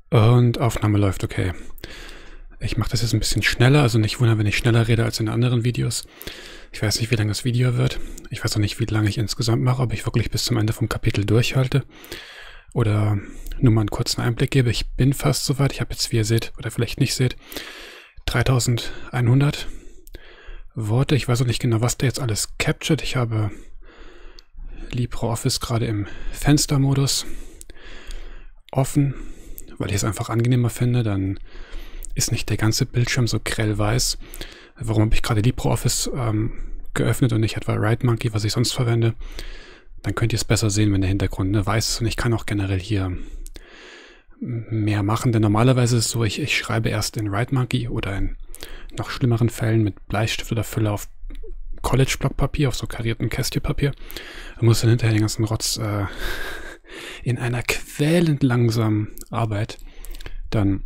Und Aufnahme läuft okay. Ich mache das jetzt ein bisschen schneller, also nicht wundern, wenn ich schneller rede als in anderen Videos. Ich weiß nicht, wie lang das Video wird. Ich weiß auch nicht, wie lange ich insgesamt mache, ob ich wirklich bis zum Ende vom Kapitel durchhalte oder nur mal einen kurzen Einblick gebe. Ich bin fast soweit. Ich habe jetzt, wie ihr seht, oder vielleicht nicht seht, 3100 Worte. Ich weiß auch nicht genau, was der jetzt alles captured. Ich habe LibreOffice gerade im Fenstermodus offen, weil ich es einfach angenehmer finde. Dann ist nicht der ganze Bildschirm so grell weiß. Warum habe ich gerade LibreOffice geöffnet und nicht etwa WriteMonkey, was ich sonst verwende? Dann könnt ihr es besser sehen, wenn der Hintergrund weiß ist. Und ich kann auch generell hier mehr machen, denn normalerweise ist es so, ich schreibe erst in WriteMonkey oder in noch schlimmeren Fällen mit Bleistift oder Füller auf College-Blockpapier, auf so kariertem Kästchenpapier. Da muss dann hinterher den ganzen Rotz in einer quälend langsamen Arbeit dann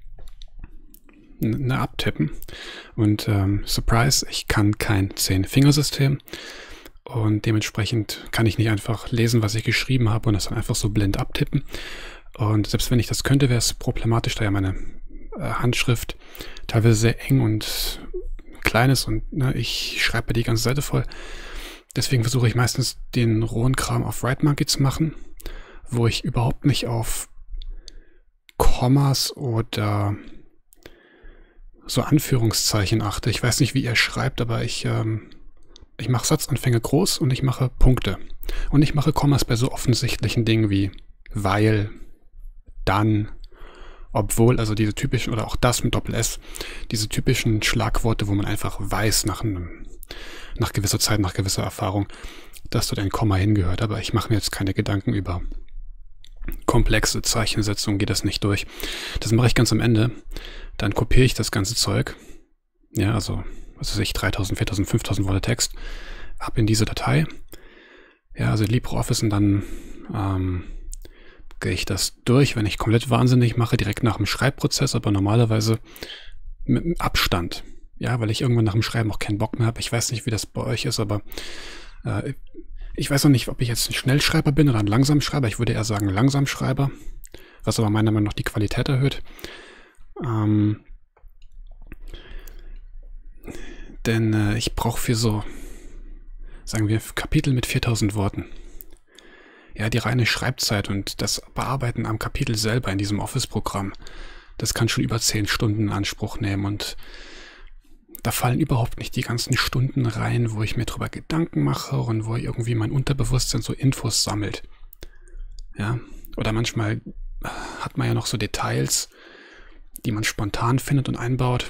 abtippen. Und Surprise, ich kann kein 10-Fingersystem und dementsprechend kann ich nicht einfach lesen, was ich geschrieben habe und das dann einfach so blind abtippen. Und selbst wenn ich das könnte, wäre es problematisch, da ja meine Handschrift teilweise sehr eng und klein ist und ich schreibe die ganze Seite voll. Deswegen versuche ich meistens den rohen Kram auf WriteMonkey zu machen, wo ich überhaupt nicht auf Kommas oder so Anführungszeichen achte. Ich weiß nicht, wie ihr schreibt, aber ich mache Satzanfänge groß und ich mache Punkte. Und ich mache Kommas bei so offensichtlichen Dingen wie weil, dann, obwohl, also diese typischen, oder auch das mit Doppel-S, diese typischen Schlagworte, wo man einfach weiß nach gewisser Zeit, nach gewisser Erfahrung, dass dort ein Komma hingehört. Aber ich mache mir jetzt keine Gedanken über komplexe Zeichensetzungen, geht das nicht durch. Das mache ich ganz am Ende. Dann kopiere ich das ganze Zeug, ja, also, was weiß ich, 3000, 4000, 5000 Worte Text, ab in diese Datei, ja, also LibreOffice und dann gehe ich das durch, wenn ich komplett wahnsinnig mache, direkt nach dem Schreibprozess, aber normalerweise mit einem Abstand, ja, weil ich irgendwann nach dem Schreiben auch keinen Bock mehr habe. Ich weiß nicht, wie das bei euch ist, aber ich weiß auch nicht, ob ich jetzt ein Schnellschreiber bin oder ein Langsamschreiber. Ich würde eher sagen Langsamschreiber, was aber meiner Meinung nach die Qualität erhöht. Denn ich brauche für so, sagen wir, Kapitel mit 4000 Worten. Ja, die reine Schreibzeit und das Bearbeiten am Kapitel selber in diesem Office-Programm, das kann schon über 10 Stunden in Anspruch nehmen und da fallen überhaupt nicht die ganzen Stunden rein, wo ich mir drüber Gedanken mache und wo irgendwie mein Unterbewusstsein so Infos sammelt. Ja, oder manchmal hat man ja noch so Details, die man spontan findet und einbaut.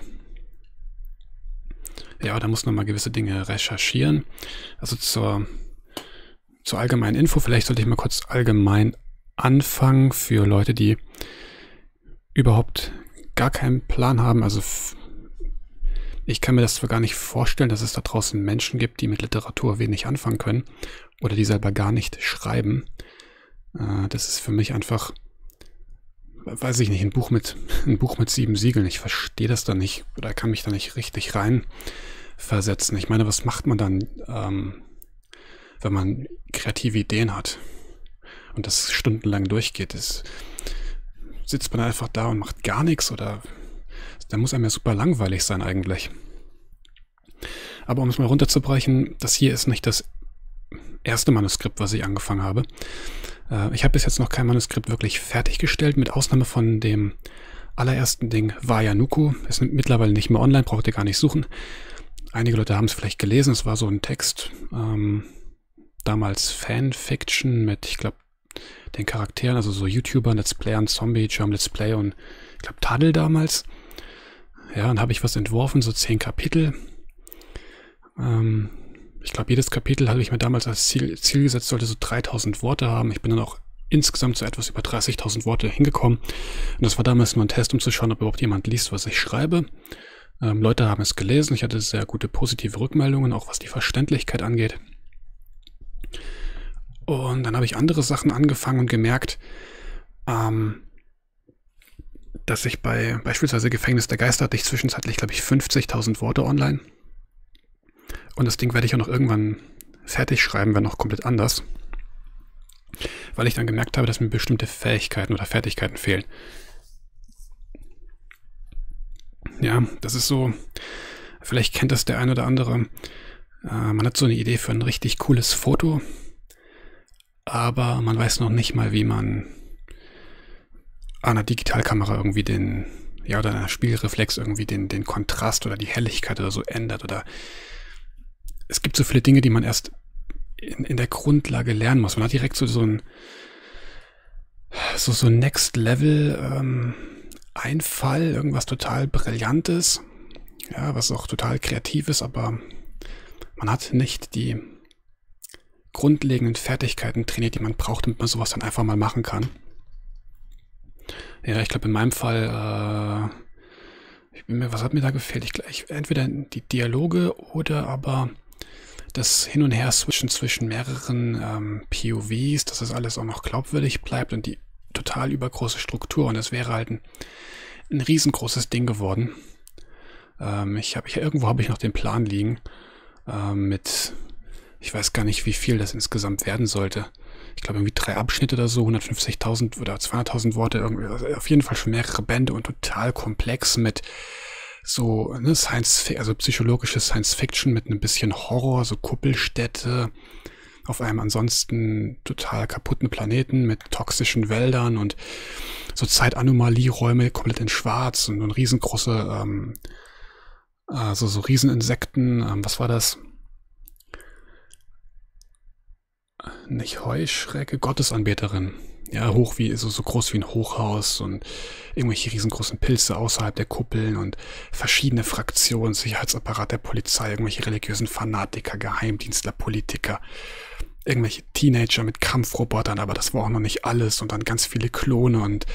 Ja, da muss man mal gewisse Dinge recherchieren. Also zur allgemeinen Info, vielleicht sollte ich mal kurz allgemein anfangen für Leute, die überhaupt gar keinen Plan haben. Also ich kann mir das zwar gar nicht vorstellen, dass es da draußen Menschen gibt, die mit Literatur wenig anfangen können oder die selber gar nicht schreiben. Das ist für mich einfach, weiß ich nicht, ein Buch mit 7 Siegeln. Ich verstehe das da nicht oder kann mich da nicht richtig reinversetzen. Ich meine, was macht man dann, wenn man kreative Ideen hat und das stundenlang durchgeht? Sitzt man einfach da und macht gar nichts oder da muss einem ja super langweilig sein eigentlich. Aber um es mal runterzubrechen, das hier ist nicht das erste Manuskript, was ich angefangen habe. Ich habe bis jetzt noch kein Manuskript wirklich fertiggestellt, mit Ausnahme von dem allerersten Ding Vayanuku. Es ist mittlerweile nicht mehr online, braucht ihr gar nicht suchen. Einige Leute haben es vielleicht gelesen, es war so ein Text, damals Fanfiction mit, ich glaube, den Charakteren, also so YouTuber, Let's Player, Zombie, German Let's Play und ich glaube Tadel damals. Ja, dann habe ich was entworfen, so 10 Kapitel. Ich glaube, jedes Kapitel habe ich mir damals als Ziel gesetzt, sollte so 3000 Worte haben. Ich bin dann auch insgesamt so etwas über 30.000 Worte hingekommen. Und das war damals nur ein Test, um zu schauen, ob überhaupt jemand liest, was ich schreibe. Leute haben es gelesen. Ich hatte sehr gute positive Rückmeldungen, auch was die Verständlichkeit angeht. Und dann habe ich andere Sachen angefangen und gemerkt, dass ich bei beispielsweise Gefängnis der Geister hatte ich zwischenzeitlich, glaube ich, 50.000 Worte online. Und das Ding werde ich auch noch irgendwann fertig schreiben, wenn noch komplett anders. Weil ich dann gemerkt habe, dass mir bestimmte Fähigkeiten oder Fertigkeiten fehlen. Ja, das ist so, vielleicht kennt das der ein oder andere. Man hat so eine Idee für ein richtig cooles Foto, aber man weiß noch nicht mal, wie man an einer Digitalkamera irgendwie oder einer Spiegelreflex irgendwie den Kontrast oder die Helligkeit oder so ändert. Oder es gibt so viele Dinge, die man erst in der Grundlage lernen muss. Man hat direkt so ein Next Level Einfall, irgendwas total Brillantes, ja, was auch total kreativ ist, aber man hat nicht die grundlegenden Fertigkeiten trainiert, die man braucht, damit man sowas dann einfach mal machen kann. Ja, ich glaube in meinem Fall, was hat mir da gefehlt? Entweder die Dialoge oder aber das Hin- und Her-Switchen zwischen mehreren POVs, dass das alles auch noch glaubwürdig bleibt und die total übergroße Struktur, und das wäre halt ein riesengroßes Ding geworden. Irgendwo habe ich noch den Plan liegen ich weiß gar nicht, wie viel das insgesamt werden sollte. Ich glaube irgendwie 3 Abschnitte oder so, 150.000 oder 200.000 Worte, irgendwie, also auf jeden Fall schon mehrere Bände und total komplex mit so also psychologisches Science-Fiction mit ein bisschen Horror, so Kuppelstädte auf einem ansonsten total kaputten Planeten mit toxischen Wäldern und so Zeitanomalieräume komplett in schwarz und riesengroße so Rieseninsekten, was war das? Nicht Heuschrecke, Gottesanbeterin. Ja, so groß wie ein Hochhaus und irgendwelche riesengroßen Pilze außerhalb der Kuppeln und verschiedene Fraktionen, Sicherheitsapparat der Polizei, irgendwelche religiösen Fanatiker, Geheimdienstler, Politiker, irgendwelche Teenager mit Kampfrobotern, aber das war auch noch nicht alles, und dann ganz viele Klone und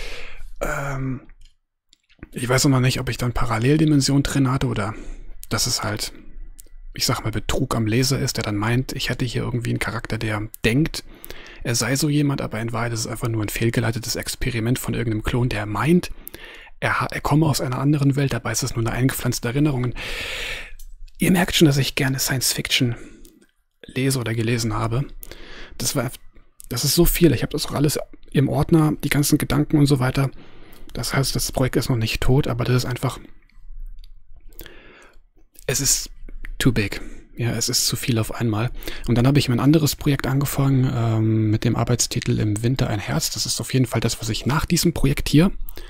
ich weiß auch noch nicht, ob ich dann Paralleldimensionen drin hatte oder dass es halt, ich sag mal, Betrug am Leser ist, der dann meint, ich hätte hier irgendwie einen Charakter, der denkt, er sei so jemand, aber in Wahrheit ist es einfach nur ein fehlgeleitetes Experiment von irgendeinem Klon, der meint, er komme aus einer anderen Welt, dabei ist es nur eine eingepflanzte Erinnerung. Und ihr merkt schon, dass ich gerne Science-Fiction lese oder gelesen habe. Das ist so viel. Ich habe das auch alles im Ordner, die ganzen Gedanken und so weiter. Das heißt, das Projekt ist noch nicht tot, aber das ist einfach, es ist too big. Ja, es ist zu viel auf einmal. Und dann habe ich mein anderes Projekt angefangen mit dem Arbeitstitel Im Winter ein Herz. Das ist auf jeden Fall das, was ich nach diesem Projekt hier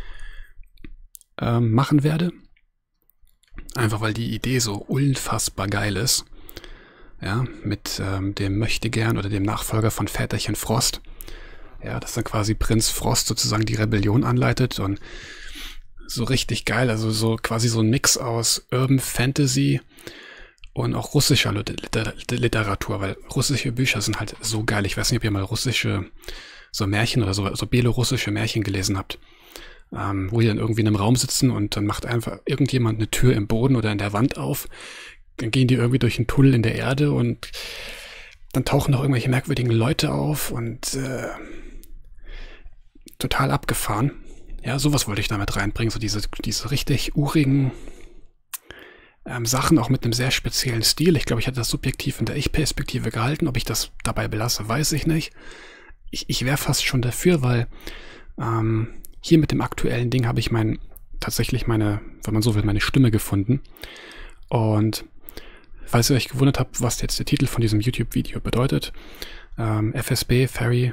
machen werde. Einfach weil die Idee so unfassbar geil ist. Ja, mit dem Möchtegern oder dem Nachfolger von Väterchen Frost. Ja, dass dann quasi Prinz Frost sozusagen die Rebellion anleitet und so richtig geil. Also so quasi so ein Mix aus Urban Fantasy und auch russischer Literatur, weil russische Bücher sind halt so geil. Ich weiß nicht, ob ihr mal russische so Märchen oder so belorussische Märchen gelesen habt, wo die dann irgendwie in einem Raum sitzen und dann macht einfach irgendjemand eine Tür im Boden oder in der Wand auf. Dann gehen die irgendwie durch einen Tunnel in der Erde und dann tauchen noch irgendwelche merkwürdigen Leute auf und total abgefahren. Ja, sowas wollte ich damit reinbringen, so diese richtig urigen Sachen, auch mit einem sehr speziellen Stil. Ich glaube, ich hatte das subjektiv in der Ich-Perspektive gehalten. Ob ich das dabei belasse, weiß ich nicht. Ich wäre fast schon dafür, weil hier mit dem aktuellen Ding habe ich tatsächlich meine, wenn man so will, meine Stimme gefunden. Und falls ihr euch gewundert habt, was jetzt der Titel von diesem YouTube-Video bedeutet, FSB, Fairy,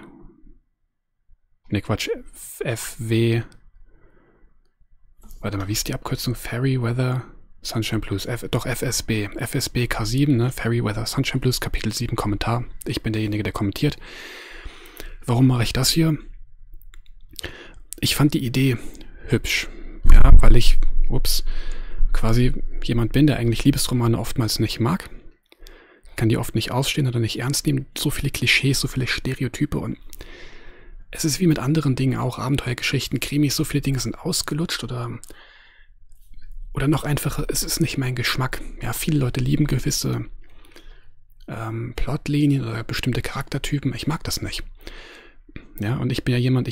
FW, warte mal, wie ist die Abkürzung? Fairy Weather Sunshine Blues, FSB K7, ne? Fairy Weather Sunshine Blues, Kapitel 7, Kommentar. Ich bin derjenige, der kommentiert. Warum mache ich das hier? Ich fand die Idee hübsch, ja, weil ich, quasi jemand bin, der eigentlich Liebesromane oftmals nicht mag. Kann die oft nicht ausstehen oder nicht ernst nehmen. So viele Klischees, so viele Stereotype, und es ist wie mit anderen Dingen auch, Abenteuergeschichten, Krimis, so viele Dinge sind ausgelutscht oder noch einfacher, es ist nicht mein Geschmack. Ja, viele Leute lieben gewisse Plotlinien oder bestimmte Charaktertypen. Ich mag das nicht. Ja, und ich bin ja jemand,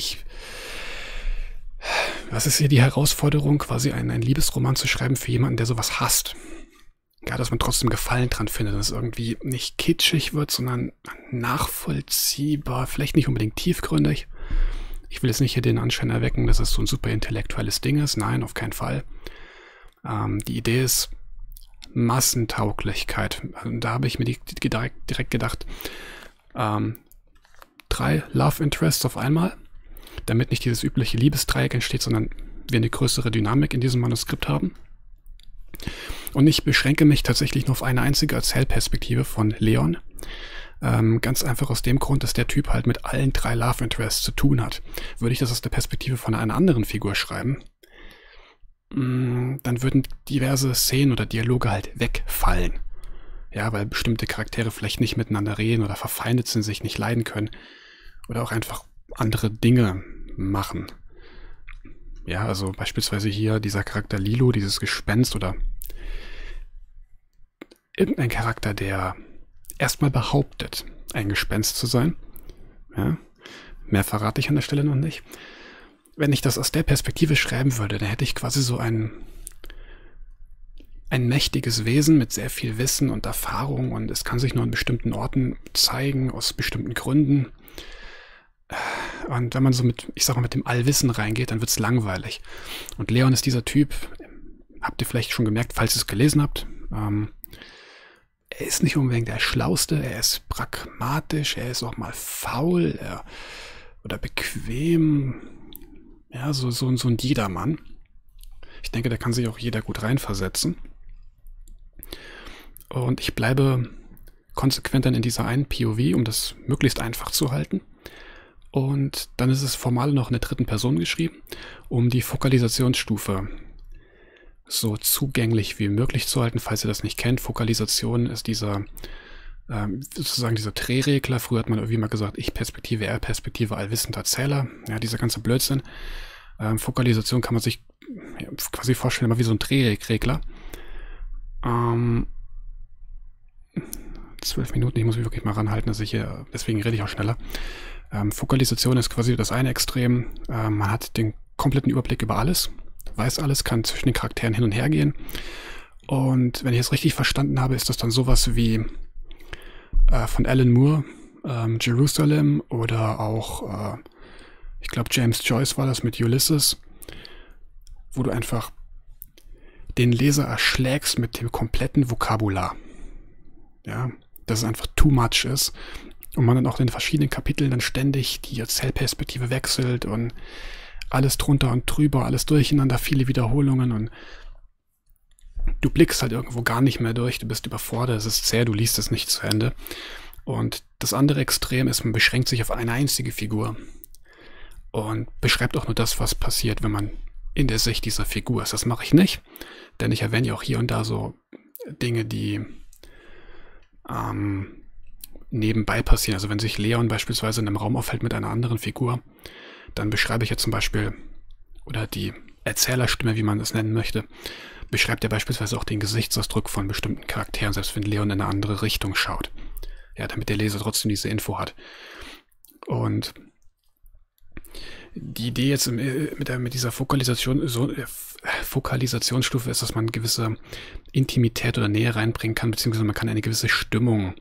was ist hier die Herausforderung, quasi einen Liebesroman zu schreiben für jemanden, der sowas hasst? Ja, dass man trotzdem Gefallen dran findet, dass es irgendwie nicht kitschig wird, sondern nachvollziehbar, vielleicht nicht unbedingt tiefgründig. Ich will jetzt nicht hier den Anschein erwecken, dass es so ein super intellektuelles Ding ist. Nein, auf keinen Fall. Die Idee ist Massentauglichkeit. Also, da habe ich mir direkt gedacht, 3 Love Interests auf einmal, damit nicht dieses übliche Liebesdreieck entsteht, sondern wir eine größere Dynamik in diesem Manuskript haben. Und ich beschränke mich tatsächlich nur auf eine einzige Erzählperspektive von Leon. Ganz einfach aus dem Grund, dass der Typ halt mit allen 3 Love Interests zu tun hat. Würde ich das aus der Perspektive von einer anderen Figur schreiben, dann würden diverse Szenen oder Dialoge halt wegfallen. Ja, weil bestimmte Charaktere vielleicht nicht miteinander reden oder verfeindet sind, sich nicht leiden können oder auch einfach andere Dinge machen. Ja, also beispielsweise hier dieser Charakter Lilo, dieses Gespenst oder irgendein Charakter, der erstmal behauptet, ein Gespenst zu sein. Ja, mehr verrate ich an der Stelle noch nicht. Wenn ich das aus der Perspektive schreiben würde, dann hätte ich quasi so ein mächtiges Wesen mit sehr viel Wissen und Erfahrung und es kann sich nur an bestimmten Orten zeigen, aus bestimmten Gründen. Und wenn man so mit dem Allwissen reingeht, dann wird es langweilig. Und Leon ist dieser Typ, habt ihr vielleicht schon gemerkt, falls ihr es gelesen habt, er ist nicht unbedingt der Schlauste, er ist pragmatisch, er ist auch mal faul oder bequem. Ja, so ein Jedermann. Ich denke, da kann sich auch jeder gut reinversetzen. Und ich bleibe konsequent dann in dieser einen POV, um das möglichst einfach zu halten. Und dann ist es formal noch in der 3. Person geschrieben, um die Fokalisationsstufe so zugänglich wie möglich zu halten. Falls ihr das nicht kennt, Fokalisation ist sozusagen dieser Drehregler. Früher hat man irgendwie mal gesagt, Ich-Perspektive, Er-Perspektive, allwissender Erzähler. Ja, dieser ganze Blödsinn. Fokalisation kann man sich quasi vorstellen, immer wie so ein Drehregler. 12 Minuten, ich muss mich wirklich mal ranhalten, deswegen rede ich auch schneller. Fokalisation ist quasi das eine Extrem. Man hat den kompletten Überblick über alles, weiß alles, kann zwischen den Charakteren hin und her gehen. Und wenn ich es richtig verstanden habe, ist das dann sowas wie von Alan Moore, Jerusalem oder auch, ich glaube James Joyce war das mit Ulysses, wo du einfach den Leser erschlägst mit dem kompletten Vokabular. Ja, dass es einfach too much ist und man dann auch in den verschiedenen Kapiteln dann ständig die Erzählperspektive wechselt und alles drunter und drüber, alles durcheinander, viele Wiederholungen und du blickst halt irgendwo gar nicht mehr durch, du bist überfordert, es ist zäh, du liest es nicht zu Ende. Und das andere Extrem ist, man beschränkt sich auf eine einzige Figur und beschreibt auch nur das, was passiert, wenn man in der Sicht dieser Figur ist. Das mache ich nicht, denn ich erwähne ja auch hier und da so Dinge, die nebenbei passieren. Also wenn sich Leon beispielsweise in einem Raum aufhält mit einer anderen Figur, dann beschreibe ich ja zum Beispiel, oder die Erzählerstimme, wie man es nennen möchte, beschreibt ja beispielsweise auch den Gesichtsausdruck von bestimmten Charakteren, selbst wenn Leon in eine andere Richtung schaut. Ja, damit der Leser trotzdem diese Info hat. Und die Idee jetzt mit dieser Fokalisationsstufe ist, dass man gewisse Intimität oder Nähe reinbringen kann, beziehungsweise man kann eine gewisse Stimmung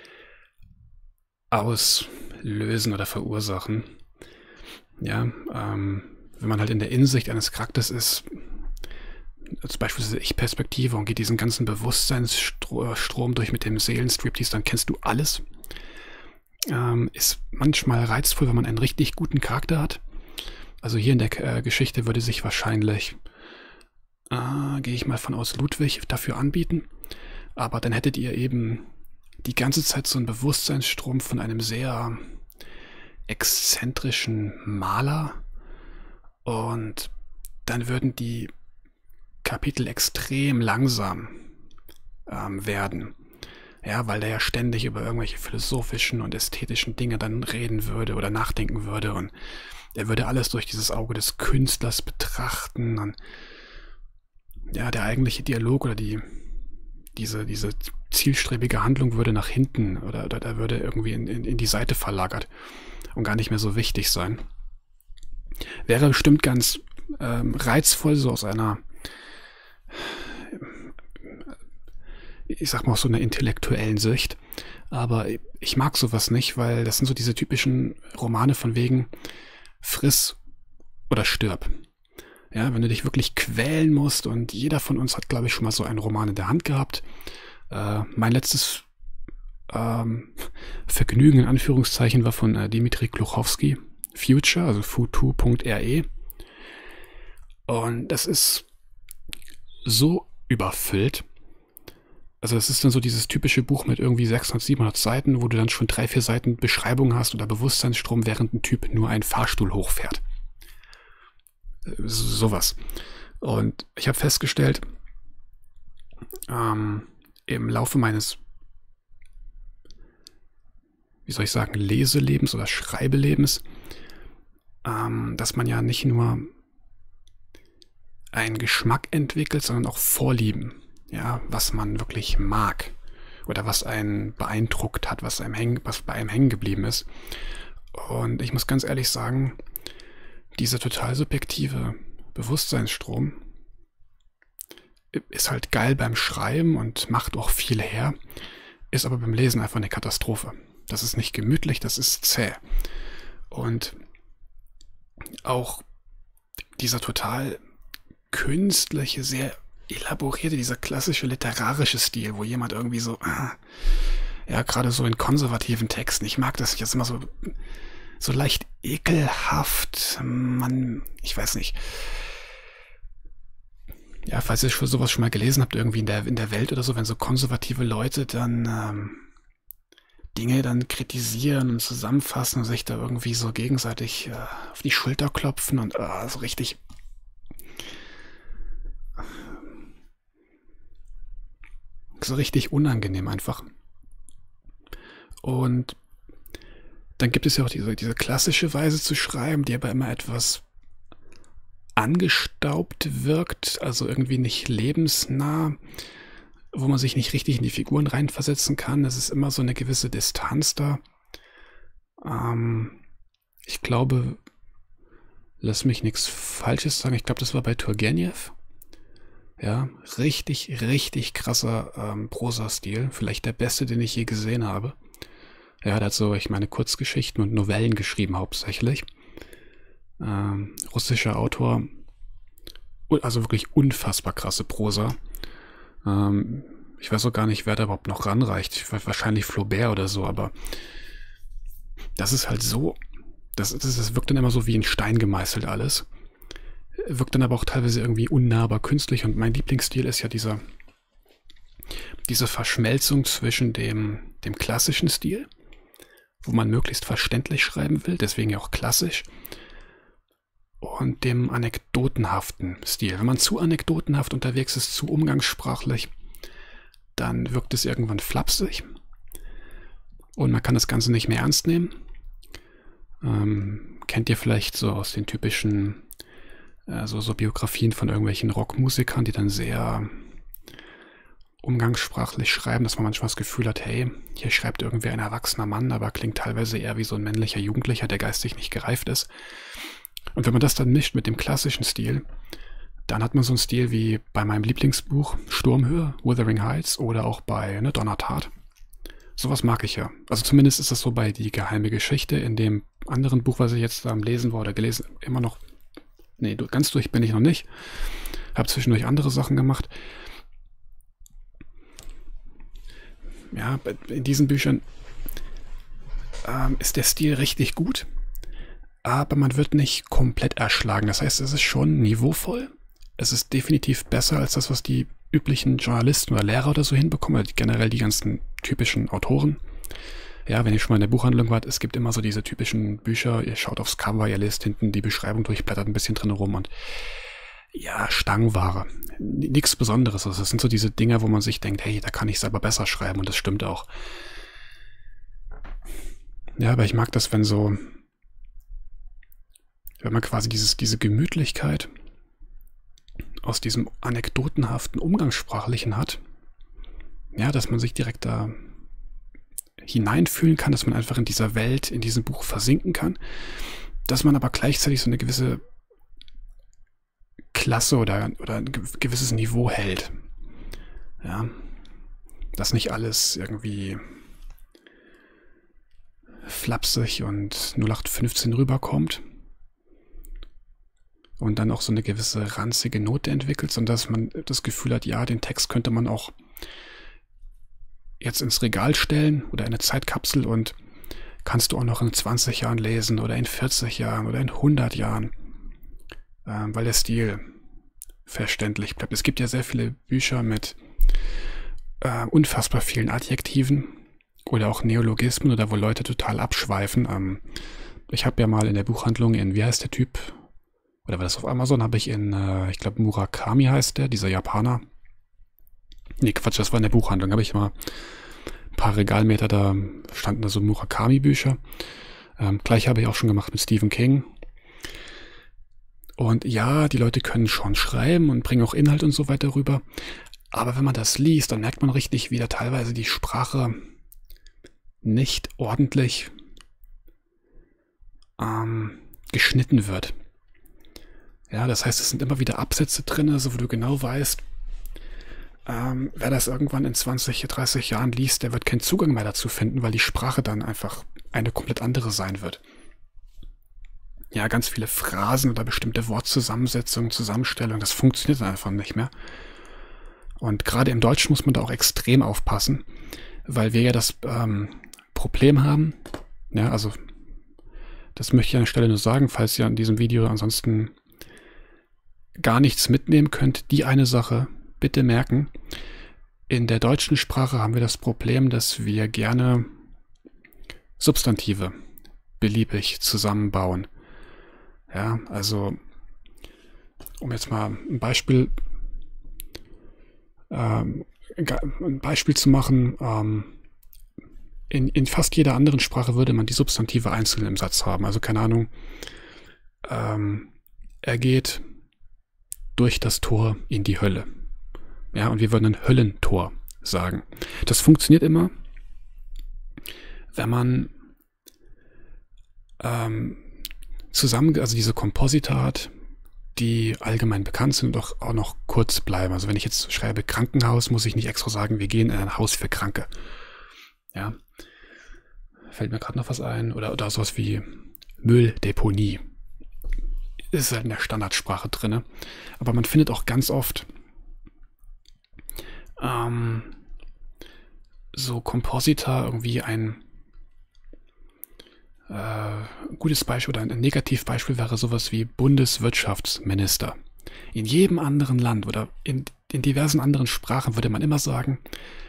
auslösen oder verursachen. Ja, wenn man halt in der Innensicht eines Charakters ist, als beispielsweise Ich-Perspektive und geht diesen ganzen Bewusstseinsstrom durch mit dem Seelenstriptease, dann kennst du alles. Ist manchmal reizvoll, wenn man einen richtig guten Charakter hat. Also hier in der Geschichte würde sich wahrscheinlich, gehe ich mal von aus, Ludwig dafür anbieten. Aber dann hättet ihr eben die ganze Zeit so einen Bewusstseinsstrom von einem sehr exzentrischen Maler. Und dann würden die Kapitel extrem langsam werden. Ja, weil der ja ständig über irgendwelche philosophischen und ästhetischen Dinge dann reden würde oder nachdenken würde und er würde alles durch dieses Auge des Künstlers betrachten und ja, der eigentliche Dialog oder diese zielstrebige Handlung würde nach hinten oder da würde irgendwie in die Seite verlagert und gar nicht mehr so wichtig sein. Wäre bestimmt ganz reizvoll, so aus einer, ich sag mal aus so einer intellektuellen Sicht, aber ich mag sowas nicht, weil das sind so diese typischen Romane von wegen friss oder stirb. Ja, wenn du dich wirklich quälen musst, und jeder von uns hat, glaube ich, schon mal so einen Roman in der Hand gehabt. Mein letztes Vergnügen in Anführungszeichen war von Dimitri Gluchowski, Future, also futu.re. Und das ist so überfüllt. Also es ist dann so dieses typische Buch mit irgendwie 600, 700 Seiten, wo du dann schon 3, 4 Seiten Beschreibung hast oder Bewusstseinsstrom, während ein Typ nur einen Fahrstuhl hochfährt. Sowas. Und ich habe festgestellt, im Laufe meines, wie soll ich sagen, Leselebens oder Schreibelebens, dass man ja nicht nur einen Geschmack entwickelt, sondern auch Vorlieben. Ja, was man wirklich mag oder was einen beeindruckt hat, was bei einem hängen geblieben ist. Und ich muss ganz ehrlich sagen, dieser total subjektive Bewusstseinsstrom ist halt geil beim Schreiben und macht auch viel her, ist aber beim Lesen einfach eine Katastrophe. Das ist nicht gemütlich, das ist zäh. Und auch dieser total künstliche, sehr elaborierte, dieser klassische literarische Stil, wo jemand irgendwie so, ja, gerade so in konservativen Texten, ich mag das nicht, das ist immer so leicht ekelhaft, ich weiß nicht. Ja, falls ihr sowas schon mal gelesen habt, irgendwie in der Welt oder so, wenn so konservative Leute dann Dinge dann kritisieren und zusammenfassen und sich da irgendwie so gegenseitig auf die Schulter klopfen und so richtig unangenehm einfach. Und dann gibt es ja auch diese klassische Weise zu schreiben, die aber immer etwas angestaubt wirkt, also irgendwie nicht lebensnah, wo man sich nicht richtig in die Figuren reinversetzen kann. Es ist immer so eine gewisse Distanz da. Ich glaube, lass mich nichts Falsches sagen, ich glaube, das war bei Turgenev. Ja, richtig, richtig krasser Prosastil. Vielleicht der beste, den ich je gesehen habe. Er hat so, ich meine, Kurzgeschichten und Novellen geschrieben hauptsächlich. Russischer Autor. Also wirklich unfassbar krasse Prosa. Ich weiß auch gar nicht, wer da überhaupt noch ranreicht. Wahrscheinlich Flaubert oder so, aber das ist halt so, das wirkt dann immer so wie in Stein gemeißelt alles. Wirkt dann aber auch teilweise irgendwie unnahbar künstlich, und mein Lieblingsstil ist ja diese Verschmelzung zwischen dem klassischen Stil, wo man möglichst verständlich schreiben will, deswegen ja auch klassisch, und dem anekdotenhaften Stil. Wenn man zu anekdotenhaft unterwegs ist, zu umgangssprachlich, dann wirkt es irgendwann flapsig und man kann das Ganze nicht mehr ernst nehmen. Kennt ihr vielleicht so aus den typischen so Biografien von irgendwelchen Rockmusikern, die dann sehr umgangssprachlich schreiben, dass man manchmal das Gefühl hat, hey, hier schreibt irgendwie ein erwachsener Mann, aber klingt teilweise eher wie so ein männlicher Jugendlicher, der geistig nicht gereift ist. Und wenn man das dann mischt mit dem klassischen Stil, dann hat man so einen Stil wie bei meinem Lieblingsbuch Sturmhöhe, Wuthering Heights, oder auch bei Donnertat. Sowas mag ich ja. Also zumindest ist das so bei Die geheime Geschichte, in dem anderen Buch, was ich jetzt am Lesen war oder gelesen, immer noch, nee, ganz durch bin ich noch nicht. Habe zwischendurch andere Sachen gemacht. Ja, in diesen Büchern ist der Stil richtig gut, aber man wird nicht komplett erschlagen. Das heißt, es ist schon niveauvoll. Es ist definitiv besser als das, was die üblichen Journalisten oder Lehrer oder so hinbekommen, oder generell die ganzen typischen Autoren. Ja, wenn ihr schon mal in der Buchhandlung wart, es gibt immer so diese typischen Bücher, ihr schaut aufs Cover, ihr lest hinten die Beschreibung durch, blättert ein bisschen drin rum und ja, Stangenware. Nichts Besonderes. Also das sind so diese Dinger, wo man sich denkt, hey, da kann ich selber besser schreiben, und das stimmt auch. Ja, aber ich mag das, wenn man quasi diese Gemütlichkeit aus diesem anekdotenhaften Umgangssprachlichen hat, ja, dass man sich direkt da hineinfühlen kann, dass man einfach in dieser Welt, in diesem Buch versinken kann, dass man aber gleichzeitig so eine gewisse Klasse oder ein gewisses Niveau hält. Ja, dass nicht alles irgendwie flapsig und 0815 rüberkommt. und dann auch so eine gewisse ranzige Note entwickelt, sondern dass man das Gefühl hat, ja, den Text könnte man auch jetzt ins Regal stellen oder in eine Zeitkapsel und kannst du auch noch in 20 Jahren lesen oder in 40 Jahren oder in 100 Jahren, weil der Stil verständlich bleibt. Es gibt ja sehr viele Bücher mit unfassbar vielen Adjektiven oder auch Neologismen oder wo Leute total abschweifen. Ich habe ja mal in der Buchhandlung wie heißt der Typ? Oder war das auf Amazon? Habe ich ich glaube Murakami heißt der, dieser Japaner. Nee, Quatsch, das war in der Buchhandlung. Habe ich mal ein paar Regalmeter, da standen da so Murakami-Bücher. Gleich habe ich auch schon gemacht mit Stephen King. Und ja, die Leute können schon schreiben und bringen auch Inhalt und so weiter rüber. Aber wenn man das liest, dann merkt man richtig, wie da teilweise die Sprache nicht ordentlich geschnitten wird. Ja, das heißt, es sind immer wieder Absätze drin, also wo du genau weißt, wer das irgendwann in 20, 30 Jahren liest, der wird keinen Zugang mehr dazu finden, weil die Sprache dann einfach eine komplett andere sein wird. Ja, ganz viele Phrasen oder bestimmte Wortzusammensetzungen, Zusammenstellungen, das funktioniert dann einfach nicht mehr. Und gerade im Deutschen muss man da auch extrem aufpassen, weil wir ja das Problem haben, ja, also das möchte ich an der Stelle nur sagen, falls ihr an diesem Video ansonsten gar nichts mitnehmen könnt, die eine Sache bitte merken. In der deutschen Sprache haben wir das Problem, dass wir gerne Substantive beliebig zusammenbauen. Ja, also um jetzt mal ein Beispiel zu machen, in fast jeder anderen Sprache würde man die Substantive einzeln im Satz haben. Also keine Ahnung, er geht durch das Tor in die Hölle. Ja, und wir würden ein Höllentor sagen. Das funktioniert immer, wenn man also diese Komposita hat, die allgemein bekannt sind und auch noch kurz bleiben. Also wenn ich jetzt schreibe Krankenhaus, muss ich nicht extra sagen, wir gehen in ein Haus für Kranke. Ja, fällt mir gerade noch was ein. Oder sowas wie Mülldeponie. Ist halt in der Standardsprache drin. Aber man findet auch ganz oft so Komposita irgendwie ein gutes Beispiel oder ein Negativbeispiel wäre sowas wie Bundeswirtschaftsminister. In jedem anderen Land oder in diversen anderen Sprachen würde man immer sagen,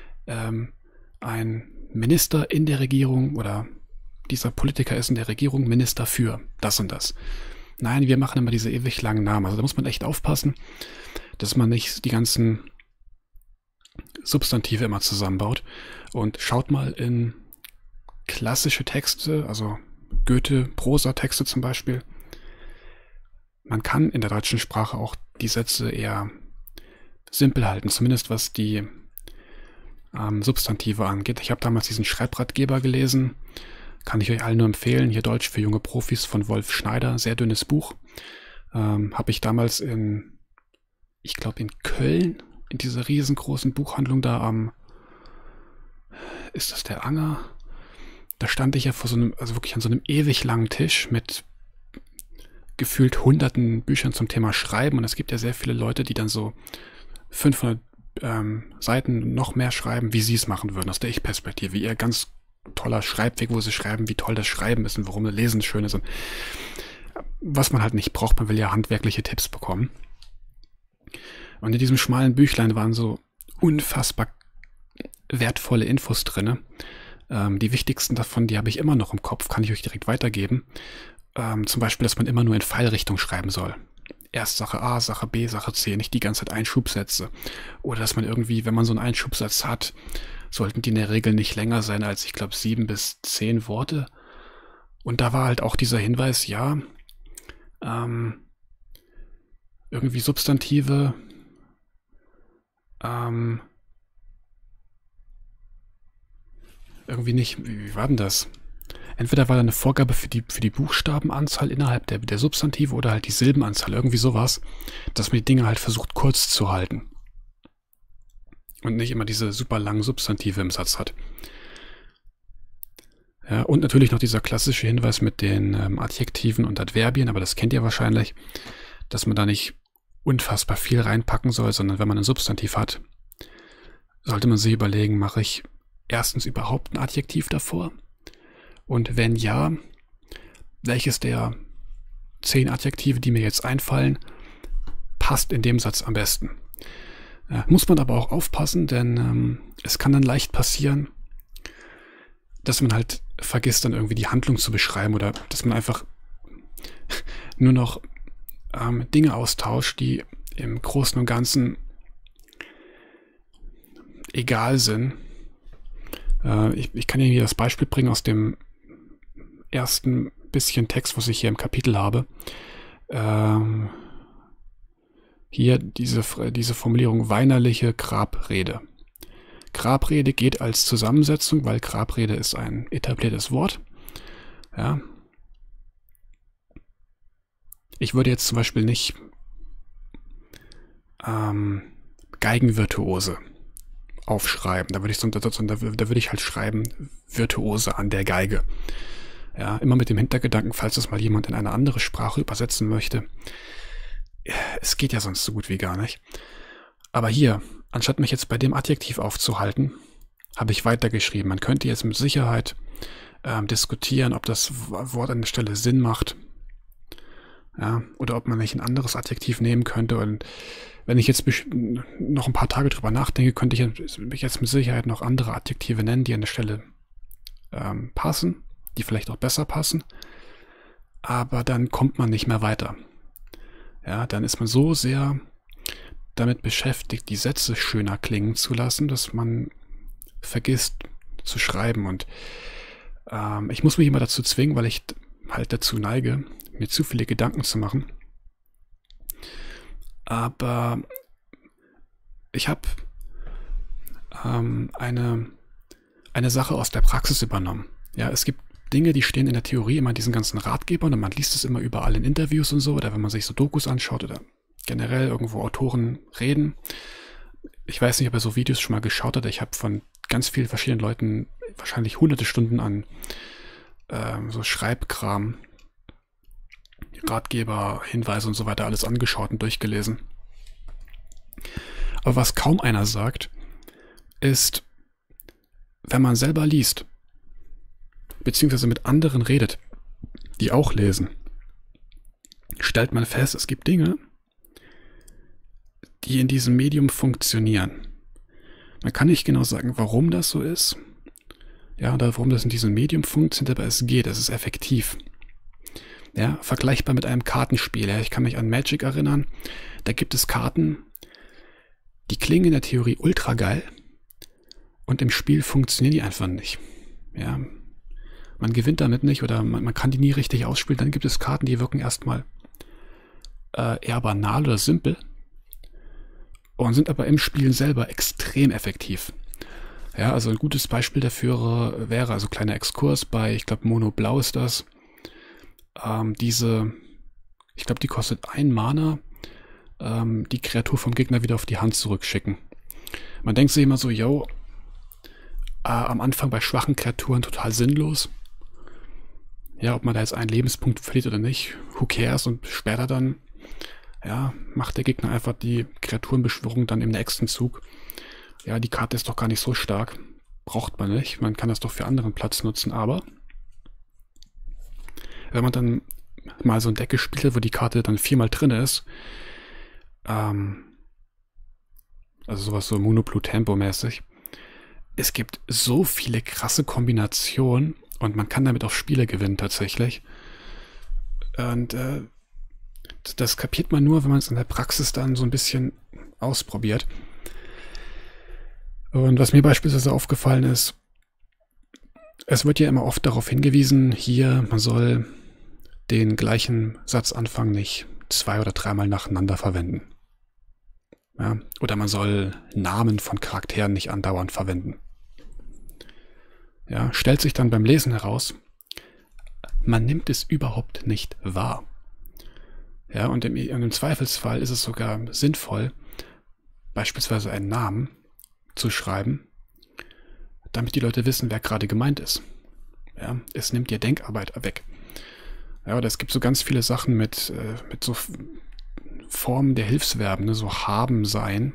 ein Minister in der Regierung oder dieser Politiker ist in der Regierung Minister für das und das. Nein, wir machen immer diese ewig langen Namen. Also da muss man echt aufpassen, dass man nicht die ganzen Substantive immer zusammenbaut. Und schaut mal in klassische Texte, also Goethe-Prosa-Texte zum Beispiel. Man kann in der deutschen Sprache auch die Sätze eher simpel halten, zumindest was die Substantive angeht. Ich habe damals diesen Schreibratgeber gelesen, kann ich euch allen nur empfehlen, hier Deutsch für junge Profis von Wolf Schneider, sehr dünnes Buch. Habe ich damals ich glaube in Köln, in dieser riesengroßen Buchhandlung da ist das der Anger? Da stand ich ja also wirklich an so einem ewig langen Tisch mit gefühlt hunderten Büchern zum Thema Schreiben und es gibt ja sehr viele Leute, die dann so 500 Seiten noch mehr schreiben, wie sie es machen würden, aus der Ich-Perspektive, wie ihr ganz toller Schreibweg, wo sie schreiben, wie toll das Schreiben ist und warum Lesen schön ist und was man halt nicht braucht, man will ja handwerkliche Tipps bekommen. Und in diesem schmalen Büchlein waren so unfassbar wertvolle Infos drin. Die wichtigsten davon, die habe ich immer noch im Kopf, kann ich euch direkt weitergeben. Zum Beispiel, dass man immer nur in Pfeilrichtung schreiben soll. Erst Sache A, Sache B, Sache C, nicht die ganze Zeit Einschubsätze. Oder dass man irgendwie, wenn man so einen Einschubsatz hat, sollten die in der Regel nicht länger sein als, ich glaube, 7 bis 10 Worte. Und da war halt auch dieser Hinweis, ja, irgendwie Substantive, irgendwie nicht, wie war denn das? Entweder war da eine Vorgabe für die Buchstabenanzahl innerhalb der Substantive oder halt die Silbenanzahl, irgendwie sowas, dass man die Dinge halt versucht kurz zu halten. Und nicht immer diese super langen Substantive im Satz hat. Ja, und natürlich noch dieser klassische Hinweis mit den Adjektiven und Adverbien, aber das kennt ihr wahrscheinlich, dass man da nicht unfassbar viel reinpacken soll, sondern wenn man ein Substantiv hat, sollte man sich überlegen, mache ich erstens überhaupt ein Adjektiv davor? Und wenn ja, welches der 10 Adjektive, die mir jetzt einfallen, passt in dem Satz am besten? Muss man aber auch aufpassen, denn es kann dann leicht passieren, dass man halt vergisst, dann irgendwie die Handlung zu beschreiben oder dass man einfach nur noch Dinge austauscht, die im Großen und Ganzen egal sind. Ich kann Ihnen hier das Beispiel bringen aus dem ersten bisschen Text, was ich hier im Kapitel habe. Hier diese Formulierung weinerliche Grabrede. Grabrede geht als Zusammensetzung, weil Grabrede ist ein etabliertes Wort. Ja. Ich würde jetzt zum Beispiel nicht Geigenvirtuose aufschreiben. Da würde ich halt schreiben Virtuose an der Geige. Ja, immer mit dem Hintergedanken, falls das mal jemand in eine andere Sprache übersetzen möchte. Es geht ja sonst so gut wie gar nicht. Aber hier, anstatt mich jetzt bei dem Adjektiv aufzuhalten, habe ich weitergeschrieben. Man könnte jetzt mit Sicherheit diskutieren, ob das Wort an der Stelle Sinn macht. Ja, oder ob man nicht ein anderes Adjektiv nehmen könnte. Und wenn ich jetzt noch ein paar Tage drüber nachdenke, könnte ich jetzt mit Sicherheit noch andere Adjektive nennen, die an der Stelle passen, die vielleicht auch besser passen. Aber dann kommt man nicht mehr weiter. Ja, dann ist man so sehr damit beschäftigt, die Sätze schöner klingen zu lassen, dass man vergisst zu schreiben. Und ich muss mich immer dazu zwingen, weil ich halt dazu neige, mir zu viele Gedanken zu machen. Aber ich habe eine Sache aus der Praxis übernommen. Ja, es gibt Dinge, die stehen in der Theorie immer in diesen ganzen Ratgebern und man liest es immer überall in Interviews und so, oder wenn man sich so Dokus anschaut oder generell irgendwo Autoren reden. Ich weiß nicht, ob er so Videos schon mal geschaut hat. Ich habe von ganz vielen verschiedenen Leuten wahrscheinlich hunderte Stunden an so Schreibkram, Ratgeber, Hinweise und so weiter alles angeschaut und durchgelesen. Aber was kaum einer sagt, ist, wenn man selber liest, beziehungsweise mit anderen redet, die auch lesen, stellt man fest, es gibt Dinge, die in diesem Medium funktionieren. Man kann nicht genau sagen, warum das so ist, ja, oder warum das in diesem Medium funktioniert, aber es geht, es ist effektiv. Ja, vergleichbar mit einem Kartenspiel. Ja, ich kann mich an Magic erinnern, da gibt es Karten, die klingen in der Theorie ultra geil und im Spiel funktionieren die einfach nicht. Ja, man gewinnt damit nicht oder man kann die nie richtig ausspielen. Dann gibt es Karten, die wirken erstmal eher banal oder simpel und sind aber im Spiel selber extrem effektiv. Ja, also ein gutes Beispiel dafür wäre, also kleiner Exkurs bei, ich glaube Mono Blau ist das, ich glaube die kostet 1 Mana, die Kreatur vom Gegner wieder auf die Hand zurückschicken. Man denkt sich immer so, yo, am Anfang bei schwachen Kreaturen total sinnlos. Ja, ob man da jetzt einen Lebenspunkt verliert oder nicht, who cares? Und später dann, ja, macht der Gegner einfach die Kreaturenbeschwörung dann im nächsten Zug. Ja, die Karte ist doch gar nicht so stark. Braucht man nicht. Man kann das doch für anderen Platz nutzen, aber wenn man dann mal so ein Deck gespielt hat, wo die Karte dann 4-mal drin ist, also sowas so Mono Blue Tempo mäßig, es gibt so viele krasse Kombinationen und man kann damit auch Spiele gewinnen tatsächlich. Und das kapiert man nur, wenn man es in der Praxis dann so ein bisschen ausprobiert. Und was mir beispielsweise aufgefallen ist, es wird ja immer oft darauf hingewiesen, hier, man soll den gleichen Satzanfang nicht 2- oder 3-mal nacheinander verwenden. Ja, oder man soll Namen von Charakteren nicht andauernd verwenden. Ja, stellt sich dann beim Lesen heraus, man nimmt es überhaupt nicht wahr. Ja, und im Zweifelsfall ist es sogar sinnvoll, beispielsweise einen Namen zu schreiben, damit die Leute wissen, wer gerade gemeint ist. Ja, es nimmt dir Denkarbeit weg. Ja, oder es gibt so ganz viele Sachen mit so Formen der Hilfsverben, ne, so haben, sein.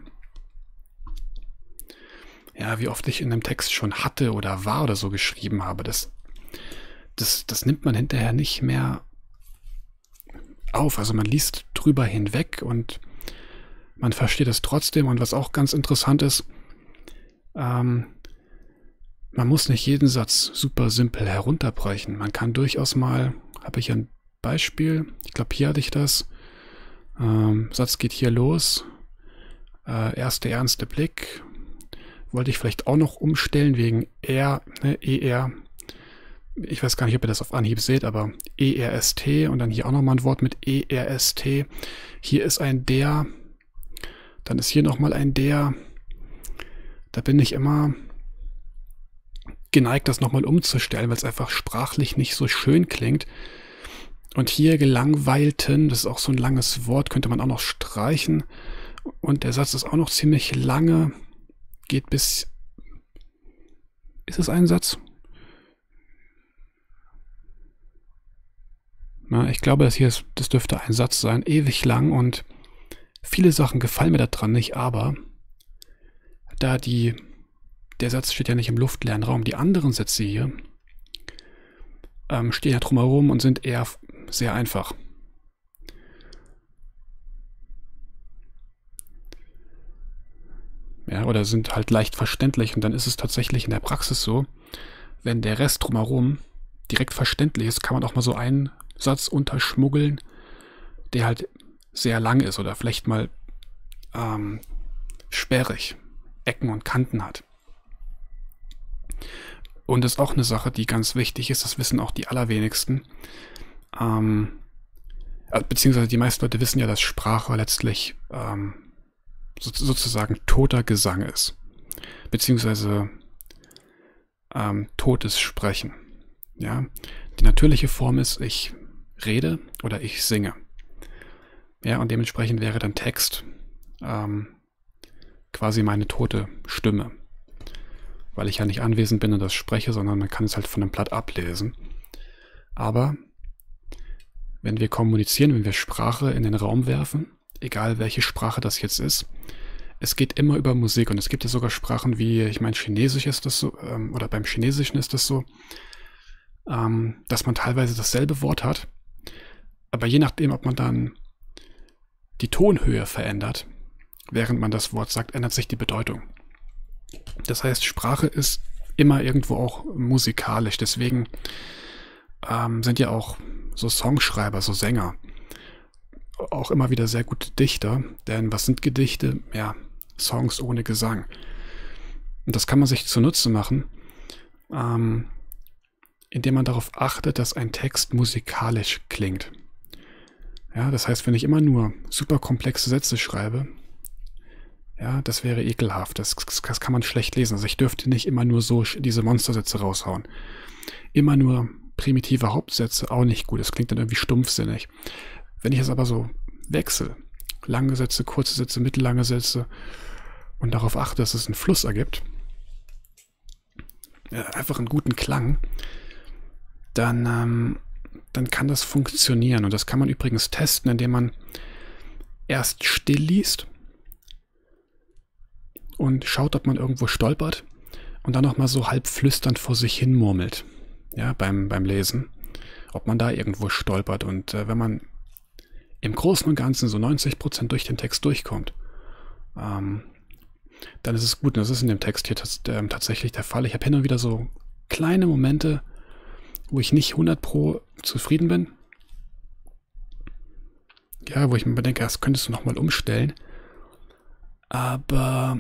Ja, wie oft ich in einem Text schon hatte oder war oder so geschrieben habe, das nimmt man hinterher nicht mehr auf. Also man liest drüber hinweg und man versteht es trotzdem. Und was auch ganz interessant ist, man muss nicht jeden Satz super simpel herunterbrechen. Man kann durchaus mal, habe ich ein Beispiel, ich glaube hier hatte ich das, Satz geht hier los, erste ernste Blick, wollte ich vielleicht auch noch umstellen wegen er, ne, ER. Ich weiß gar nicht, ob ihr das auf Anhieb seht, aber ERST und dann hier auch nochmal ein Wort mit ERST. Hier ist ein der, dann ist hier nochmal ein der. Da bin ich immer geneigt, das nochmal umzustellen, weil es einfach sprachlich nicht so schön klingt. Und hier gelangweilten, das ist auch so ein langes Wort, könnte man auch noch streichen. Und der Satz ist auch noch ziemlich lange. Geht bis... Ist es ein Satz? Na, ich glaube, das dürfte ein Satz sein. Ewig lang und viele Sachen gefallen mir daran nicht, aber da der Satz steht ja nicht im luftleeren Raum. Die anderen Sätze hier stehen ja drumherum und sind eher sehr einfach. Ja, oder sind halt leicht verständlich und dann ist es tatsächlich in der Praxis so, wenn der Rest drumherum direkt verständlich ist, kann man auch mal so einen Satz unterschmuggeln, der halt sehr lang ist oder vielleicht mal sperrig, Ecken und Kanten hat. Und das ist auch eine Sache, die ganz wichtig ist, das wissen auch die allerwenigsten. Beziehungsweise die meisten Leute wissen ja, dass Sprache letztlich sozusagen toter Gesang ist. Beziehungsweise totes Sprechen. Ja? Die natürliche Form ist, ich rede oder ich singe. Ja, und dementsprechend wäre dann Text quasi meine tote Stimme. Weil ich ja nicht anwesend bin und das spreche, sondern man kann es halt von einem Blatt ablesen. Aber wenn wir kommunizieren, wenn wir Sprache in den Raum werfen, egal welche Sprache das jetzt ist, es geht immer über Musik. Und es gibt ja sogar Sprachen wie, ich meine, Chinesisch ist das so, oder beim Chinesischen ist das so, dass man teilweise dasselbe Wort hat, aber je nachdem, ob man dann die Tonhöhe verändert, während man das Wort sagt, ändert sich die Bedeutung. Das heißt, Sprache ist immer irgendwo auch musikalisch. Deswegen sind ja auch so Songschreiber, so Sänger auch immer wieder sehr gute Dichter. Denn was sind Gedichte? Ja, Songs ohne Gesang. Und das kann man sich zunutze machen, indem man darauf achtet, dass ein Text musikalisch klingt. Ja, das heißt, wenn ich immer nur super komplexe Sätze schreibe, ja, das wäre ekelhaft. Das kann man schlecht lesen. Also ich dürfte nicht immer nur so diese Monstersätze raushauen. Immer nur primitive Hauptsätze, auch nicht gut. Das klingt dann irgendwie stumpfsinnig. Wenn ich es aber so wechsle, lange Sätze, kurze Sätze, mittellange Sätze und darauf achte, dass es einen Fluss ergibt, einfach einen guten Klang, dann kann das funktionieren. Und das kann man übrigens testen, indem man erst still liest und schaut, ob man irgendwo stolpert und dann nochmal so halb flüsternd vor sich hin murmelt, ja, beim Lesen, ob man da irgendwo stolpert. Und wenn man im Großen und Ganzen so 90% durch den Text durchkommt, dann ist es gut. Und das ist in dem Text hier tatsächlich der Fall. Ich habe hin und wieder so kleine Momente, wo ich nicht 100% zufrieden bin. Ja, wo ich mir denke, das könntest du nochmal umstellen. Aber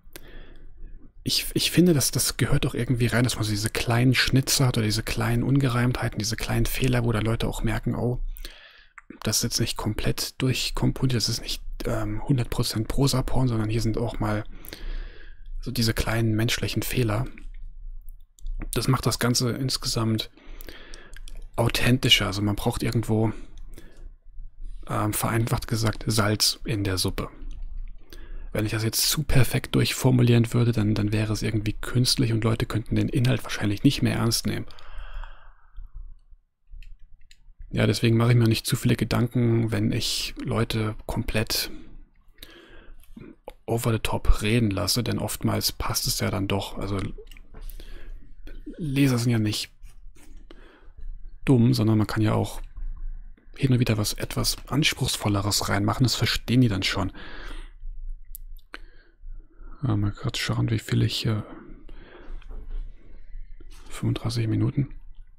ich finde, dass das gehört doch irgendwie rein, dass man so diese kleinen Schnitzer hat oder diese kleinen Ungereimtheiten, diese kleinen Fehler, wo dann Leute auch merken, oh, das ist jetzt nicht komplett durchkomponiert, das ist nicht 100% Prosaporn, sondern hier sind auch mal so diese kleinen menschlichen Fehler. Das macht das Ganze insgesamt authentischer. Also man braucht irgendwo, vereinfacht gesagt, Salz in der Suppe. Wenn ich das jetzt zu perfekt durchformulieren würde, dann wäre es irgendwie künstlich und Leute könnten den Inhalt wahrscheinlich nicht mehr ernst nehmen. Ja, deswegen mache ich mir nicht zu viele Gedanken, wenn ich Leute komplett over the top reden lasse, denn oftmals passt es ja dann doch. Also Leser sind ja nicht dumm, sondern man kann ja auch hin und wieder was etwas Anspruchsvolleres reinmachen. Das verstehen die dann schon. Mal gerade schauen, wie viel ich 35 Minuten.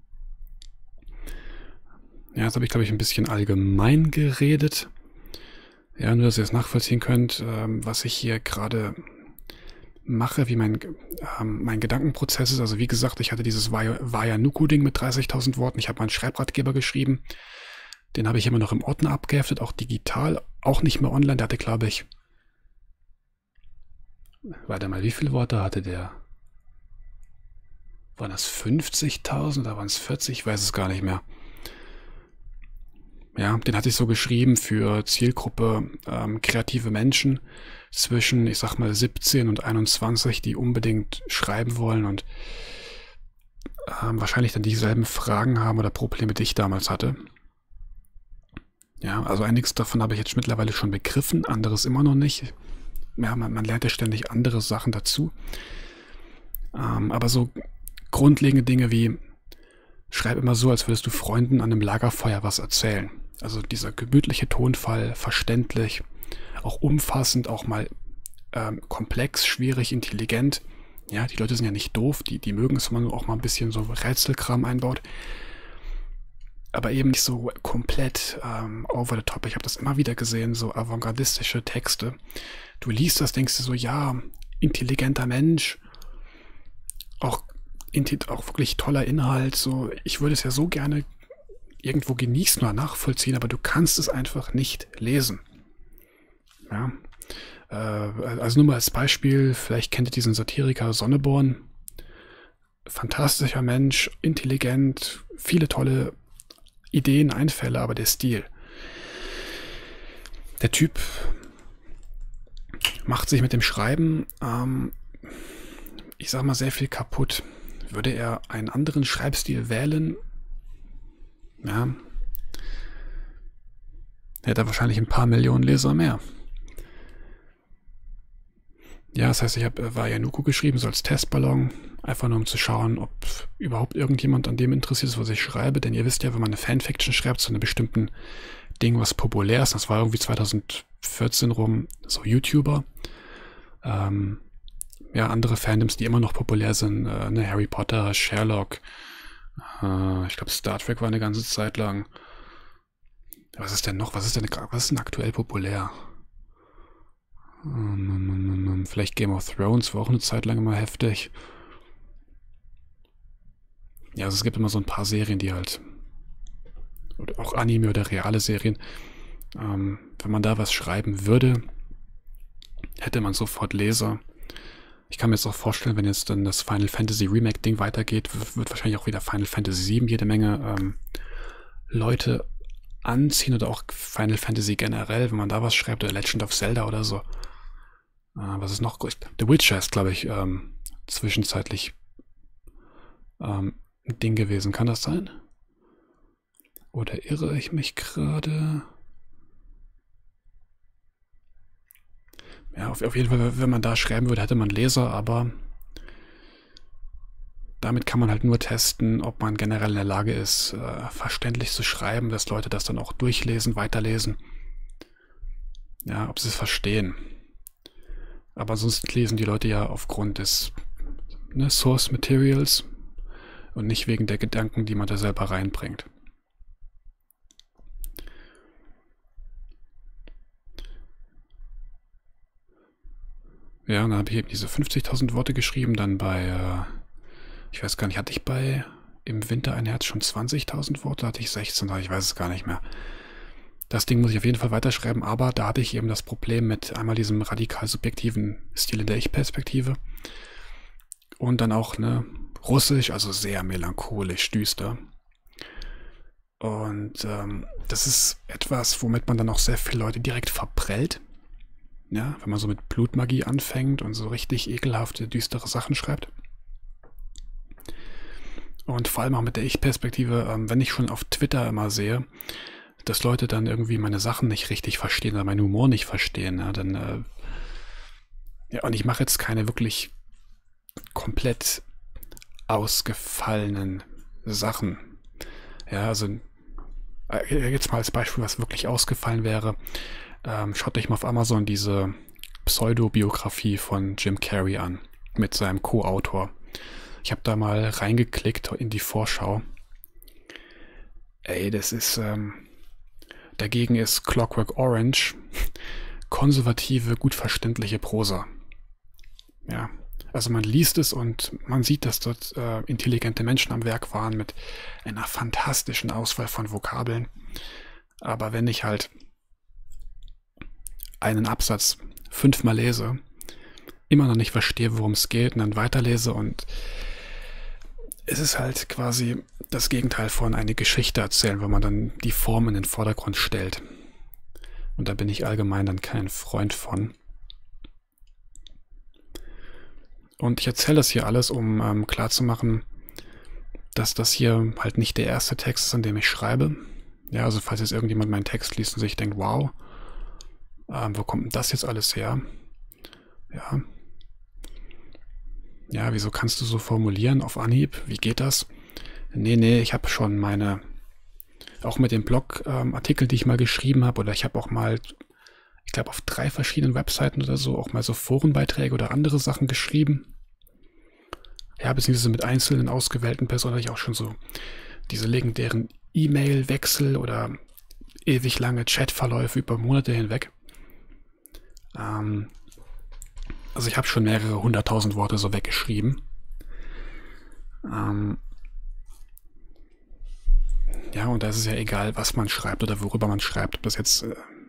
Ja, jetzt habe ich, glaube ich, ein bisschen allgemein geredet. Ja, nur, dass ihr es nachvollziehen könnt, was ich hier gerade mache, wie mein Gedankenprozess ist. Also wie gesagt, ich hatte dieses Vaya-Nuku-Ding mit 30.000 Worten. Ich habe meinen Schreibratgeber geschrieben. Den habe ich immer noch im Ordner abgeheftet, auch digital, auch nicht mehr online. Der hatte, glaube ich, warte mal, wie viele Worte hatte der? Waren das 50.000 oder waren es 40? Ich weiß es gar nicht mehr. Ja, den hatte ich so geschrieben für Zielgruppe kreative Menschen zwischen, ich sag mal, 17 und 21, die unbedingt schreiben wollen und wahrscheinlich dann dieselben Fragen haben oder Probleme, die ich damals hatte. Ja, also einiges davon habe ich jetzt mittlerweile schon begriffen, anderes immer noch nicht. Ja, man lernt ja ständig andere Sachen dazu. Aber so grundlegende Dinge wie, schreib immer so, als würdest du Freunden an einem Lagerfeuer was erzählen. Also dieser gemütliche Tonfall, verständlich, auch umfassend, auch mal komplex, schwierig, intelligent. Ja, die Leute sind ja nicht doof, die mögen es, wenn man auch mal ein bisschen so Rätselkram einbaut. Aber eben nicht so komplett over the top. Ich habe das immer wieder gesehen, so avantgardistische Texte. Du liest das, denkst du so, ja, intelligenter Mensch, auch wirklich toller Inhalt. So, ich würde es ja so gerne irgendwo genießen oder nachvollziehen, aber du kannst es einfach nicht lesen. Ja, also nur mal als Beispiel, vielleicht kennt ihr diesen Satiriker Sonneborn. Fantastischer Mensch, intelligent, viele tolle Ideen, Einfälle, aber der Stil. Der Typ macht sich mit dem Schreiben, ich sag mal, sehr viel kaputt. Würde er einen anderen Schreibstil wählen, ja, hätte er wahrscheinlich ein paar Millionen Leser mehr. Ja, das heißt, ich habe Vaya-Nuku geschrieben, so als Testballon, einfach nur um zu schauen, ob überhaupt irgendjemand an dem interessiert ist, was ich schreibe. Denn ihr wisst ja, wenn man eine Fanfiction schreibt zu einem bestimmten Ding, was populär ist, das war irgendwie 2014 rum, so YouTuber, ja, andere Fandoms, die immer noch populär sind, ne, Harry Potter, Sherlock, ich glaube Star Trek war eine ganze Zeit lang. Was ist denn noch? Was ist denn aktuell populär? Vielleicht Game of Thrones war auch eine Zeit lang immer heftig. Ja, also es gibt immer so ein paar Serien, die halt, oder auch Anime oder reale Serien, wenn man da was schreiben würde, hätte man sofort Leser. Ich kann mir jetzt auch vorstellen, wenn jetzt dann das Final Fantasy Remake Ding weitergeht, wird wahrscheinlich auch wieder Final Fantasy 7 jede Menge Leute anziehen oder auch Final Fantasy generell, wenn man da was schreibt, oder Legend of Zelda oder so. Was ist noch? The Witcher ist, glaube ich, zwischenzeitlich ein Ding gewesen. Kann das sein? Oder irre ich mich gerade? Ja, auf jeden Fall, wenn man da schreiben würde, hätte man Leser, aber damit kann man halt nur testen, ob man generell in der Lage ist, verständlich zu schreiben, dass Leute das dann auch durchlesen, weiterlesen. Ja, ob sie es verstehen. Aber sonst lesen die Leute ja aufgrund des Source Materials und nicht wegen der Gedanken, die man da selber reinbringt. Ja, dann habe ich eben diese 50.000 Worte geschrieben, dann bei, ich weiß gar nicht, hatte ich bei im Winter ein Herz schon 20.000 Worte, hatte ich 16, ich weiß es gar nicht mehr. Das Ding muss ich auf jeden Fall weiterschreiben, aber da hatte ich eben das Problem mit einmal diesem radikal subjektiven Stil in der Ich-Perspektive und dann auch Russisch, also sehr melancholisch, düster. Und das ist etwas, womit man dann auch sehr viele Leute direkt verprellt. Ja, wenn man so mit Blutmagie anfängt und so richtig ekelhafte, düstere Sachen schreibt. Und vor allem auch mit der Ich-Perspektive, wenn ich schon auf Twitter immer sehe, dass Leute dann irgendwie meine Sachen nicht richtig verstehen oder meinen Humor nicht verstehen, ja, dann, ja, und ich mache jetzt keine wirklich komplett ausgefallenen Sachen. Ja, also jetzt mal als Beispiel, was wirklich ausgefallen wäre. Schaut euch mal auf Amazon diese Pseudobiografie von Jim Carrey an, mit seinem Co-Autor. Ich habe da mal reingeklickt in die Vorschau. Ey, das ist, dagegen ist Clockwork Orange konservative, gut verständliche Prosa. Ja, also man liest es und man sieht, dass dort intelligente Menschen am Werk waren mit einer fantastischen Auswahl von Vokabeln. Aber wenn ich halt einen Absatz 5-mal lese, immer noch nicht verstehe, worum es geht und dann weiterlese und es ist halt quasi das Gegenteil von eine Geschichte erzählen, wo man dann die Form in den Vordergrund stellt. Und da bin ich allgemein dann kein Freund von. Und ich erzähle das hier alles, um klarzumachen, dass das hier halt nicht der erste Text ist, an dem ich schreibe. Ja, also falls jetzt irgendjemand meinen Text liest und sich denkt, wow, wo kommt denn das jetzt alles her? Ja. Ja, wieso kannst du so formulieren auf Anhieb? Wie geht das? Nee, ich habe schon meine, auch mit den Blog-Artikeln, die ich mal geschrieben habe, oder ich habe auch mal, ich glaube auf 3 verschiedenen Webseiten oder so, auch mal so Forenbeiträge oder andere Sachen geschrieben. Ja, beziehungsweise mit einzelnen ausgewählten Personen habe ich auch schon so diese legendären E-Mail-Wechsel oder ewig lange Chatverläufe über Monate hinweg. Also ich habe schon mehrere 100.000 Worte so weggeschrieben. Ja, und da ist es ja egal, was man schreibt oder worüber man schreibt. Ob das jetzt,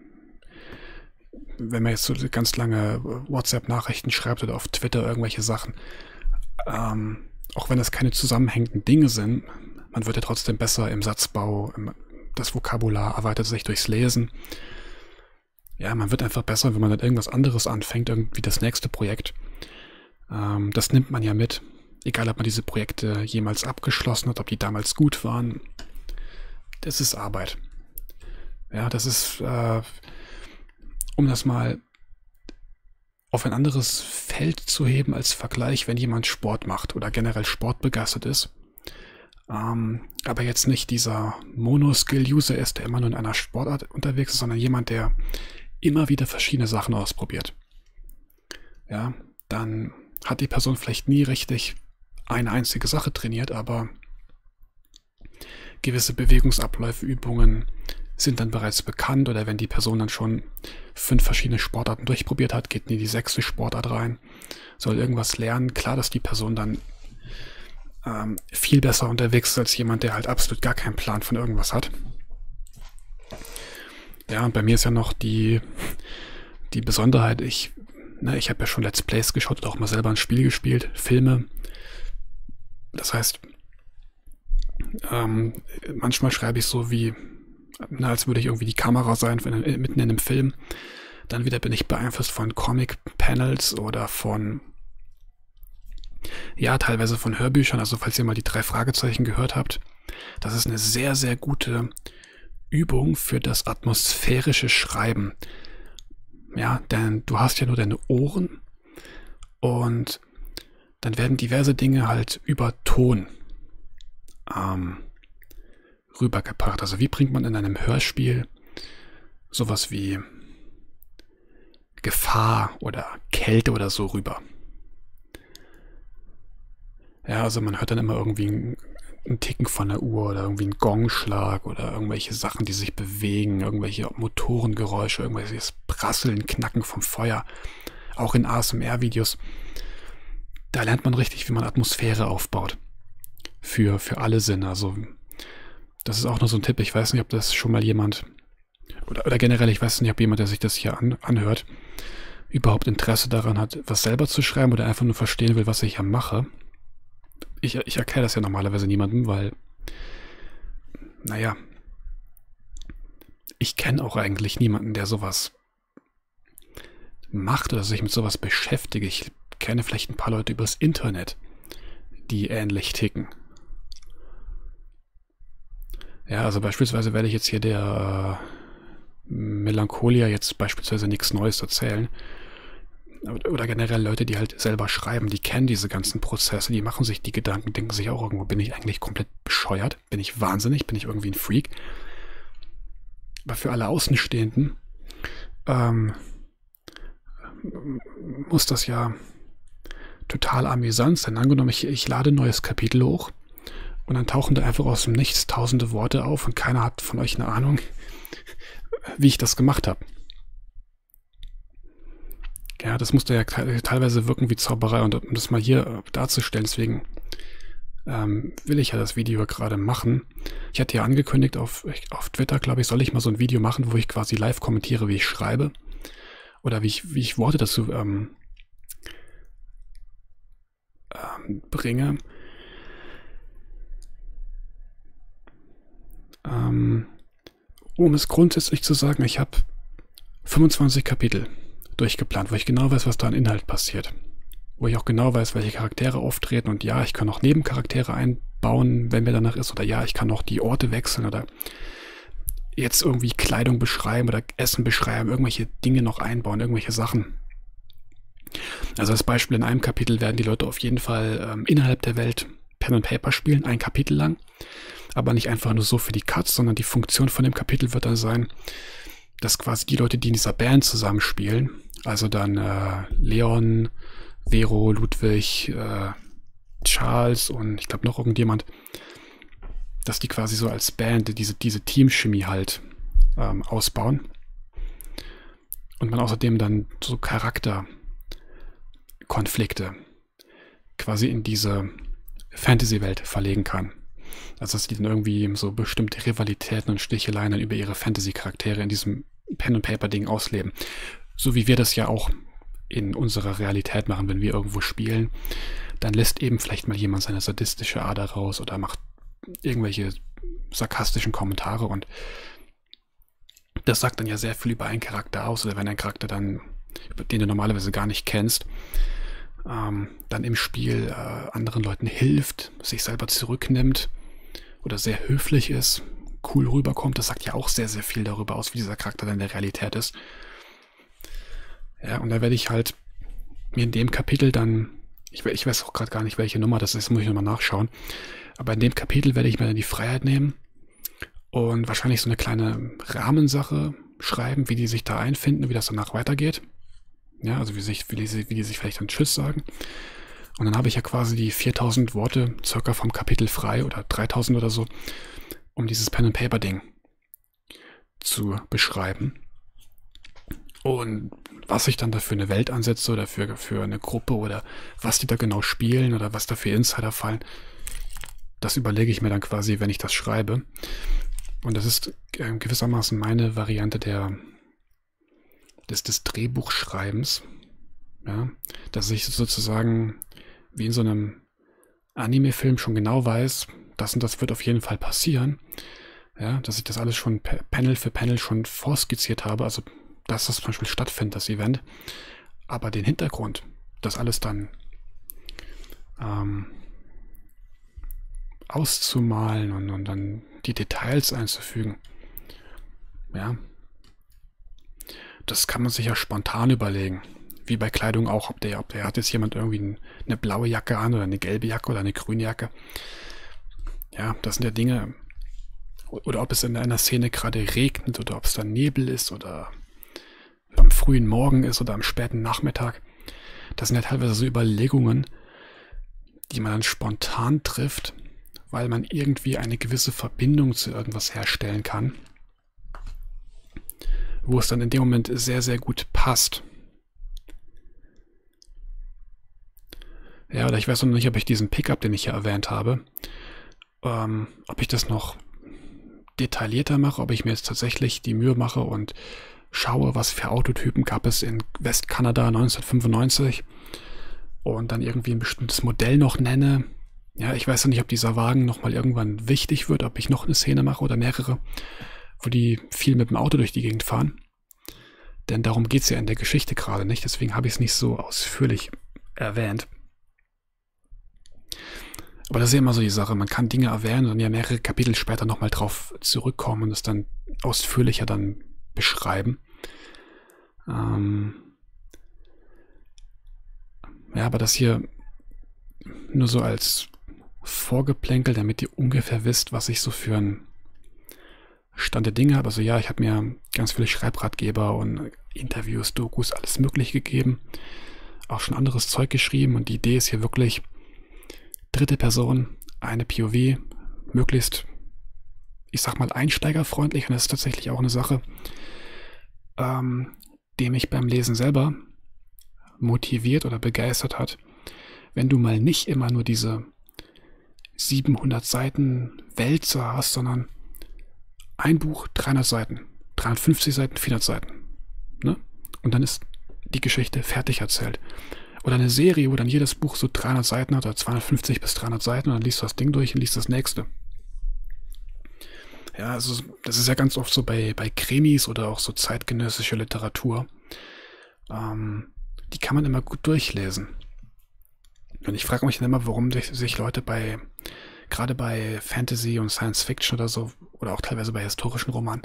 wenn man jetzt so ganz lange WhatsApp-Nachrichten schreibt oder auf Twitter irgendwelche Sachen, auch wenn das keine zusammenhängenden Dinge sind, man wird ja trotzdem besser im Satzbau, das Vokabular erweitert sich durchs Lesen. Ja, man wird einfach besser, wenn man dann irgendwas anderes anfängt, irgendwie das nächste Projekt. Das nimmt man ja mit. Egal, ob man diese Projekte jemals abgeschlossen hat, ob die damals gut waren. Das ist Arbeit. Ja, das ist, um das mal auf ein anderes Feld zu heben als Vergleich, wenn jemand Sport macht oder generell sportbegeistert ist. Aber jetzt nicht dieser Mono-Skill-User ist, der immer nur in einer Sportart unterwegs ist, sondern jemand, der immer wieder verschiedene Sachen ausprobiert. Ja, dann hat die Person vielleicht nie richtig eine einzige Sache trainiert, aber gewisse Bewegungsabläufe, Übungen sind dann bereits bekannt, oder wenn die Person dann schon 5 verschiedene Sportarten durchprobiert hat, geht in die 6. Sportart rein, soll irgendwas lernen. Klar, dass die Person dann viel besser unterwegs ist als jemand, der halt absolut gar keinen Plan von irgendwas hat. Ja, und bei mir ist ja noch die Besonderheit, ich habe ja schon Let's Plays geschaut und auch mal selber ein Spiel gespielt, Filme. Das heißt, manchmal schreibe ich so wie, als würde ich irgendwie die Kamera sein, mitten in einem Film. Dann wieder bin ich beeinflusst von Comic-Panels oder von, ja, teilweise von Hörbüchern. Also falls ihr mal die 3 Fragezeichen gehört habt, das ist eine sehr, sehr gute Übung für das atmosphärische Schreiben. Ja, denn du hast ja nur deine Ohren und dann werden diverse Dinge halt über Ton rübergebracht. Also wie bringt man in einem Hörspiel sowas wie Gefahr oder Kälte oder so rüber? Ja, also man hört dann immer irgendwie ein Ticken von der Uhr oder irgendwie ein Gongschlag oder irgendwelche Sachen, die sich bewegen, irgendwelche Motorengeräusche, irgendwelches Prasseln, Knacken vom Feuer. Auch in ASMR-Videos. Da lernt man richtig, wie man Atmosphäre aufbaut. Für alle Sinne. Also das ist auch noch so ein Tipp. Ich weiß nicht, ob das schon mal jemand, oder generell, ich weiß nicht, ob jemand, der sich das hier anhört, überhaupt Interesse daran hat, was selber zu schreiben oder einfach nur verstehen will, was ich hier mache. Ich erkläre das ja normalerweise niemandem, weil, naja, ich kenne auch eigentlich niemanden, der sowas macht oder sich mit sowas beschäftigt. Ich kenne vielleicht ein paar Leute übers Internet, die ähnlich ticken. Ja, also beispielsweise werde ich jetzt hier der Melancholia jetzt beispielsweise nichts Neues erzählen. Oder generell Leute, die halt selber schreiben, die kennen diese ganzen Prozesse, die machen sich die Gedanken, denken sich auch irgendwo, bin ich eigentlich komplett bescheuert? Bin ich wahnsinnig? Bin ich irgendwie ein Freak? Aber für alle Außenstehenden muss das ja total amüsant sein. Angenommen, ich lade ein neues Kapitel hoch und dann tauchen da einfach aus dem Nichts tausende Worte auf und keiner hat von euch eine Ahnung, wie ich das gemacht habe. Ja, das musste ja teilweise wirken wie Zauberei und um das mal hier darzustellen, deswegen will ich ja das Video gerade machen. Ich hatte ja angekündigt auf Twitter, glaube ich, soll ich mal so ein Video machen, wo ich quasi live kommentiere, wie ich schreibe oder wie ich Worte dazu bringe. Um es grundsätzlich zu sagen, ich habe 25 Kapitel durchgeplant, wo ich genau weiß, was da an Inhalt passiert. Wo ich auch genau weiß, welche Charaktere auftreten und ja, ich kann auch Nebencharaktere einbauen, wenn mir danach ist, oder ja, ich kann auch die Orte wechseln oder jetzt irgendwie Kleidung beschreiben oder Essen beschreiben, irgendwelche Dinge noch einbauen, irgendwelche Sachen. Also als Beispiel, in einem Kapitel werden die Leute auf jeden Fall innerhalb der Welt Pen and Paper spielen, ein Kapitel lang, aber nicht einfach nur so für die Cuts, sondern die Funktion von dem Kapitel wird dann sein, dass quasi die Leute, die in dieser Band zusammenspielen, also dann Leon, Vero, Ludwig, Charles und ich glaube noch irgendjemand, dass die quasi so als Band diese Teamchemie halt ausbauen und man außerdem dann so Charakterkonflikte quasi in diese Fantasy-Welt verlegen kann. Also dass die dann irgendwie so bestimmte Rivalitäten und Sticheleien dann über ihre Fantasy-Charaktere in diesem Pen-and-Paper-Ding ausleben. So wie wir das ja auch in unserer Realität machen, wenn wir irgendwo spielen, dann lässt eben vielleicht mal jemand seine sadistische Ader raus oder macht irgendwelche sarkastischen Kommentare und das sagt dann ja sehr viel über einen Charakter aus, oder wenn ein Charakter dann, den du normalerweise gar nicht kennst, dann im Spiel anderen Leuten hilft, sich selber zurücknimmt oder sehr höflich ist, cool rüberkommt, das sagt ja auch sehr, sehr viel darüber aus, wie dieser Charakter dann in der Realität ist. Ja, und da werde ich halt mir in dem Kapitel dann, ich weiß auch gerade gar nicht, welche Nummer das ist, muss ich nochmal nachschauen, aber in dem Kapitel werde ich mir dann die Freiheit nehmen und wahrscheinlich so eine kleine Rahmensache schreiben, wie die sich da einfinden, wie das danach weitergeht. Ja, also wie die sich vielleicht dann Tschüss sagen. Und dann habe ich ja quasi die 4000 Worte circa vom Kapitel frei oder 3000 oder so, um dieses Pen-and-Paper-Ding zu beschreiben. Und was ich dann da für eine Welt ansetze oder für eine Gruppe oder was die da genau spielen oder was da für Insider fallen, das überlege ich mir dann quasi, wenn ich das schreibe. Und das ist gewissermaßen meine Variante des Drehbuchschreibens. Ja, dass ich sozusagen wie in so einem Anime-Film schon genau weiß, das und das wird auf jeden Fall passieren. Ja, dass ich das alles schon Panel für Panel schon vorskizziert habe, also dass das zum Beispiel stattfindet, das Event. Aber den Hintergrund, das alles dann auszumalen und dann die Details einzufügen. Ja, das kann man sich ja spontan überlegen. Wie bei Kleidung auch, ob der hat jetzt jemand irgendwie eine blaue Jacke an oder eine gelbe Jacke oder eine grüne Jacke. Ja, das sind ja Dinge, oder ob es in einer Szene gerade regnet oder ob es dann Nebel ist oder am frühen Morgen ist oder am späten Nachmittag. Das sind ja teilweise so Überlegungen, die man dann spontan trifft, weil man irgendwie eine gewisse Verbindung zu irgendwas herstellen kann, wo es dann in dem Moment sehr, sehr gut passt. Ja, oder ich weiß noch nicht, ob ich diesen Pickup, den ich ja erwähnt habe, ob ich das noch detaillierter mache, ob ich mir jetzt tatsächlich die Mühe mache und schaue, was für Autotypen gab es in Westkanada 1995 und dann irgendwie ein bestimmtes Modell noch nenne. Ja, ich weiß ja nicht, ob dieser Wagen nochmal irgendwann wichtig wird, ob ich noch eine Szene mache oder mehrere, wo die viel mit dem Auto durch die Gegend fahren. Denn darum geht es ja in der Geschichte gerade nicht, deswegen habe ich es nicht so ausführlich erwähnt. Aber das ist ja immer so die Sache, man kann Dinge erwähnen und dann ja mehrere Kapitel später nochmal drauf zurückkommen und es dann ausführlicher dann beschreiben. Ja, aber das hier nur so als Vorgeplänkel, damit ihr ungefähr wisst, was ich so für ein Stand der Dinge habe. Also ja, ich habe mir ganz viele Schreibratgeber und Interviews, Dokus, alles Mögliche gegeben. Auch schon anderes Zeug geschrieben und die Idee ist hier wirklich dritte Person, eine POV, möglichst, ich sag mal, einsteigerfreundlich, und das ist tatsächlich auch eine Sache, die mich beim Lesen selber motiviert oder begeistert hat. Wenn du mal nicht immer nur diese 700 Seiten Wälzer hast, sondern ein Buch, 300 Seiten, 350 Seiten, 400 Seiten. Ne? Und dann ist die Geschichte fertig erzählt. Oder eine Serie, wo dann jedes Buch so 300 Seiten hat, oder 250 bis 300 Seiten, und dann liest du das Ding durch und liest das nächste. Ja, also das ist ja ganz oft so bei Krimis oder auch so zeitgenössische Literatur. Die kann man immer gut durchlesen. Und ich frage mich dann immer, warum sich Leute gerade bei Fantasy und Science Fiction oder so, oder auch teilweise bei historischen Romanen,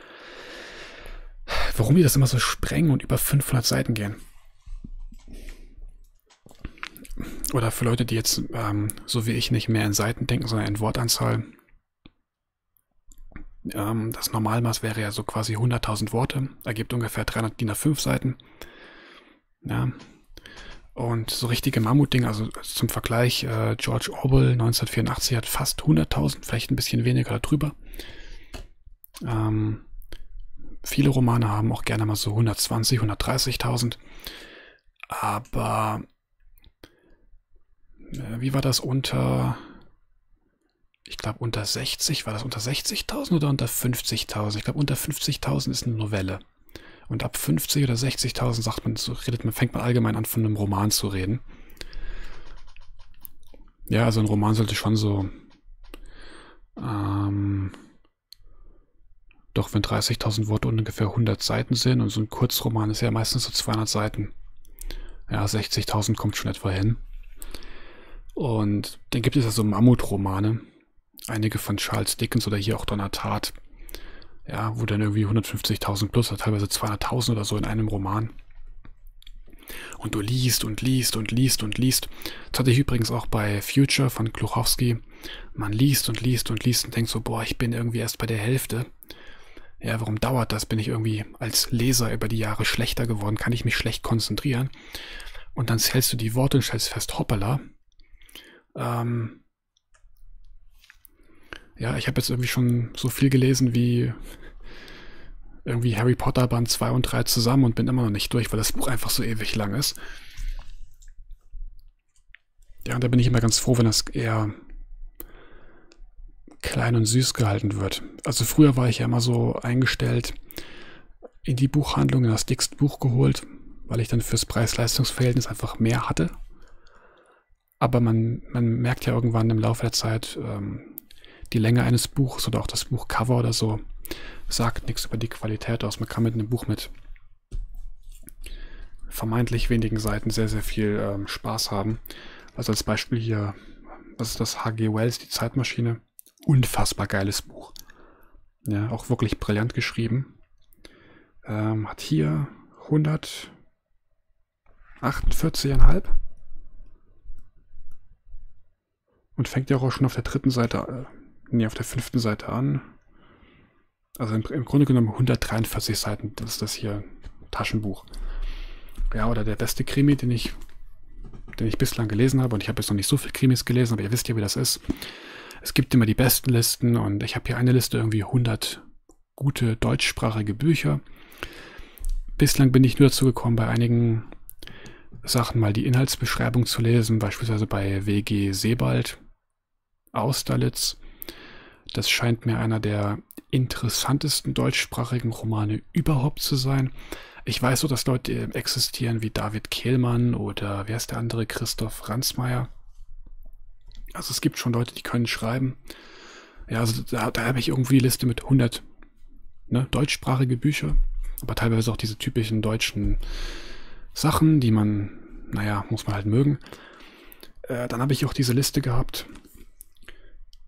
warum die das immer so sprengen und über 500 Seiten gehen. Oder für Leute, die jetzt, so wie ich, nicht mehr in Seiten denken, sondern in Wortanzahl. Das Normalmaß wäre ja so quasi 100.000 Worte, ergibt ungefähr 300 DIN A5 Seiten. Ja. Und so richtige Mammutdinge, also zum Vergleich, George Orwell 1984 hat fast 100.000, vielleicht ein bisschen weniger darüber. Viele Romane haben auch gerne mal so 120, 130.000. Aber wie war das ich glaube unter 60, war das unter 60.000 oder unter 50.000? Ich glaube unter 50.000 ist eine Novelle. Und ab 50 oder 60.000 sagt man, fängt man allgemein an, von einem Roman zu reden. Ja, also ein Roman sollte schon so, doch wenn 30.000 Worte ungefähr 100 Seiten sind, und so ein Kurzroman ist ja meistens so 200 Seiten. Ja, 60.000 kommt schon etwa hin. Und dann gibt es ja so Mammutromane. Einige von Charles Dickens oder hier auch Donna Tartt. Ja, wo dann irgendwie 150.000 plus oder teilweise 200.000 oder so in einem Roman. Und du liest und liest und liest und liest. Das hatte ich übrigens auch bei Future von Gluchowski. Man liest und liest und liest und denkt so, boah, ich bin irgendwie erst bei der Hälfte. Ja, warum dauert das? Bin ich irgendwie als Leser über die Jahre schlechter geworden? Kann ich mich schlecht konzentrieren? Und dann zählst du die Worte und stellst fest, hoppala. Ja, ich habe jetzt irgendwie schon so viel gelesen wie irgendwie Harry Potter Band 2 und 3 zusammen und bin immer noch nicht durch, weil das Buch einfach so ewig lang ist. Ja, und da bin ich immer ganz froh, wenn das eher klein und süß gehalten wird. Also früher war ich ja immer so eingestellt, in die Buchhandlung das dickste Buch geholt, weil ich dann fürs Preis-Leistungs-Verhältnis einfach mehr hatte. Aber man merkt ja irgendwann im Laufe der Zeit, die Länge eines Buches oder auch das Buchcover oder so sagt nichts über die Qualität aus. Man kann mit einem Buch mit vermeintlich wenigen Seiten sehr, sehr viel Spaß haben. Also als Beispiel hier, was ist das? H.G. Wells, die Zeitmaschine. Unfassbar geiles Buch. Ja, auch wirklich brillant geschrieben. Hat hier 148,5 und fängt ja auch schon auf der dritten Seite, auf der 5. Seite an. Also im Grunde genommen 143 Seiten, das ist das hier Taschenbuch. Ja, oder der beste Krimi, den ich bislang gelesen habe, und ich habe jetzt noch nicht so viele Krimis gelesen, aber ihr wisst ja, wie das ist. Es gibt immer die besten Listen, und ich habe hier eine Liste, irgendwie 100 gute deutschsprachige Bücher. Bislang bin ich nur dazu gekommen, bei einigen Sachen mal die Inhaltsbeschreibung zu lesen, beispielsweise bei W.G. Sebald, Austerlitz. Das scheint mir einer der interessantesten deutschsprachigen Romane überhaupt zu sein. Ich weiß so, dass Leute existieren wie David Kehlmann oder wer ist der andere, Christoph Ransmayr. Also es gibt schon Leute, die können schreiben. Ja, also da habe ich irgendwie eine Liste mit 100 deutschsprachige Bücher, aber teilweise auch diese typischen deutschen Sachen, die man, muss man halt mögen. Dann habe ich auch diese Liste gehabt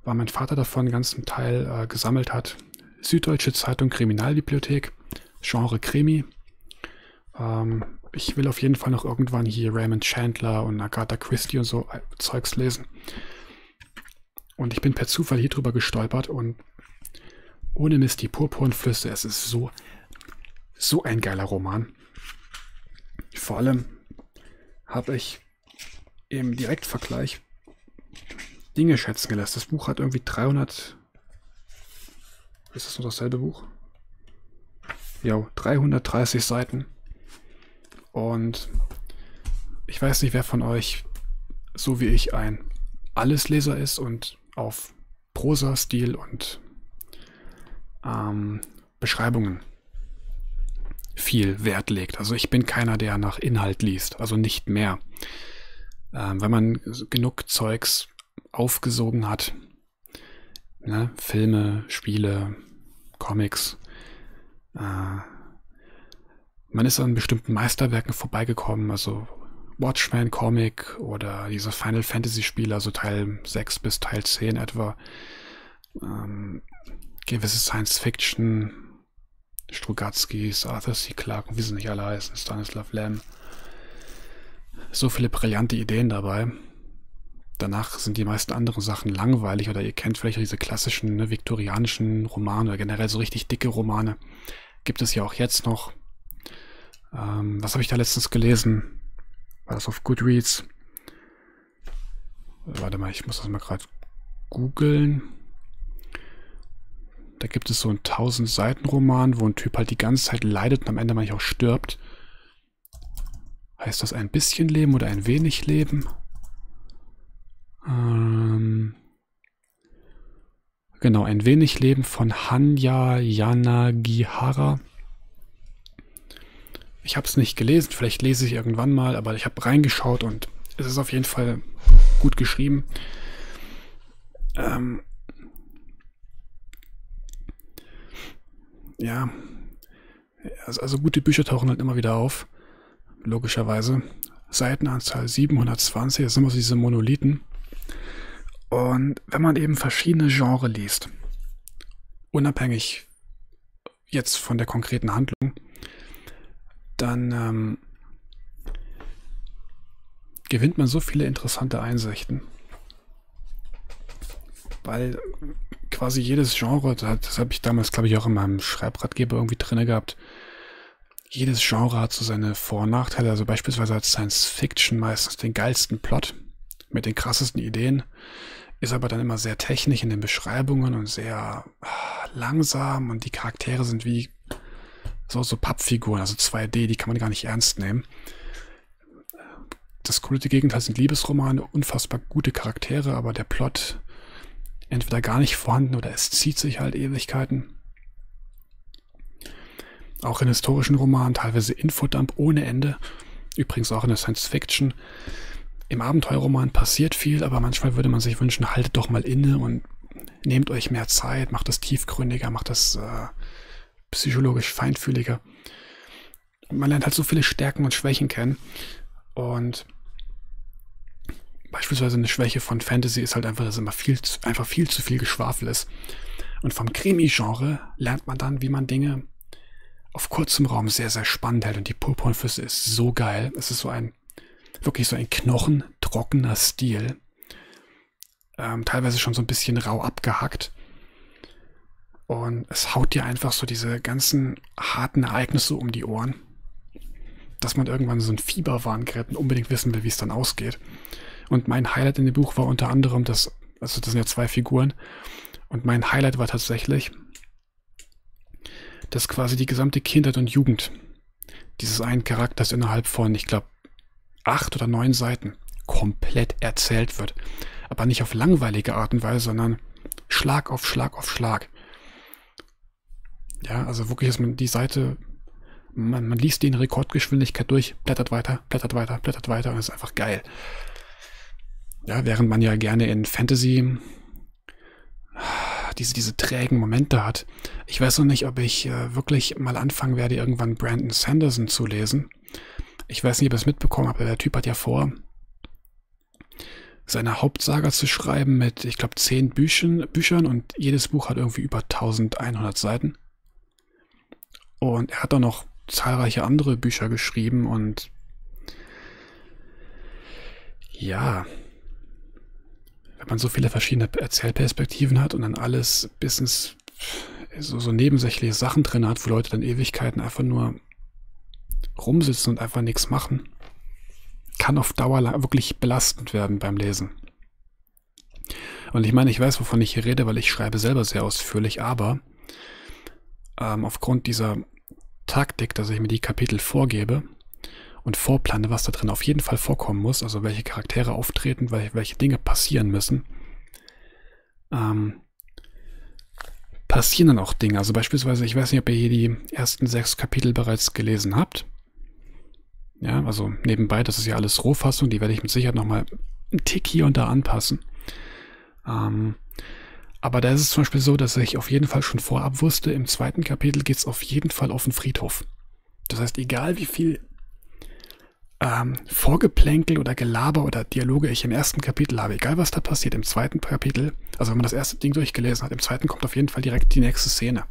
weil mein Vater davon einen ganzen Teil gesammelt hat. Süddeutsche Zeitung Kriminalbibliothek, Genre Krimi. Ich will auf jeden Fall noch irgendwann hier Raymond Chandler und Agatha Christie und so Zeugs lesen. Und ich bin per Zufall hier drüber gestolpert und ohne Mist, die Purpurnflüsse, es ist so ein geiler Roman. Vor allem habe ich im Direktvergleich Dinge schätzen gelernt. Das Buch hat irgendwie 300... Ist das noch dasselbe Buch? Ja, 330 Seiten. Und ich weiß nicht, wer von euch, so wie ich, ein Allesleser ist und auf Prosa-Stil und Beschreibungen viel Wert legt. Also ich bin keiner, der nach Inhalt liest, also nicht mehr. Wenn man genug Zeugs aufgesogen hat, ne, Filme, Spiele, Comics, man ist an bestimmten Meisterwerken vorbeigekommen, also Watchmen Comic oder diese Final Fantasy Spiele, also Teil 6 bis Teil 10 etwa, gewisse Science Fiction, Strugatskis, Arthur C. Clarke, wie sie nicht alle heißen, Stanislav Lem. So viele brillante Ideen dabei. Danach sind die meisten anderen Sachen langweilig oder ihr kennt vielleicht diese klassischen, ne, viktorianischen Romane oder generell so richtig dicke Romane. Gibt es ja auch jetzt noch. Was habe ich da letztens gelesen? War das auf Goodreads? Warte mal, ich muss das mal gerade googeln. Da gibt es so einen 1000-Seiten-Roman, wo ein Typ halt die ganze Zeit leidet und am Ende manchmal auch stirbt. Heißt das ein bisschen Leben oder ein wenig Leben? Genau, ein wenig Leben von Hanya Yanagihara. Ich habe es nicht gelesen, vielleicht lese ich irgendwann mal, aber ich habe reingeschaut und es ist auf jeden Fall gut geschrieben. Ja, also gute Bücher tauchen halt immer wieder auf, logischerweise. Seitenanzahl 720, das sind immer so diese Monolithen. Und wenn man eben verschiedene Genres liest, unabhängig jetzt von der konkreten Handlung, dann gewinnt man so viele interessante Einsichten. Weil quasi jedes Genre, das habe ich damals, glaube ich, auch in meinem Schreibratgeber irgendwie drin gehabt, jedes Genre hat so seine Vor- und Nachteile. Also beispielsweise hat Science Fiction meistens den geilsten Plot mit den krassesten Ideen, ist aber dann immer sehr technisch in den Beschreibungen und sehr langsam und die Charaktere sind wie so Pappfiguren, also 2D, die kann man gar nicht ernst nehmen. Das coole Gegenteil sind Liebesromane, unfassbar gute Charaktere, aber der Plot entweder gar nicht vorhanden oder es zieht sich halt Ewigkeiten. Auch in historischen Romanen teilweise Infodump ohne Ende. Übrigens auch in der Science Fiction. Im Abenteuerroman passiert viel, aber manchmal würde man sich wünschen, haltet doch mal inne und nehmt euch mehr Zeit, macht das tiefgründiger, macht das psychologisch feinfühliger. Man lernt halt so viele Stärken und Schwächen kennen. Und beispielsweise eine Schwäche von Fantasy ist halt einfach, dass immer viel zu viel Geschwafel ist. Und vom Krimi-Genre lernt man dann, wie man Dinge auf kurzem Raum sehr, sehr spannend hält. Und die Purpurnflüsse ist so geil. Es ist wirklich so ein knochentrockener Stil. Teilweise schon so ein bisschen rau abgehackt. Und es haut dir einfach so diese ganzen harten Ereignisse um die Ohren, dass man irgendwann so ein Fieberwahn gerät und unbedingt wissen will, wie es dann ausgeht. Und mein Highlight in dem Buch war unter anderem, das sind ja 2 Figuren, und mein Highlight war tatsächlich, dass quasi die gesamte Kindheit und Jugend dieses einen Charakters innerhalb von, ich glaube, 8 oder 9 Seiten komplett erzählt wird. Aber nicht auf langweilige Art und Weise, sondern Schlag auf Schlag auf Schlag. Ja, also wirklich ist man die Seite, man liest die in Rekordgeschwindigkeit durch, blättert weiter, blättert weiter, blättert weiter und es ist einfach geil. Ja, während man ja gerne in Fantasy diese trägen Momente hat. Ich weiß noch nicht, ob ich wirklich mal anfangen werde, irgendwann Brandon Sanderson zu lesen. Ich weiß nicht, ob ihr es mitbekommen habt, aber der Typ hat ja vor, seine Hauptsaga zu schreiben mit, ich glaube, 10 Büchern und jedes Buch hat irgendwie über 1100 Seiten. Und er hat dann noch zahlreiche andere Bücher geschrieben und ja, wenn man so viele verschiedene Erzählperspektiven hat und dann alles bis ins so nebensächliche Sachen drin hat, wo Leute dann Ewigkeiten einfach nur rumsitzen und einfach nichts machen, kann auf Dauer wirklich belastend werden beim Lesen. Und ich meine, ich weiß, wovon ich hier rede, weil ich schreibe selber sehr ausführlich, aber aufgrund dieser Taktik, dass ich mir die Kapitel vorgebe und vorplane, was da drin auf jeden Fall vorkommen muss, also welche Charaktere auftreten, welche Dinge passieren müssen, passieren dann auch Dinge. Also beispielsweise, ich weiß nicht, ob ihr hier die ersten 6 Kapitel bereits gelesen habt. Ja, also nebenbei, das ist ja alles Rohfassung, die werde ich mit Sicherheit nochmal einen Tick hier und da anpassen. Aber da ist es zum Beispiel so, dass ich auf jeden Fall schon vorab wusste, im 2. Kapitel geht es auf jeden Fall auf den Friedhof. Das heißt, egal wie viel Vorgeplänkel oder Gelaber oder Dialoge ich im 1. Kapitel habe, egal was da passiert, im 2. Kapitel, also wenn man das erste Ding durchgelesen hat, im 2. kommt auf jeden Fall direkt die nächste Szene.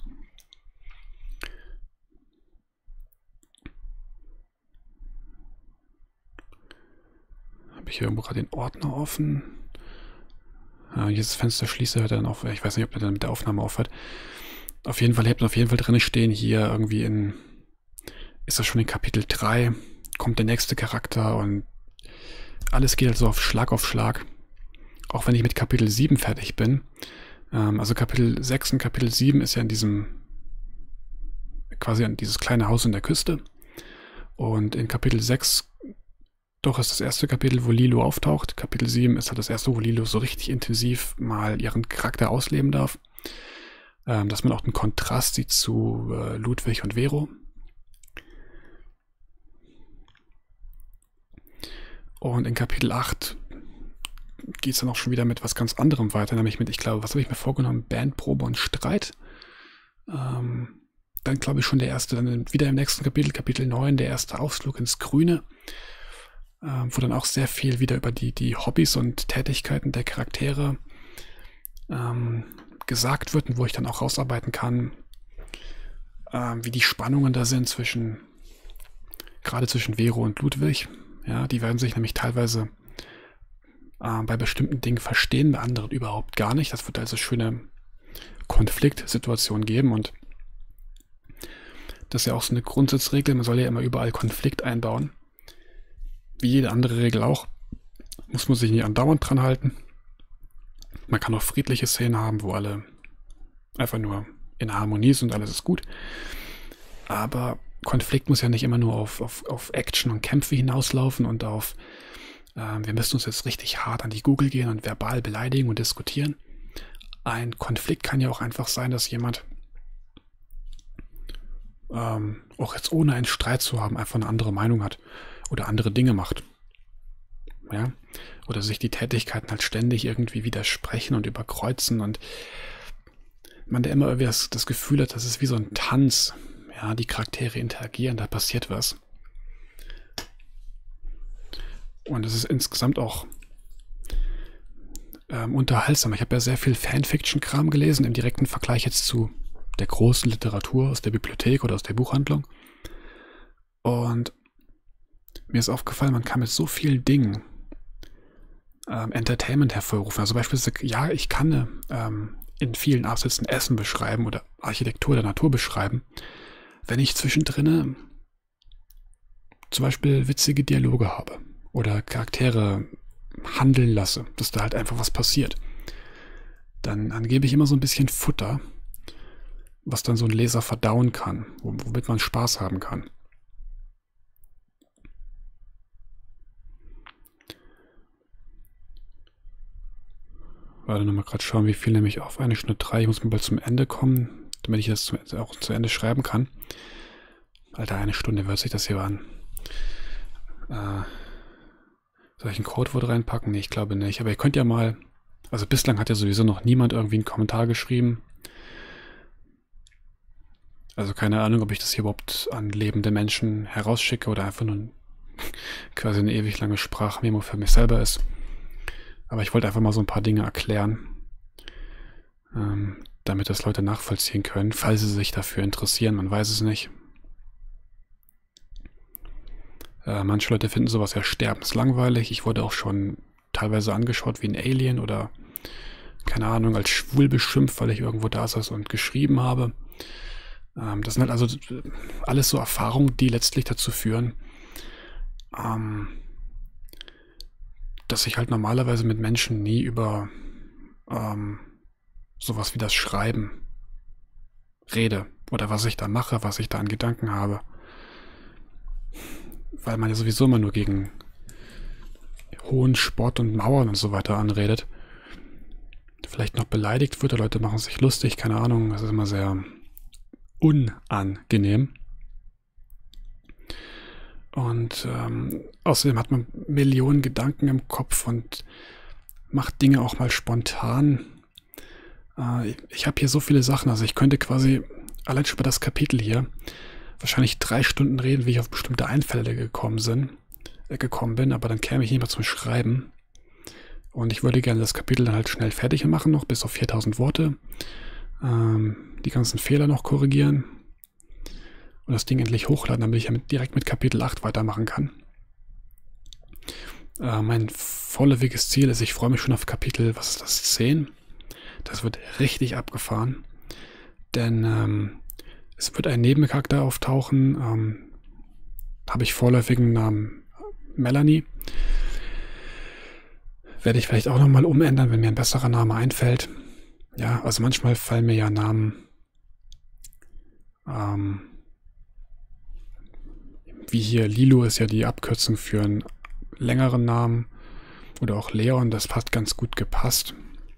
Habe ich hier irgendwo gerade den Ordner offen? Ja, wenn ich jetzt das Fenster schließe, hört er dann auf. Ich weiß nicht, ob er dann mit der Aufnahme aufhört. Auf jeden Fall, ihr habt auf jeden Fall drin stehen, hier irgendwie ist das schon in Kapitel 3, kommt der nächste Charakter und alles geht also auf Schlag. Auch wenn ich mit Kapitel 7 fertig bin. Also Kapitel 6 und Kapitel 7 ist ja quasi an dieses kleine Haus in der Küste. Und in Kapitel 6 doch ist das erste Kapitel, wo Lilo auftaucht. Kapitel 7 ist halt das erste, wo Lilo so richtig intensiv mal ihren Charakter ausleben darf. Dass man auch den Kontrast sieht zu Ludwig und Vero. Und in Kapitel 8 geht es dann auch schon wieder mit was ganz anderem weiter, nämlich mit, ich glaube, was habe ich mir vorgenommen? Bandprobe und Streit. Dann glaube ich schon der erste, dann wieder im nächsten Kapitel, Kapitel 9, der erste Ausflug ins Grüne, wo dann auch sehr viel wieder über die Hobbys und Tätigkeiten der Charaktere gesagt wird und wo ich dann auch rausarbeiten kann, wie die Spannungen da sind gerade zwischen Vero und Ludwig. Ja, die werden sich nämlich teilweise bei bestimmten Dingen verstehen, bei anderen überhaupt gar nicht. Das wird also schöne Konfliktsituationen geben und das ist ja auch so eine Grundsatzregel, man soll ja immer überall Konflikt einbauen. Wie jede andere Regel auch, muss man sich nicht andauernd dran halten. Man kann auch friedliche Szenen haben, wo alle einfach nur in Harmonie sind und alles ist gut. Aber Konflikt muss ja nicht immer nur auf Action und Kämpfe hinauslaufen und auf wir müssen uns jetzt richtig hart an die Gurgel gehen und verbal beleidigen und diskutieren. Ein Konflikt kann ja auch einfach sein, dass jemand auch jetzt ohne einen Streit zu haben, einfach eine andere Meinung hat oder andere Dinge macht. Ja? Oder sich die Tätigkeiten halt ständig irgendwie widersprechen und überkreuzen und man da immer irgendwie das Gefühl hat, das ist wie so ein Tanz. Ja, die Charaktere interagieren, da passiert was. Und es ist insgesamt auch unterhaltsam. Ich habe ja sehr viel Fanfiction-Kram gelesen, im direkten Vergleich jetzt zu der großen Literatur aus der Bibliothek oder aus der Buchhandlung. Und mir ist aufgefallen, man kann mit so vielen Dingen Entertainment hervorrufen. Also beispielsweise, ja, ich kann in vielen Absätzen Essen beschreiben oder Architektur der Natur beschreiben, wenn ich zwischendrin zum Beispiel witzige Dialoge habe oder Charaktere handeln lasse, dass da halt einfach was passiert. Dann gebe ich immer so ein bisschen Futter, was dann so ein Leser verdauen kann, womit man Spaß haben kann. Warte, nochmal gerade schauen, wie viel nämlich auf 1 Stunde 3. Ich muss mal bald zum Ende kommen, damit ich das auch zu Ende schreiben kann. Alter, 1 Stunde wird sich das hier an. Soll ich ein Codewort reinpacken? Nee, ich glaube nicht. Aber ihr könnt ja mal, also bislang hat ja sowieso noch niemand irgendwie einen Kommentar geschrieben. Also keine Ahnung, ob ich das hier überhaupt an lebende Menschen herausschicke oder einfach nur quasi eine ewig lange Sprachmemo für mich selber ist. Aber ich wollte einfach mal so ein paar Dinge erklären, damit das Leute nachvollziehen können, falls sie sich dafür interessieren. Man weiß es nicht. Manche Leute finden sowas ja sterbenslangweilig. Ich wurde auch schon teilweise angeschaut wie ein Alien oder, keine Ahnung, als schwul beschimpft, weil ich irgendwo da saß und geschrieben habe. Das sind halt also alles so Erfahrungen, die letztlich dazu führen, dass ich halt normalerweise mit Menschen nie über sowas wie das Schreiben rede oder was ich da mache, was ich da an Gedanken habe. Weil man ja sowieso immer nur gegen hohen Sport und Mauern und so weiter anredet. Vielleicht noch beleidigt wird, oder Leute machen sich lustig, keine Ahnung, das ist immer sehr unangenehm. Und außerdem hat man Millionen Gedanken im Kopf und macht Dinge auch mal spontan. Ich habe hier so viele Sachen, also ich könnte quasi allein schon über das Kapitel hier wahrscheinlich 3 Stunden reden, wie ich auf bestimmte Einfälle gekommen bin, aber dann käme ich nicht mehr zum Schreiben. Und ich würde gerne das Kapitel dann halt schnell fertig machen, noch bis auf 4000 Worte. Die ganzen Fehler noch korrigieren und das Ding endlich hochladen, damit ich ja direkt mit Kapitel 8 weitermachen kann. Mein vorläufiges Ziel ist, ich freue mich schon auf Kapitel, was ist das, 10? Das wird richtig abgefahren, denn es wird ein Nebencharakter auftauchen, habe ich vorläufigen Namen Melanie. Werde ich vielleicht auch nochmal umändern, wenn mir ein besserer Name einfällt. Ja, also manchmal fallen mir ja Namen wie hier Lilo ist ja die Abkürzung für einen längeren Namen oder auch Leon, das hat ganz gut gepasst.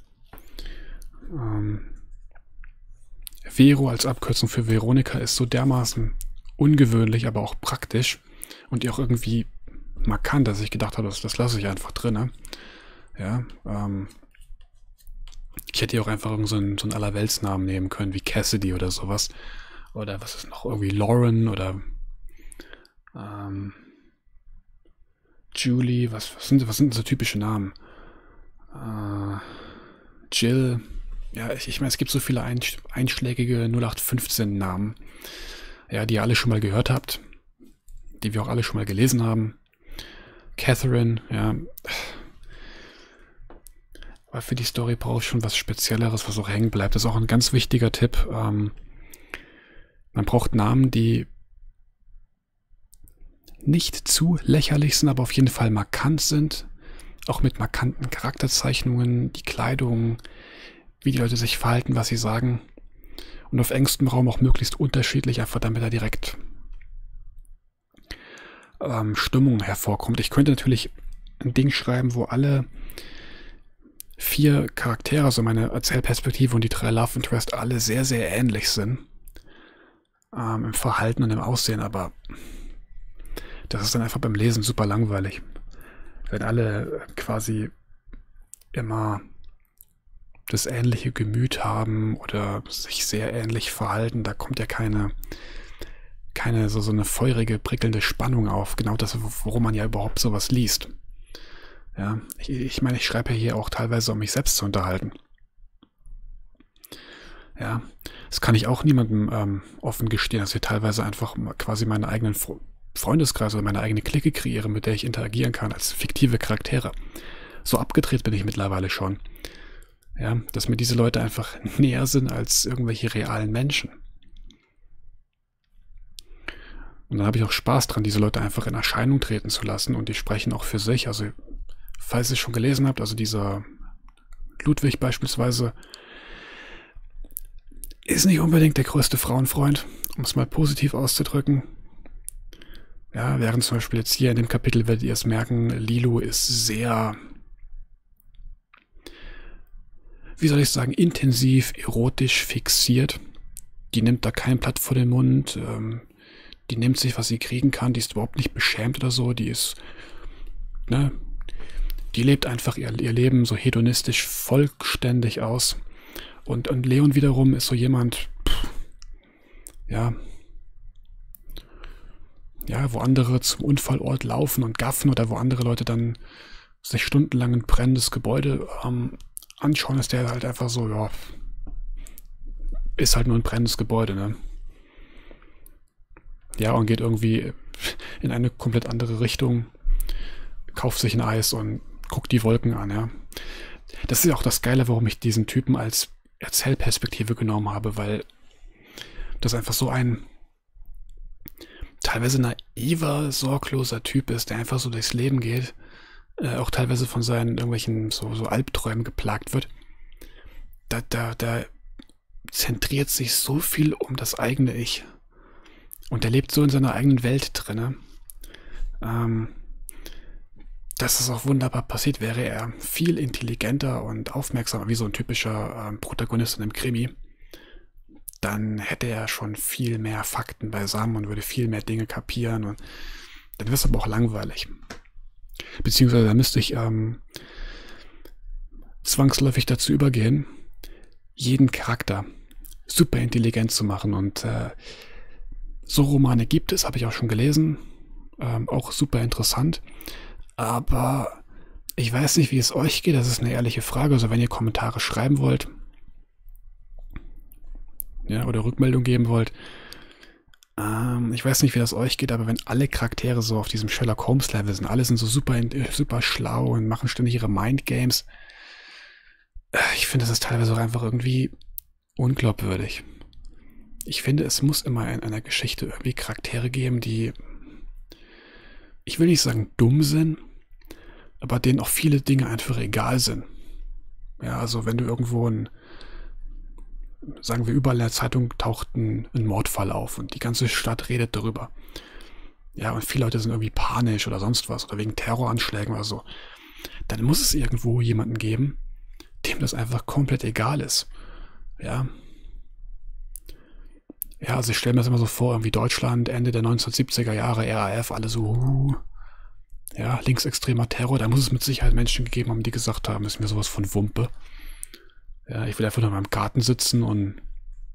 Vero als Abkürzung für Veronika ist so dermaßen ungewöhnlich, aber auch praktisch und auch irgendwie markant, dass ich gedacht habe, das lasse ich einfach drin. Ne? Ja, ich hätte ja auch einfach so einen Allerweltsnamen nehmen können, wie Cassidy oder sowas. Oder was ist noch, irgendwie Lauren oder Julie, was sind so typische Namen? Jill. Ja, ich meine, es gibt so viele einschlägige 0815-Namen, ja, die ihr alle schon mal gehört habt, die wir auch alle schon mal gelesen haben. Catherine, ja. Aber für die Story brauche ich schon was Spezielleres, was auch hängen bleibt. Das ist auch ein ganz wichtiger Tipp. Man braucht Namen, die nicht zu lächerlich sind, aber auf jeden Fall markant sind. Auch mit markanten Charakterzeichnungen, die Kleidung, wie die Leute sich verhalten, was sie sagen. Und auf engstem Raum auch möglichst unterschiedlich, einfach damit da direkt Stimmung hervorkommt. Ich könnte natürlich ein Ding schreiben, wo alle 4 Charaktere, also meine Erzählperspektive und die 3 Love Interest, alle sehr, sehr ähnlich sind. Im Verhalten und im Aussehen, aber das ist dann einfach beim Lesen super langweilig. Wenn alle quasi immer das ähnliche Gemüt haben oder sich sehr ähnlich verhalten, da kommt ja keine so eine feurige, prickelnde Spannung auf. Genau das, worum man ja überhaupt sowas liest. Ja, ich meine, ich schreibe ja hier auch teilweise, um mich selbst zu unterhalten. Ja, das kann ich auch niemandem offen gestehen, dass ich teilweise einfach quasi meinen eigenen Freundeskreis oder meine eigene Clique kreiere, mit der ich interagieren kann, als fiktive Charaktere. So abgedreht bin ich mittlerweile schon. Ja, dass mir diese Leute einfach näher sind als irgendwelche realen Menschen. Und dann habe ich auch Spaß dran, diese Leute einfach in Erscheinung treten zu lassen und die sprechen auch für sich. Also, falls ihr es schon gelesen habt, also dieser Ludwig beispielsweise ist nicht unbedingt der größte Frauenfreund, um es mal positiv auszudrücken. Ja, während zum Beispiel jetzt hier in dem Kapitel werdet ihr es merken, Lilo ist sehr, wie soll ich sagen, intensiv, erotisch fixiert. Die nimmt da kein Blatt vor den Mund, die nimmt sich, was sie kriegen kann, die ist überhaupt nicht beschämt oder so, die ist, ne, die lebt einfach ihr Leben so hedonistisch vollständig aus. Und Leon wiederum ist so jemand, ja, wo andere zum Unfallort laufen und gaffen oder wo andere Leute dann sich stundenlang ein brennendes Gebäude anschauen, ist der halt einfach so, ja, ist halt nur ein brennendes Gebäude, ne? Ja, und geht irgendwie in eine komplett andere Richtung, kauft sich ein Eis und guckt die Wolken an, ja. Das ist ja auch das Geile, warum ich diesen Typen als Erzählperspektive genommen habe, weil das einfach so ein teilweise naiver, sorgloser Typ ist, der einfach so durchs Leben geht, auch teilweise von seinen irgendwelchen so Albträumen geplagt wird. Da zentriert sich so viel um das eigene Ich. Und er lebt so in seiner eigenen Welt drinne, dass es auch wunderbar passiert. Wäre er viel intelligenter und aufmerksamer, wie so ein typischer Protagonist in einem Krimi, dann hätte er schon viel mehr Fakten beisammen und würde viel mehr Dinge kapieren. Und dann wäre es aber auch langweilig. Beziehungsweise da müsste ich zwangsläufig dazu übergehen, jeden Charakter super intelligent zu machen. Und so Romane gibt es, habe ich auch schon gelesen. Auch super interessant. Aber ich weiß nicht, wie es euch geht. Das ist eine ehrliche Frage. Also wenn ihr Kommentare schreiben wollt, ja, oder Rückmeldung geben wollt. Ich weiß nicht, wie das euch geht, aber wenn alle Charaktere so auf diesem Sherlock Holmes Level sind, alle sind so super schlau und machen ständig ihre Mindgames, ich finde, das ist teilweise auch einfach irgendwie unglaubwürdig. Ich finde, es muss immer in einer Geschichte irgendwie Charaktere geben, die, ich will nicht sagen dumm sind, aber denen auch viele Dinge einfach egal sind. Ja, also wenn du irgendwo sagen wir, überall in der Zeitung taucht ein Mordfall auf und die ganze Stadt redet darüber. Ja, und viele Leute sind irgendwie panisch oder sonst was oder wegen Terroranschlägen oder so. Dann muss es irgendwo jemanden geben, dem das einfach komplett egal ist. Ja. Ja, also ich stelle mir das immer so vor, irgendwie Deutschland, Ende der 1970er Jahre, RAF, alle so, ja, linksextremer Terror. Da muss es mit Sicherheit Menschen gegeben haben, die gesagt haben, ist mir sowas von Wumpe. Ja, ich will einfach nur in meinem Garten sitzen und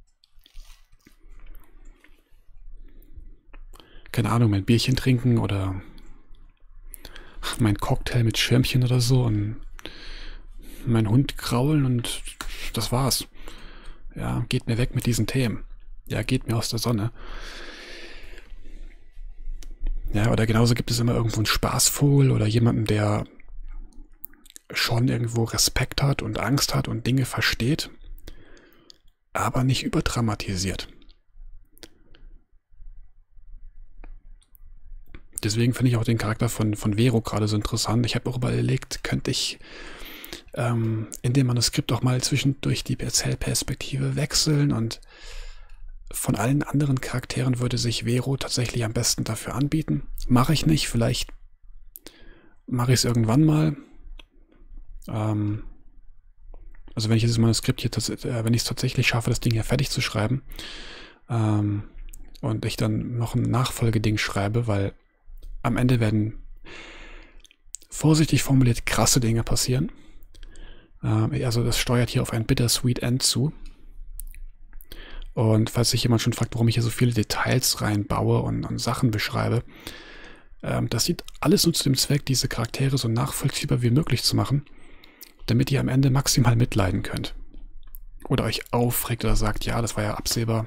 keine Ahnung, mein Bierchen trinken oder mein Cocktail mit Schirmchen oder so und meinen Hund kraulen und das war's. Ja, geht mir weg mit diesen Themen. Ja, geht mir aus der Sonne. Ja, oder genauso gibt es immer irgendwo einen Spaßvogel oder jemanden, der schon irgendwo Respekt hat und Angst hat und Dinge versteht, aber nicht überdramatisiert. Deswegen finde ich auch den Charakter von Vero gerade so interessant. Ich habe auch überlegt, könnte ich in dem Manuskript auch mal zwischendurch die Erzählperspektive wechseln und von allen anderen Charakteren würde sich Vero tatsächlich am besten dafür anbieten. Mache ich nicht, vielleicht mache ich es irgendwann mal. Also wenn ich dieses Manuskript hier, wenn ich es tatsächlich schaffe, das Ding hier fertig zu schreiben und ich dann noch ein Nachfolgeding schreibe, weil am Ende werden vorsichtig formuliert krasse Dinge passieren. Also das steuert hier auf ein Bittersweet End zu. Und falls sich jemand schon fragt, warum ich hier so viele Details reinbaue und Sachen beschreibe, das sieht alles nur zu dem Zweck, diese Charaktere so nachvollziehbar wie möglich zu machen, damit ihr am Ende maximal mitleiden könnt. Oder euch aufregt oder sagt, ja, das war ja absehbar.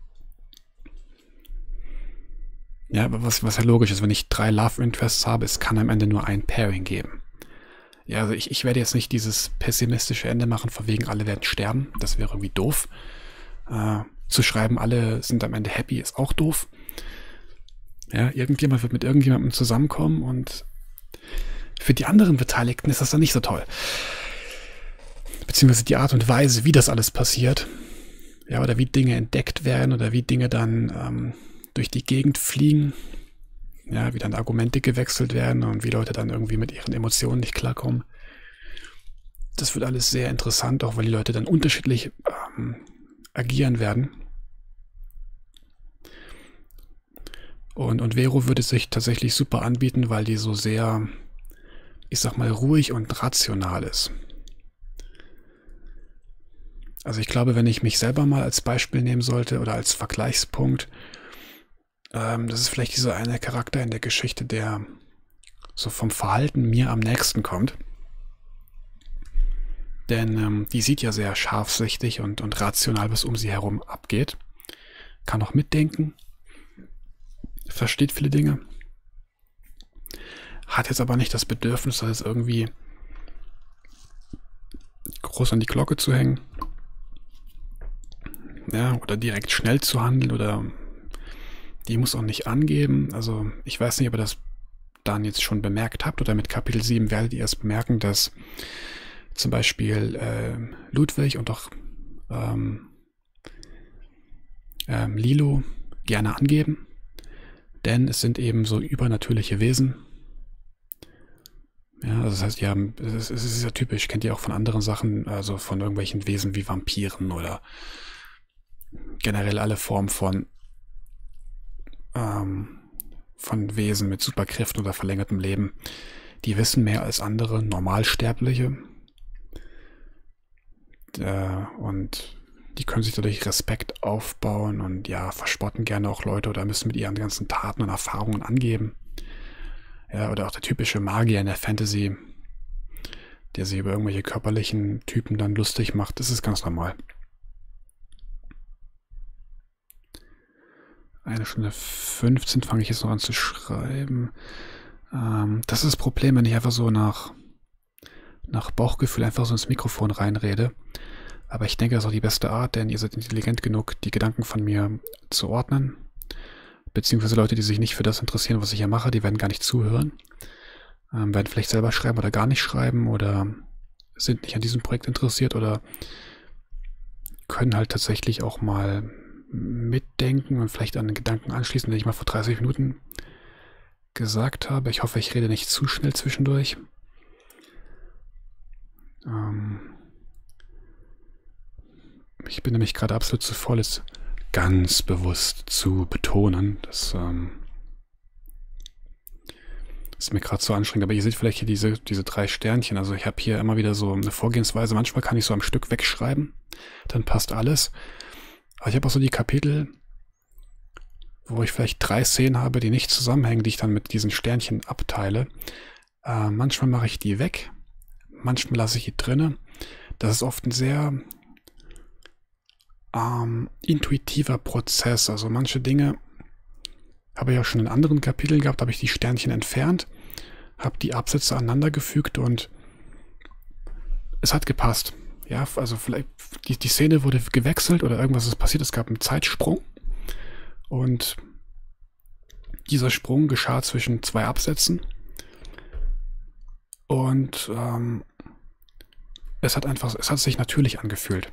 Ja, aber was ja logisch ist, wenn ich 3 Love Interests habe, es kann am Ende nur ein Pairing geben. Ja, also ich werde jetzt nicht dieses pessimistische Ende machen, von wegen alle werden sterben. Das wäre irgendwie doof. Zu schreiben, alle sind am Ende happy, ist auch doof. Ja, irgendjemand wird mit irgendjemandem zusammenkommen und für die anderen Beteiligten ist das dann nicht so toll. Beziehungsweise die Art und Weise, wie das alles passiert. Ja, oder wie Dinge entdeckt werden oder wie Dinge dann durch die Gegend fliegen. Ja, wie dann Argumente gewechselt werden und wie Leute dann irgendwie mit ihren Emotionen nicht klarkommen. Das wird alles sehr interessant, auch weil die Leute dann unterschiedlich agieren werden. Und Vero würde sich tatsächlich super anbieten, weil die so sehr, ich sag mal, ruhig und rational ist. Also ich glaube, wenn ich mich selber mal als Beispiel nehmen sollte oder als Vergleichspunkt, das ist vielleicht dieser eine Charakter in der Geschichte, der so vom Verhalten mir am nächsten kommt. Denn die sieht ja sehr scharfsichtig und rational, was um sie herum abgeht. Kann auch mitdenken. Versteht viele Dinge. Hat jetzt aber nicht das Bedürfnis, das irgendwie groß an die Glocke zu hängen. Ja, oder direkt schnell zu handeln, oder die muss auch nicht angeben. Also ich weiß nicht, ob ihr das dann jetzt schon bemerkt habt, oder mit Kapitel 7 werdet ihr erst bemerken, dass zum Beispiel Ludwig und auch Lilo gerne angeben, denn es sind eben so übernatürliche Wesen. Ja, also das heißt, ja, es ist ja typisch, kennt ihr auch von anderen Sachen, also von irgendwelchen Wesen wie Vampiren oder generell alle Formen von Wesen mit Superkräften oder verlängertem Leben. Die wissen mehr als andere Normalsterbliche. Und die können sich dadurch Respekt aufbauen und ja, verspotten gerne auch Leute oder müssen mit ihren ganzen Taten und Erfahrungen angeben. Ja, oder auch der typische Magier in der Fantasy, der sich über irgendwelche körperlichen Typen dann lustig macht. Das ist ganz normal. 1:15 fange ich jetzt noch an zu schreiben. Das ist das Problem, wenn ich einfach so nach Bauchgefühl einfach so ins Mikrofon reinrede. Aber ich denke, das ist auch die beste Art, denn ihr seid intelligent genug, die Gedanken von mir zu ordnen. Beziehungsweise Leute, die sich nicht für das interessieren, was ich hier mache, die werden gar nicht zuhören. Werden vielleicht selber schreiben oder gar nicht schreiben oder sind nicht an diesem Projekt interessiert oder können halt tatsächlich auch mal mitdenken und vielleicht an den Gedanken anschließen, den ich mal vor 30 Minuten gesagt habe. Ich hoffe, ich rede nicht zu schnell zwischendurch. Ich bin nämlich gerade absolut zu voll, es ganz bewusst zu betonen. Das ist mir gerade so anstrengend. Aber ihr seht vielleicht hier diese 3 Sternchen. Also ich habe hier immer wieder so eine Vorgehensweise. Manchmal kann ich so am Stück wegschreiben. Dann passt alles. Aber ich habe auch so die Kapitel, wo ich vielleicht 3 Szenen habe, die nicht zusammenhängen, die ich dann mit diesen Sternchen abteile. Manchmal mache ich die weg. Manchmal lasse ich die drinne. Das ist oft ein sehr intuitiver Prozess. Also manche Dinge habe ich auch schon in anderen Kapiteln gehabt, habe ich die Sternchen entfernt, habe die Absätze aneinandergefügt und es hat gepasst. Ja, also vielleicht die Szene wurde gewechselt oder irgendwas ist passiert, es gab einen Zeitsprung und dieser Sprung geschah zwischen 2 Absätzen und es hat sich natürlich angefühlt.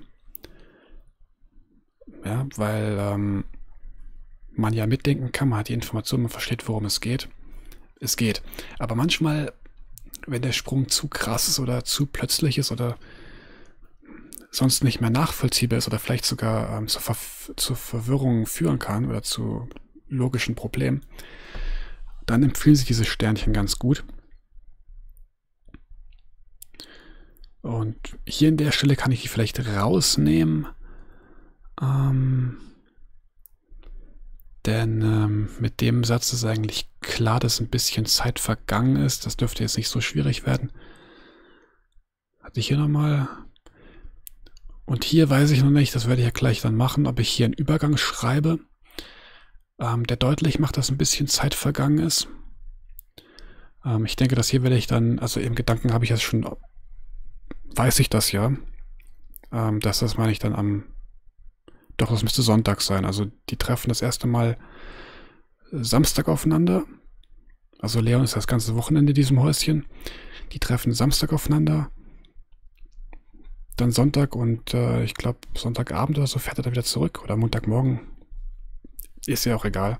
Ja, weil man ja mitdenken kann, man hat die Information, man versteht, worum es geht. Es geht. Aber manchmal, wenn der Sprung zu krass ist oder zu plötzlich ist oder sonst nicht mehr nachvollziehbar ist oder vielleicht sogar zur Verwirrung führen kann oder zu logischen Problemen, dann empfehlen sich diese Sternchen ganz gut. Und hier in der Stelle kann ich die vielleicht rausnehmen. Denn mit dem Satz ist eigentlich klar, dass ein bisschen Zeit vergangen ist. Das dürfte jetzt nicht so schwierig werden. Hatte ich hier nochmal. Und hier weiß ich noch nicht, das werde ich ja gleich dann machen, ob ich hier einen Übergang schreibe, der deutlich macht, dass ein bisschen Zeit vergangen ist. Ich denke, das hier werde ich dann, also im Gedanken habe ich das schon, weiß ich das ja, dass das meine ich dann doch, das müsste Sonntag sein. Also die treffen das erste Mal Samstag aufeinander. Also Leon ist das ganze Wochenende in diesem Häuschen. Die treffen Samstag aufeinander. Dann Sonntag und ich glaube Sonntagabend oder so fährt er dann wieder zurück. Oder Montagmorgen. Ist ja auch egal.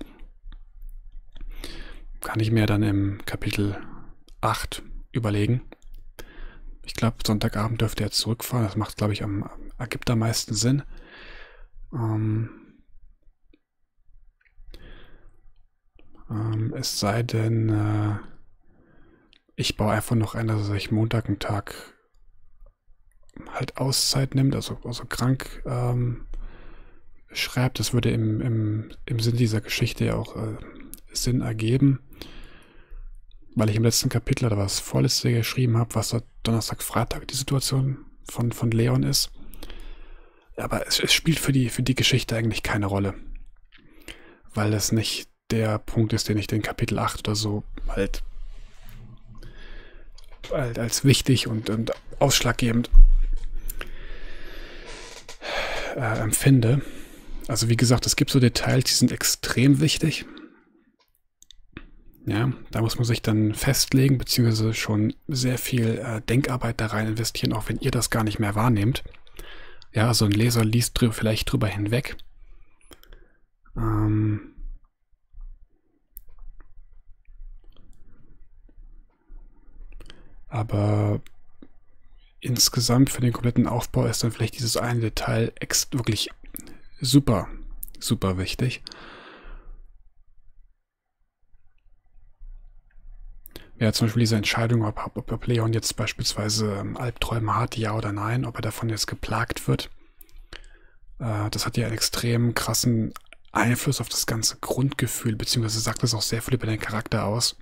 Kann ich mir dann im Kapitel 8 überlegen. Ich glaube Sonntagabend dürfte er zurückfahren. Das macht, glaube ich, ergibt am meisten Sinn. Es sei denn, ich baue einfach noch ein, dass er sich Montag einen Tag halt Auszeit nimmt, also krank schreibt. Das würde im Sinn dieser Geschichte ja auch Sinn ergeben. weil ich im letzten Kapitel oder was vorletzte geschrieben habe, was da Donnerstag, Freitag die Situation von Leon ist. Aber es spielt für die Geschichte eigentlich keine Rolle. Weil das nicht der Punkt ist, den ich in Kapitel 8 oder so halt als wichtig und ausschlaggebend empfinde. Also wie gesagt, es gibt so Details, die sind extrem wichtig. Ja, da muss man sich dann festlegen, beziehungsweise schon sehr viel Denkarbeit da rein investieren, auch wenn ihr das gar nicht mehr wahrnehmt. Ja, also ein Leser liest vielleicht drüber hinweg. Aber insgesamt für den kompletten Aufbau ist dann vielleicht dieses eine Detail wirklich super, super wichtig. Ja, zum Beispiel diese Entscheidung, ob Leon jetzt beispielsweise Albträume hat, ja oder nein, ob er davon jetzt geplagt wird. Das hat ja einen extrem krassen Einfluss auf das ganze Grundgefühl, beziehungsweise sagt das auch sehr viel über den Charakter aus.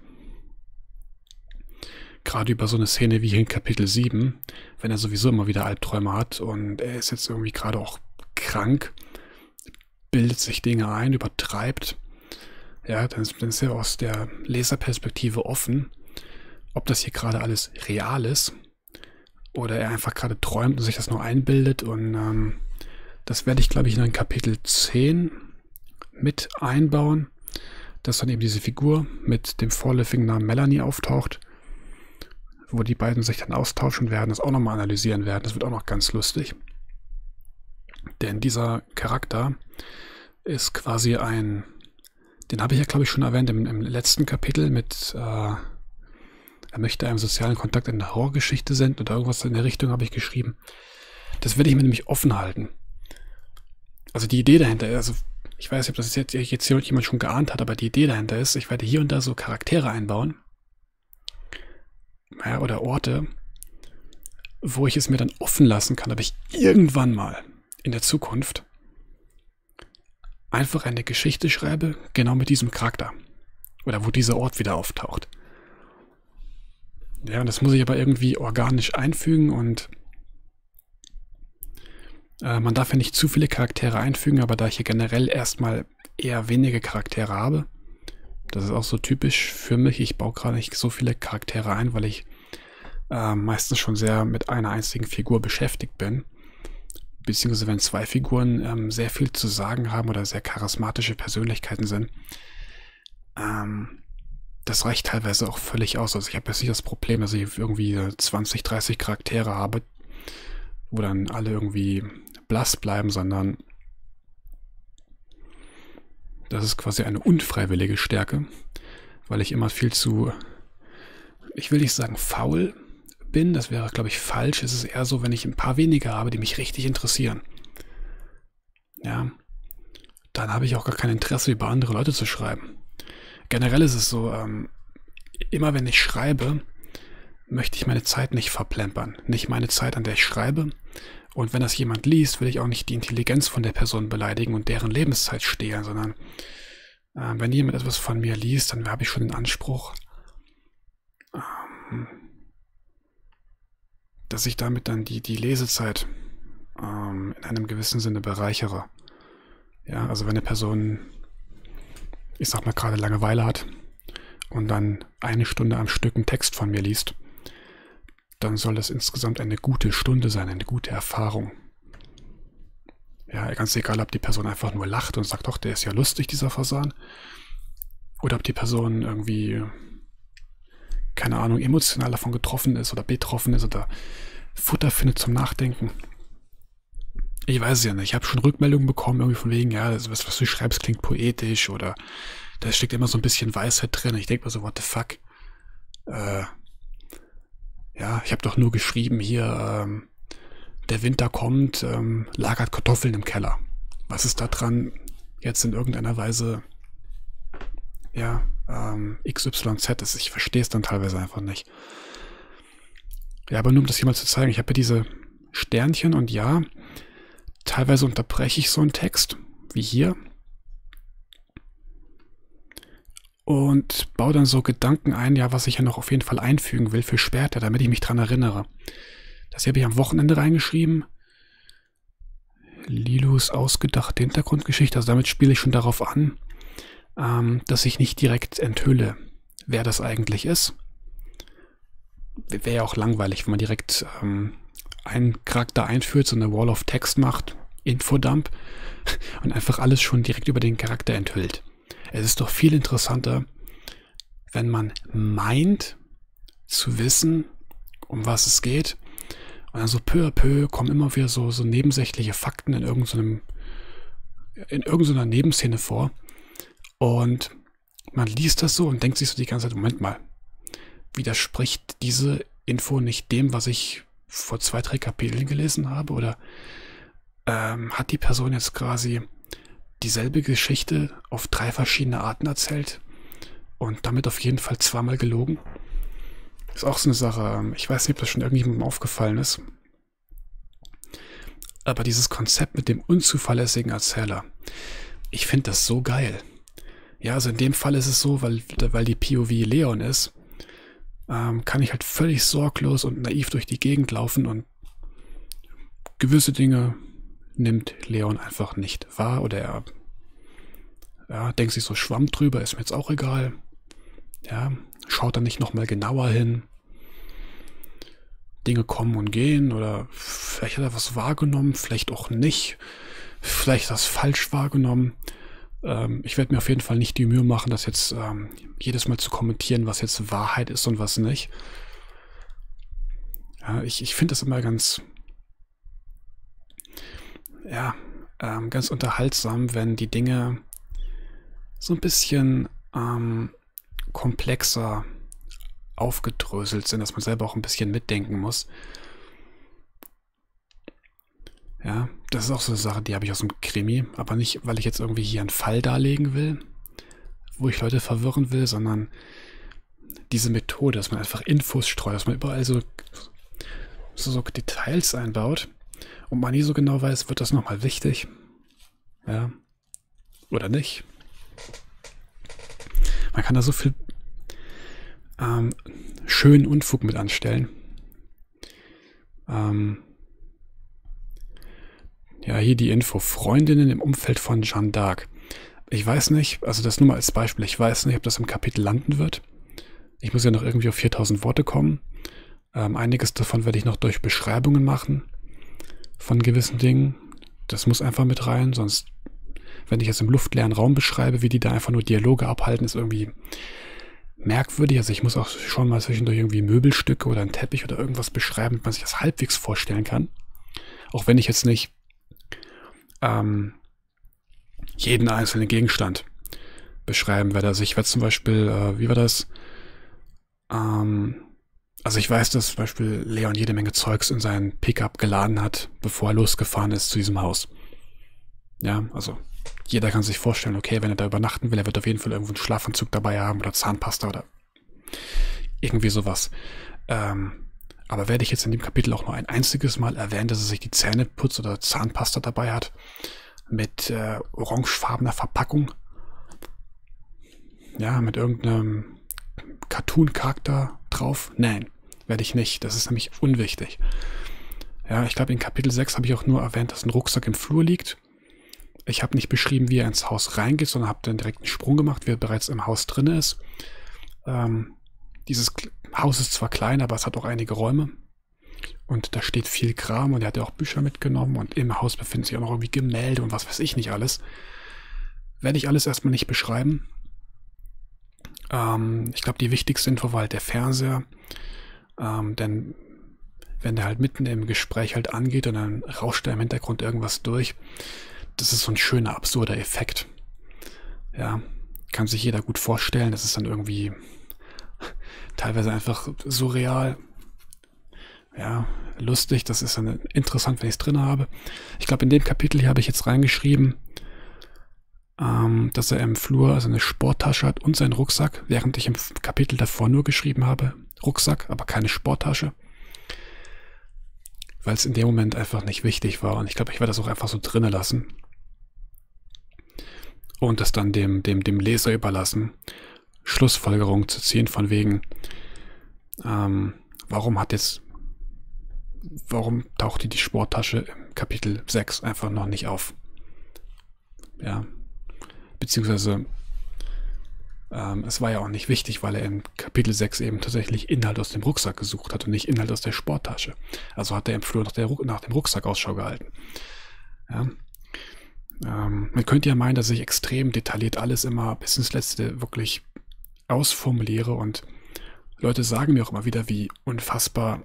Gerade über so eine Szene wie hier in Kapitel 7, wenn er sowieso immer wieder Albträume hat und er ist jetzt irgendwie gerade auch krank, bildet sich Dinge ein, übertreibt. Ja, dann ist er aus der Leserperspektive offen, ob das hier gerade alles real ist oder er einfach gerade träumt und sich das nur einbildet. Und das werde ich, glaube ich, in Kapitel 10 mit einbauen, dass dann eben diese Figur mit dem vorläufigen Namen Melanie auftaucht, wo die beiden sich dann austauschen werden, das auch nochmal analysieren werden. Das wird auch noch ganz lustig. Denn dieser Charakter ist quasi den habe ich ja, glaube ich, schon erwähnt im letzten Kapitel mit, er möchte einem sozialen Kontakt in der Horrorgeschichte senden oder irgendwas in der Richtung habe ich geschrieben. Das werde ich mir nämlich offen halten. Also die Idee dahinter, also ich weiß nicht, ob das jetzt hier jemand schon geahnt hat, aber die Idee dahinter ist, ich werde hier und da so Charaktere einbauen, ja, oder Orte, wo ich es mir dann offen lassen kann, ob ich irgendwann mal in der Zukunft einfach eine Geschichte schreibe, genau mit diesem Charakter. Oder wo dieser Ort wieder auftaucht. Ja, und das muss ich aber irgendwie organisch einfügen und man darf ja nicht zu viele Charaktere einfügen, aber da ich hier generell erstmal eher wenige Charaktere habe, das ist auch so typisch für mich, ich baue gerade nicht so viele Charaktere ein, weil ich meistens schon sehr mit einer einzigen Figur beschäftigt bin. Beziehungsweise wenn zwei Figuren sehr viel zu sagen haben oder sehr charismatische Persönlichkeiten sind, das reicht teilweise auch völlig aus. Also ich habe jetzt nicht das Problem, dass ich irgendwie 20, 30 Charaktere habe, wo dann alle irgendwie blass bleiben, sondern das ist quasi eine unfreiwillige Stärke, weil ich immer viel zu, ich will nicht sagen faul bin, das wäre, glaube ich, falsch. Es ist eher so, wenn ich ein paar wenige habe, die mich richtig interessieren. Ja, dann habe ich auch gar kein Interesse, über andere Leute zu schreiben. Generell ist es so, immer wenn ich schreibe, möchte ich meine Zeit nicht verplempern. Nicht meine Zeit, an der ich schreibe. Und wenn das jemand liest, will ich auch nicht die Intelligenz von der Person beleidigen und deren Lebenszeit stehlen, sondern wenn jemand etwas von mir liest, dann habe ich schon den Anspruch, dass ich damit dann die Lesezeit in einem gewissen Sinne bereichere. Ja, also wenn eine Person, ich sag mal, gerade Langeweile hat und dann eine Stunde am Stück einen Text von mir liest, dann soll das insgesamt eine gute Stunde sein, eine gute Erfahrung. Ja, ganz egal, ob die Person einfach nur lacht und sagt, doch, der ist ja lustig, dieser Fasan, oder ob die Person irgendwie, keine Ahnung, emotional davon getroffen ist oder betroffen ist oder Futter findet zum Nachdenken. Ich weiß es ja nicht. Ich habe schon Rückmeldungen bekommen, irgendwie von wegen, ja, das, was du schreibst, klingt poetisch oder da steckt immer so ein bisschen Weisheit drin. Ich denke mir so, what the fuck? Ja, ich habe doch nur geschrieben hier, der Winter kommt, lagert Kartoffeln im Keller. Was ist da dran jetzt in irgendeiner Weise, ja, XYZ ist? Ich verstehe es dann teilweise einfach nicht. Ja, aber nur um das hier mal zu zeigen, ich habe ja diese Sternchen und ja, teilweise unterbreche ich so einen Text, wie hier. und baue dann so Gedanken ein, ja, was ich ja noch auf jeden Fall einfügen will für später, damit ich mich dran erinnere. Das hier habe ich am Wochenende reingeschrieben. Lilus ausgedachte Hintergrundgeschichte, also damit spiele ich schon darauf an, dass ich nicht direkt enthülle, wer das eigentlich ist. Wäre ja auch langweilig, wenn man direkt einen Charakter einführt, so eine Wall of Text macht, Infodump, und einfach alles schon direkt über den Charakter enthüllt. Es ist doch viel interessanter, wenn man meint zu wissen, um was es geht, und dann so peu à peu kommen immer wieder so nebensächliche Fakten in irgendeiner Nebenszene vor. Und man liest das so und denkt sich so die ganze Zeit, Moment mal, widerspricht diese Info nicht dem, was ich vor 2, 3 Kapiteln gelesen habe? Oder hat die Person jetzt quasi dieselbe Geschichte auf 3 verschiedene Arten erzählt und damit auf jeden Fall zweimal gelogen? Ist auch so eine Sache, ich weiß nicht, ob das schon irgendjemandem aufgefallen ist. Aber dieses Konzept mit dem unzuverlässigen Erzähler, ich finde das so geil. Ja, also in dem Fall ist es so, weil die POV Leon ist, kann ich halt völlig sorglos und naiv durch die Gegend laufen und gewisse Dinge nimmt Leon einfach nicht wahr oder er denkt sich so Schwamm drüber, ist mir jetzt auch egal. Ja, schaut dann nicht nochmal genauer hin. Dinge kommen und gehen oder vielleicht hat er was wahrgenommen, vielleicht auch nicht. Vielleicht hat er es falsch wahrgenommen. Ich werde mir auf jeden Fall nicht die Mühe machen, das jetzt jedes Mal zu kommentieren, was jetzt Wahrheit ist und was nicht. Ja, ich finde das immer ganz unterhaltsam, wenn die Dinge so ein bisschen komplexer aufgedröselt sind, dass man selber auch ein bisschen mitdenken muss. Ja, das ist auch so eine Sache, die habe ich aus dem Krimi, aber nicht, weil ich jetzt irgendwie hier einen Fall darlegen will, wo ich Leute verwirren will, sondern diese Methode, dass man einfach Infos streut, dass man überall so Details einbaut und man nie so genau weiß, wird das nochmal wichtig? Ja, oder nicht? Man kann da so viel schönen Unfug mit anstellen. Ja, hier die Info. Freundinnen im Umfeld von Jeanne d'Arc. Ich weiß nicht, also das nur mal als Beispiel, ich weiß nicht, ob das im Kapitel landen wird. Ich muss ja noch irgendwie auf 4000 Worte kommen. Einiges davon werde ich noch durch Beschreibungen machen von gewissen Dingen. Das muss einfach mit rein, sonst, wenn ich jetzt im luftleeren Raum beschreibe, wie die da einfach nur Dialoge abhalten, ist irgendwie merkwürdig. Also ich muss auch schon mal zwischendurch irgendwie Möbelstücke oder einen Teppich oder irgendwas beschreiben, damit man sich das halbwegs vorstellen kann. Auch wenn ich jetzt nicht jeden einzelnen Gegenstand beschreiben werde. Also ich werde zum Beispiel, wie war das? Also ich weiß, dass zum Beispiel Leon jede Menge Zeugs in seinen Pickup geladen hat, bevor er losgefahren ist zu diesem Haus. Ja, also jeder kann sich vorstellen, okay, wenn er da übernachten will, er wird auf jeden Fall irgendwo einen Schlafanzug dabei haben oder Zahnpasta oder irgendwie sowas. Aber werde ich jetzt in dem Kapitel auch nur ein einziges Mal erwähnen, dass er sich die Zähne putzt oder Zahnpasta dabei hat mit orangefarbener Verpackung? Ja, mit irgendeinem Cartoon-Charakter drauf? Nein, werde ich nicht. Das ist nämlich unwichtig. Ja, ich glaube, in Kapitel 6 habe ich auch nur erwähnt, dass ein Rucksack im Flur liegt. Ich habe nicht beschrieben, wie er ins Haus reingeht, sondern habe dann direkt einen Sprung gemacht, wie er bereits im Haus drin ist. Dieses Haus ist zwar klein, aber es hat auch einige Räume. Und da steht viel Kram und er hat ja auch Bücher mitgenommen und im Haus befinden sich auch noch irgendwie Gemälde und was weiß ich nicht alles. Werde ich alles erstmal nicht beschreiben. Ich glaube, die wichtigste Info war halt der Fernseher. Denn wenn der halt mitten im Gespräch halt angeht und dann rauscht da im Hintergrund irgendwas durch, das ist so ein schöner, absurder Effekt. Ja, kann sich jeder gut vorstellen. Das ist dann irgendwie teilweise einfach surreal. Ja, lustig. Das ist dann interessant, wenn ich es drin habe. Ich glaube, in dem Kapitel hier habe ich jetzt reingeschrieben, dass er im Flur also eine Sporttasche hat und seinen Rucksack, während ich im Kapitel davor nur geschrieben habe, Rucksack, aber keine Sporttasche. Weil es in dem Moment einfach nicht wichtig war. Und ich glaube, ich werde das auch einfach so drinnen lassen. Und das dann dem Leser überlassen, Schlussfolgerung zu ziehen von wegen, warum tauchte die Sporttasche im Kapitel 6 einfach noch nicht auf? Ja, beziehungsweise es war ja auch nicht wichtig, weil er im Kapitel 6 eben tatsächlich Inhalt aus dem Rucksack gesucht hat und nicht Inhalt aus der Sporttasche. Also hat er im Flur nach dem Rucksack Ausschau gehalten. Ja. Man könnte ja meinen, dass ich extrem detailliert alles immer bis ins Letzte wirklich ausformuliere, und Leute sagen mir auch immer wieder, wie unfassbar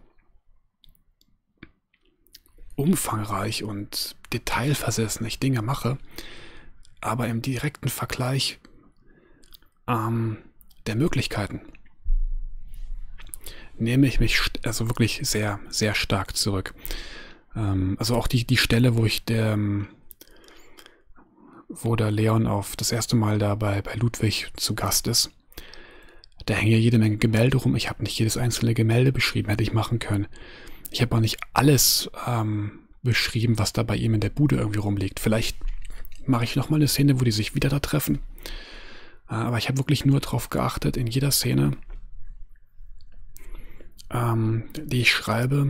umfangreich und detailversessen ich Dinge mache, aber im direkten Vergleich der Möglichkeiten nehme ich mich also wirklich sehr, sehr stark zurück. Also auch die Stelle, wo der Leon auf das erste Mal da bei Ludwig zu Gast ist. Da hängen ja jede Menge Gemälde rum. Ich habe nicht jedes einzelne Gemälde beschrieben, hätte ich machen können. Ich habe auch nicht alles beschrieben, was da bei ihm in der Bude irgendwie rumliegt. Vielleicht mache ich nochmal eine Szene, wo die sich wieder da treffen. Aber ich habe wirklich nur darauf geachtet, in jeder Szene, die ich schreibe,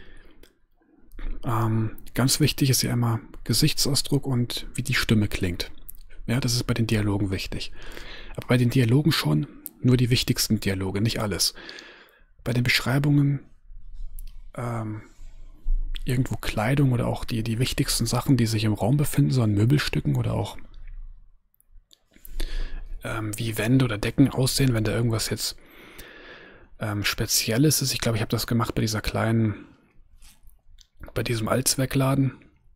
ganz wichtig ist ja immer Gesichtsausdruck und wie die Stimme klingt. Ja, das ist bei den Dialogen wichtig. Aber bei den Dialogen schon nur die wichtigsten Dialoge, nicht alles. Bei den Beschreibungen irgendwo Kleidung oder auch die wichtigsten Sachen, die sich im Raum befinden, so an Möbelstücken oder auch wie Wände oder Decken aussehen, wenn da irgendwas jetzt Spezielles ist. Ich glaube, ich habe das gemacht bei diesem Allzweckladen,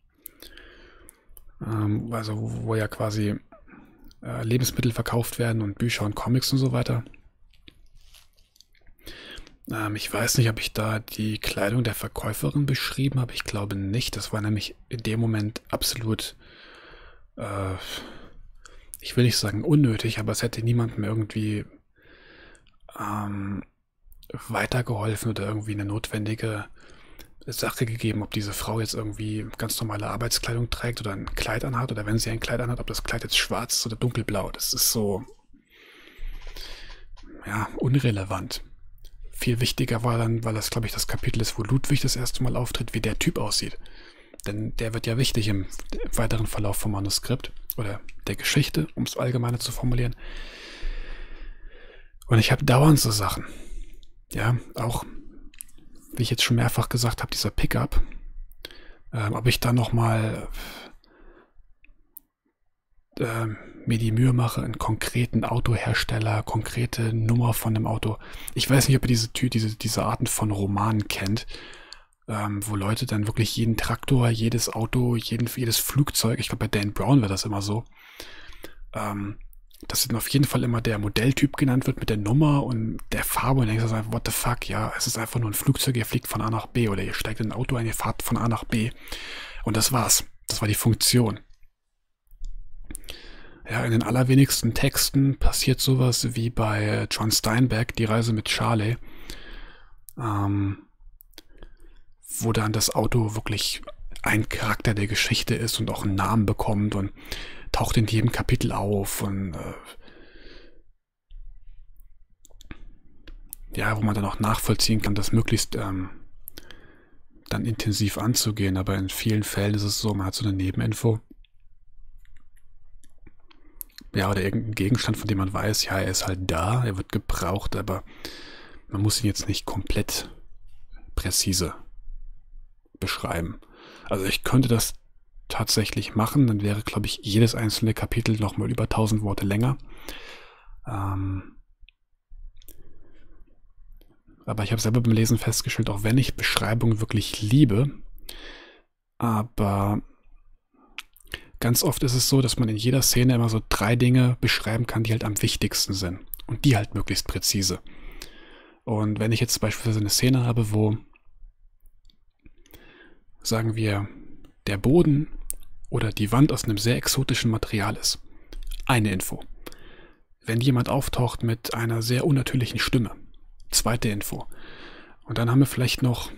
also wo ja quasi Lebensmittel verkauft werden und Bücher und Comics und so weiter. Ich weiß nicht, ob ich da die Kleidung der Verkäuferin beschrieben habe. Ich glaube nicht. Das war nämlich in dem Moment absolut, ich will nicht sagen unnötig, aber es hätte niemandem irgendwie weitergeholfen oder irgendwie eine notwendige Sache gegeben, ob diese Frau jetzt irgendwie ganz normale Arbeitskleidung trägt oder ein Kleid anhat, oder wenn sie ein Kleid anhat, ob das Kleid jetzt schwarz ist oder dunkelblau. Das ist so, ja, unrelevant. Viel wichtiger war dann, weil das, glaube ich, das Kapitel ist, wo Ludwig das erste Mal auftritt, wie der Typ aussieht. Denn der wird ja wichtig im weiteren Verlauf vom Manuskript oder der Geschichte, um es allgemeiner zu formulieren. Und ich habe dauernd so Sachen. Ja, auch, wie ich jetzt schon mehrfach gesagt habe, dieser Pickup. Ob ich da nochmal mir die Mühe mache, einen konkreten Autohersteller, konkrete Nummer von dem Auto. Ich weiß nicht, ob ihr diese Arten von Romanen kennt, wo Leute dann wirklich jeden Traktor, jedes Auto, jedes Flugzeug, ich glaube bei Dan Brown war das immer so, dass dann auf jeden Fall immer der Modelltyp genannt wird mit der Nummer und der Farbe, und dann denkst du einfach, what the fuck, ja, es ist einfach nur ein Flugzeug, ihr fliegt von A nach B, oder ihr steigt in ein Auto ein, ihr fahrt von A nach B, und das war's. Das war die Funktion. Ja, in den allerwenigsten Texten passiert sowas wie bei John Steinbeck, Die Reise mit Charlie, wo dann das Auto wirklich ein Charakter der Geschichte ist und auch einen Namen bekommt und taucht in jedem Kapitel auf, und ja, wo man dann auch nachvollziehen kann, das möglichst dann intensiv anzugehen. Aber in vielen Fällen ist es so, man hat so eine Nebeninfo. Ja, oder irgendein Gegenstand, von dem man weiß, ja, er ist halt da, er wird gebraucht, aber man muss ihn jetzt nicht komplett präzise beschreiben. Also ich könnte das tatsächlich machen, dann wäre, glaube ich, jedes einzelne Kapitel nochmal über 1000 Worte länger. Aber ich habe selber beim Lesen festgestellt, auch wenn ich Beschreibungen wirklich liebe, aber ganz oft ist es so, dass man in jeder Szene immer so 3 Dinge beschreiben kann, die halt am wichtigsten sind. Und die halt möglichst präzise. Und wenn ich jetzt beispielsweise eine Szene habe, wo, sagen wir, der Boden oder die Wand aus einem sehr exotischen Material ist. Eine Info. Wenn jemand auftaucht mit einer sehr unnatürlichen Stimme. 2. Info. Und dann haben wir vielleicht noch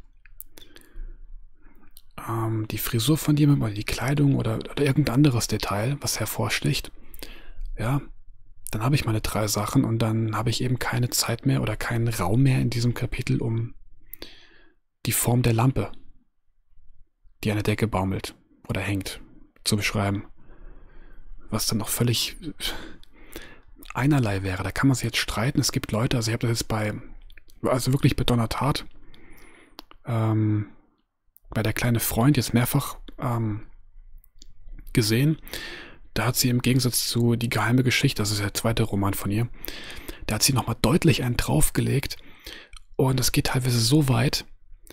die Frisur von jemandem oder die Kleidung oder irgendein anderes Detail, was hervorsticht. Ja, dann habe ich meine 3 Sachen und dann habe ich eben keine Zeit mehr oder keinen Raum mehr in diesem Kapitel, um die Form der Lampe, die an der Decke baumelt oder hängt, zu beschreiben. Was dann noch völlig einerlei wäre. Da kann man sich jetzt streiten. Es gibt Leute, also ich habe das jetzt also wirklich bei Donna Tartt, bei der kleine Freund jetzt mehrfach gesehen. Da hat sie im Gegensatz zu Die geheime Geschichte, das ist der zweite Roman von ihr, da hat sie nochmal deutlich einen draufgelegt und es geht teilweise so weit,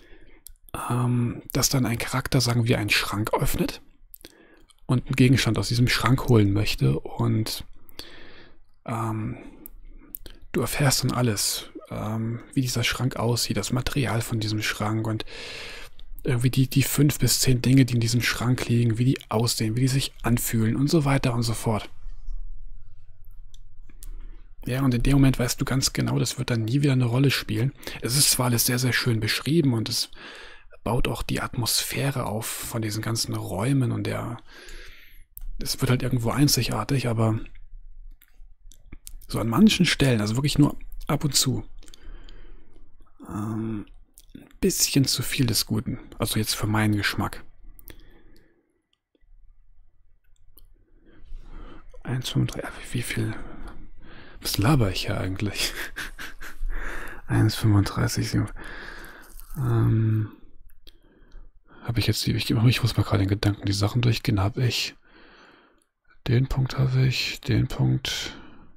dass dann ein Charakter, sagen wir, einen Schrank öffnet und einen Gegenstand aus diesem Schrank holen möchte und du erfährst dann alles, wie dieser Schrank aussieht, das Material von diesem Schrank und irgendwie die 5 bis 10 Dinge, die in diesem Schrank liegen, wie die aussehen, wie die sich anfühlen und so weiter und so fort. Ja, und in dem Moment weißt du ganz genau, das wird dann nie wieder eine Rolle spielen. Es ist zwar alles sehr, sehr schön beschrieben und es baut auch die Atmosphäre auf von diesen ganzen Räumen und es wird halt irgendwo einzigartig, aber so an manchen Stellen, also wirklich nur ab und zu, ein bisschen zu viel des Guten. Also jetzt für meinen Geschmack. 1, 5, 3, wie viel? Was laber ich hier eigentlich? 1,35. Habe ich jetzt ich muss mal gerade in Gedanken die Sachen durchgehen. Habe ich den Punkt, den Punkt.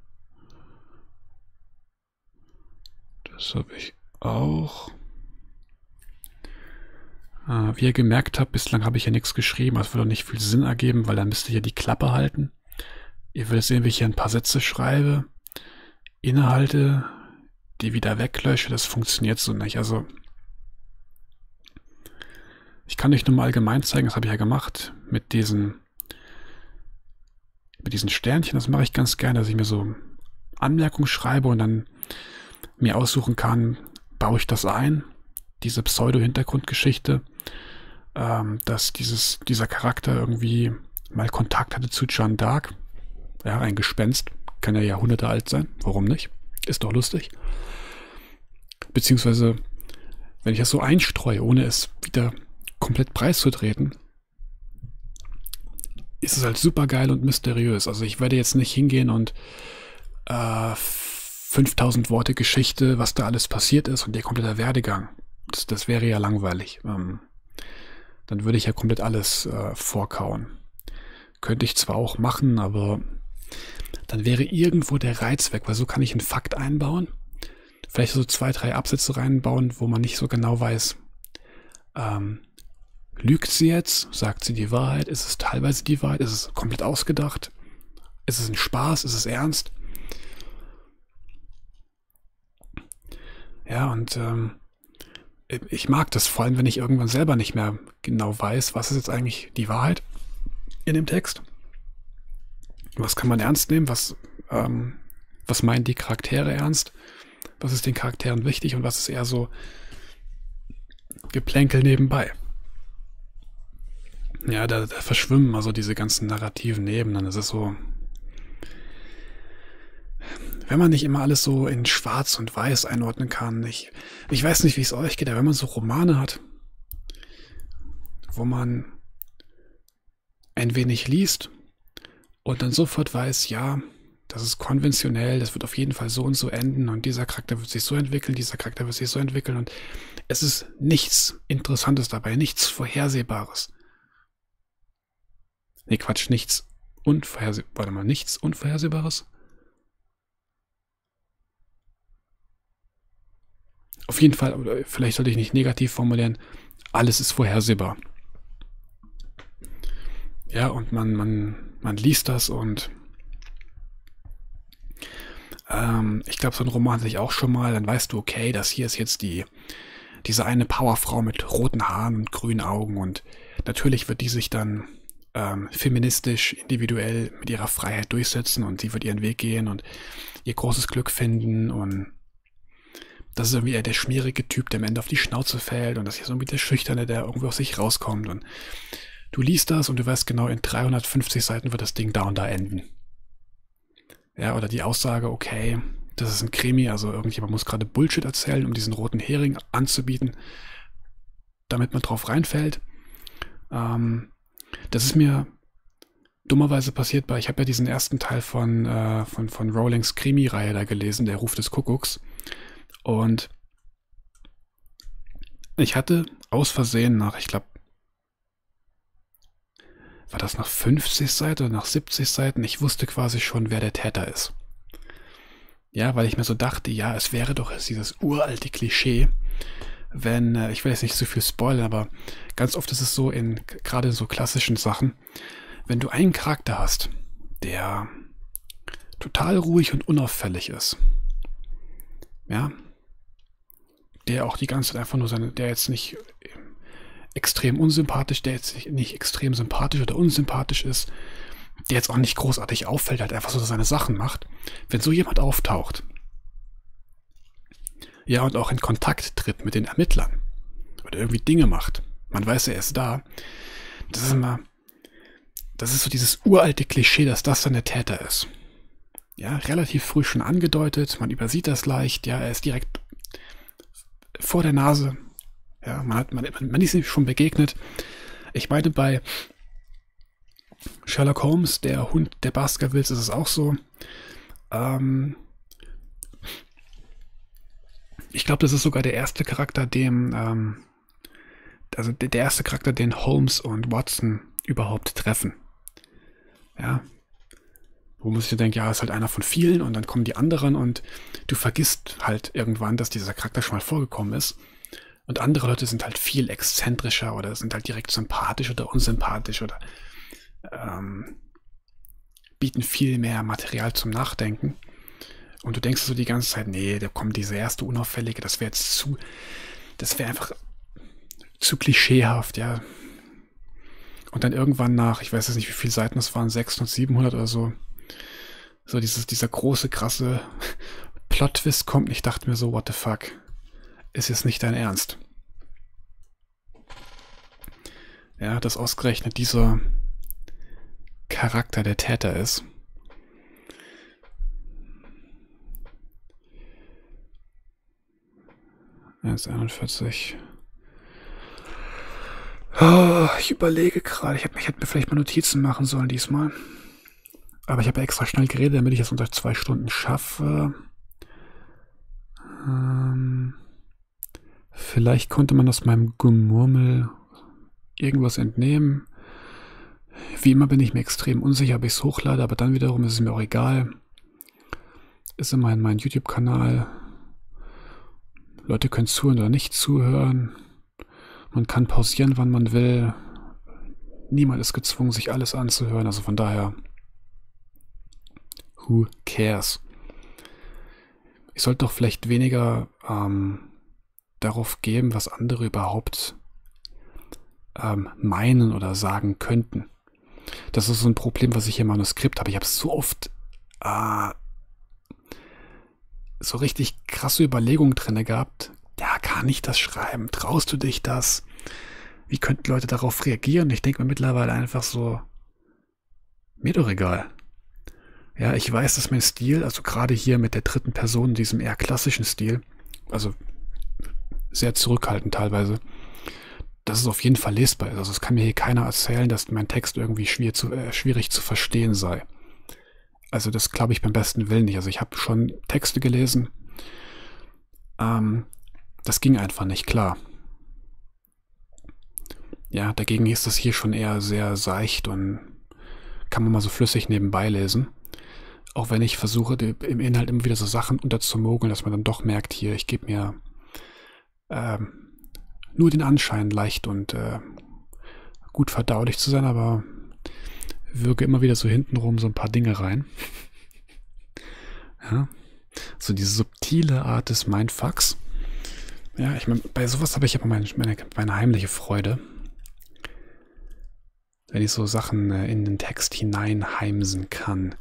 Das habe ich auch. Wie ihr gemerkt habt, bislang habe ich ja nichts geschrieben. Das würde auch nicht viel Sinn ergeben, weil dann müsst ihr hier die Klappe halten. Ihr werdet sehen, wie ich hier ein paar Sätze schreibe, innehalte, die wieder weglösche. Das funktioniert so nicht. Also ich kann euch nur mal allgemein zeigen, das habe ich ja gemacht, mit diesen Sternchen. Das mache ich ganz gerne, dass ich mir so Anmerkungen schreibe und dann mir aussuchen kann, baue ich das ein, diese Pseudo-Hintergrundgeschichte, dass dieser Charakter irgendwie mal Kontakt hatte zu Jeanne d'Arc. Ja, ein Gespenst, kann ja Jahrhunderte alt sein, warum nicht? Ist doch lustig. Beziehungsweise, wenn ich das so einstreue, ohne es wieder komplett preiszutreten, ist es halt super geil und mysteriös. Also ich werde jetzt nicht hingehen und 5000 Worte Geschichte, was da alles passiert ist und der komplette Werdegang. Das wäre ja langweilig. Dann würde ich ja komplett alles vorkauen. Könnte ich zwar auch machen, aber dann wäre irgendwo der Reiz weg, weil so kann ich einen Fakt einbauen. Vielleicht so 2, 3 Absätze reinbauen, wo man nicht so genau weiß, lügt sie jetzt? Sagt sie die Wahrheit? Ist es teilweise die Wahrheit? Ist es komplett ausgedacht? Ist es ein Spaß? Ist es ernst? Ja, und ich mag das, vor allem wenn ich irgendwann selber nicht mehr genau weiß, was ist jetzt eigentlich die Wahrheit in dem Text. Was kann man ernst nehmen? Was meinen die Charaktere ernst? Was ist den Charakteren wichtig und was ist eher so Geplänkel nebenbei? Ja, da verschwimmen also diese ganzen narrativen Ebenen. Das ist so, wenn man nicht immer alles so in Schwarz und Weiß einordnen kann. Ich weiß nicht, wie es euch geht, aber wenn man so Romane hat, wo man ein wenig liest und dann sofort weiß, ja, das ist konventionell, das wird auf jeden Fall so und so enden und dieser Charakter wird sich so entwickeln, dieser Charakter wird sich so entwickeln und es ist nichts Interessantes dabei, nichts Vorhersehbares. Nee, Quatsch, nichts Unvorhersehbares? Auf jeden Fall, oder vielleicht sollte ich nicht negativ formulieren, alles ist vorhersehbar. Ja, und man liest das und ich glaube, so ein Roman hatte ich auch schon mal, dann weißt du, okay, das hier ist jetzt diese eine Powerfrau mit roten Haaren und grünen Augen und natürlich wird die sich dann feministisch, individuell mit ihrer Freiheit durchsetzen und sie wird ihren Weg gehen und ihr großes Glück finden und das ist irgendwie eher der schmierige Typ, der am Ende auf die Schnauze fällt und das hier so irgendwie der Schüchterne, der irgendwo aus sich rauskommt und du liest das und du weißt genau, in 350 Seiten wird das Ding da und da enden. Ja, oder die Aussage, okay, das ist ein Krimi, also irgendjemand muss gerade Bullshit erzählen, um diesen roten Hering anzubieten, damit man drauf reinfällt. Das ist mir dummerweise passiert ich habe ja diesen ersten Teil von Rowlings Krimi-Reihe da gelesen, der Ruf des Kuckucks. Und ich hatte aus Versehen ich glaube, war das nach 50 Seiten oder nach 70 Seiten? Ich wusste quasi schon, wer der Täter ist. Ja, weil ich mir so dachte, ja, es wäre doch dieses uralte Klischee, wenn, ich will jetzt nicht zu viel spoilern, aber ganz oft ist es so, gerade in so klassischen Sachen, wenn du einen Charakter hast, der total ruhig und unauffällig ist, ja, der auch die ganze Zeit einfach nur der jetzt nicht extrem unsympathisch, der jetzt nicht extrem sympathisch oder unsympathisch ist, der jetzt auch nicht großartig auffällt, halt einfach so seine Sachen macht. Wenn so jemand auftaucht, ja, und auch in Kontakt tritt mit den Ermittlern oder irgendwie Dinge macht, man weiß, er ist da, das ist so dieses uralte Klischee, dass das dann der Täter ist. Ja, relativ früh schon angedeutet, man übersieht das leicht, ja, er ist direkt vor der Nase. Ja, man ist ihm schon begegnet. Ich meine, bei Sherlock Holmes, der Hund der Baskervilles, ist es auch so. Ich glaube, das ist sogar der erste Charakter, der erste Charakter, den Holmes und Watson überhaupt treffen. Ja. Wo man sich denkt, ja, ist halt einer von vielen und dann kommen die anderen und du vergisst halt irgendwann, dass dieser Charakter schon mal vorgekommen ist. Und andere Leute sind halt viel exzentrischer oder sind halt direkt sympathisch oder unsympathisch oder bieten viel mehr Material zum Nachdenken. Und du denkst so die ganze Zeit, nee, da kommt diese erste Unauffällige, das wäre einfach zu klischeehaft, ja. Und dann irgendwann ich weiß jetzt nicht, wie viele Seiten das waren, 600, 700 oder so, dieser große, krasse Plot-Twist kommt und ich dachte mir so, what the fuck, ist jetzt nicht dein Ernst. Ja, dass ausgerechnet dieser Charakter der Täter ist. Jetzt 41. Oh, ich überlege gerade, ich hätte mir vielleicht mal Notizen machen sollen diesmal. Aber ich habe ja extra schnell geredet, damit ich es unter 2 Stunden schaffe. Vielleicht konnte man aus meinem Gemurmel irgendwas entnehmen. Wie immer bin ich mir extrem unsicher, ob ich es hochlade, aber dann wiederum ist es mir auch egal. Ist immerhin mein YouTube-Kanal. Leute können zuhören oder nicht zuhören. Man kann pausieren, wann man will. Niemand ist gezwungen, sich alles anzuhören. Also von daher, who cares? Ich sollte doch vielleicht weniger darauf geben, was andere überhaupt meinen oder sagen könnten. Das ist so ein Problem, was ich im Manuskript habe. Ich habe so oft so richtig krasse Überlegungen drin gehabt. Ja, kann ich das schreiben? Traust du dich das? Wie könnten Leute darauf reagieren? Ich denke mir mittlerweile einfach so, mir doch egal. Ja, ich weiß, dass mein Stil, also gerade hier mit der dritten Person, in diesem eher klassischen Stil, also sehr zurückhaltend teilweise, dass es auf jeden Fall lesbar ist. Also es kann mir hier keiner erzählen, dass mein Text irgendwie schwierig zu verstehen sei. Also das glaube ich beim besten Willen nicht. Also ich habe schon Texte gelesen. Das ging einfach nicht klar. Ja, dagegen ist das hier schon eher sehr seicht und kann man mal so flüssig nebenbei lesen. Auch wenn ich versuche, im Inhalt immer wieder so Sachen unterzumogeln, dass man dann doch merkt, hier, ich gebe mir nur den Anschein, leicht und gut verdaulich zu sein, aber wirke immer wieder so hintenrum so ein paar Dinge rein. Ja, so diese subtile Art des Mindfucks. Ja, ich meine, bei sowas habe ich aber meine heimliche Freude. Wenn ich so Sachen in den Text hineinheimsen kann.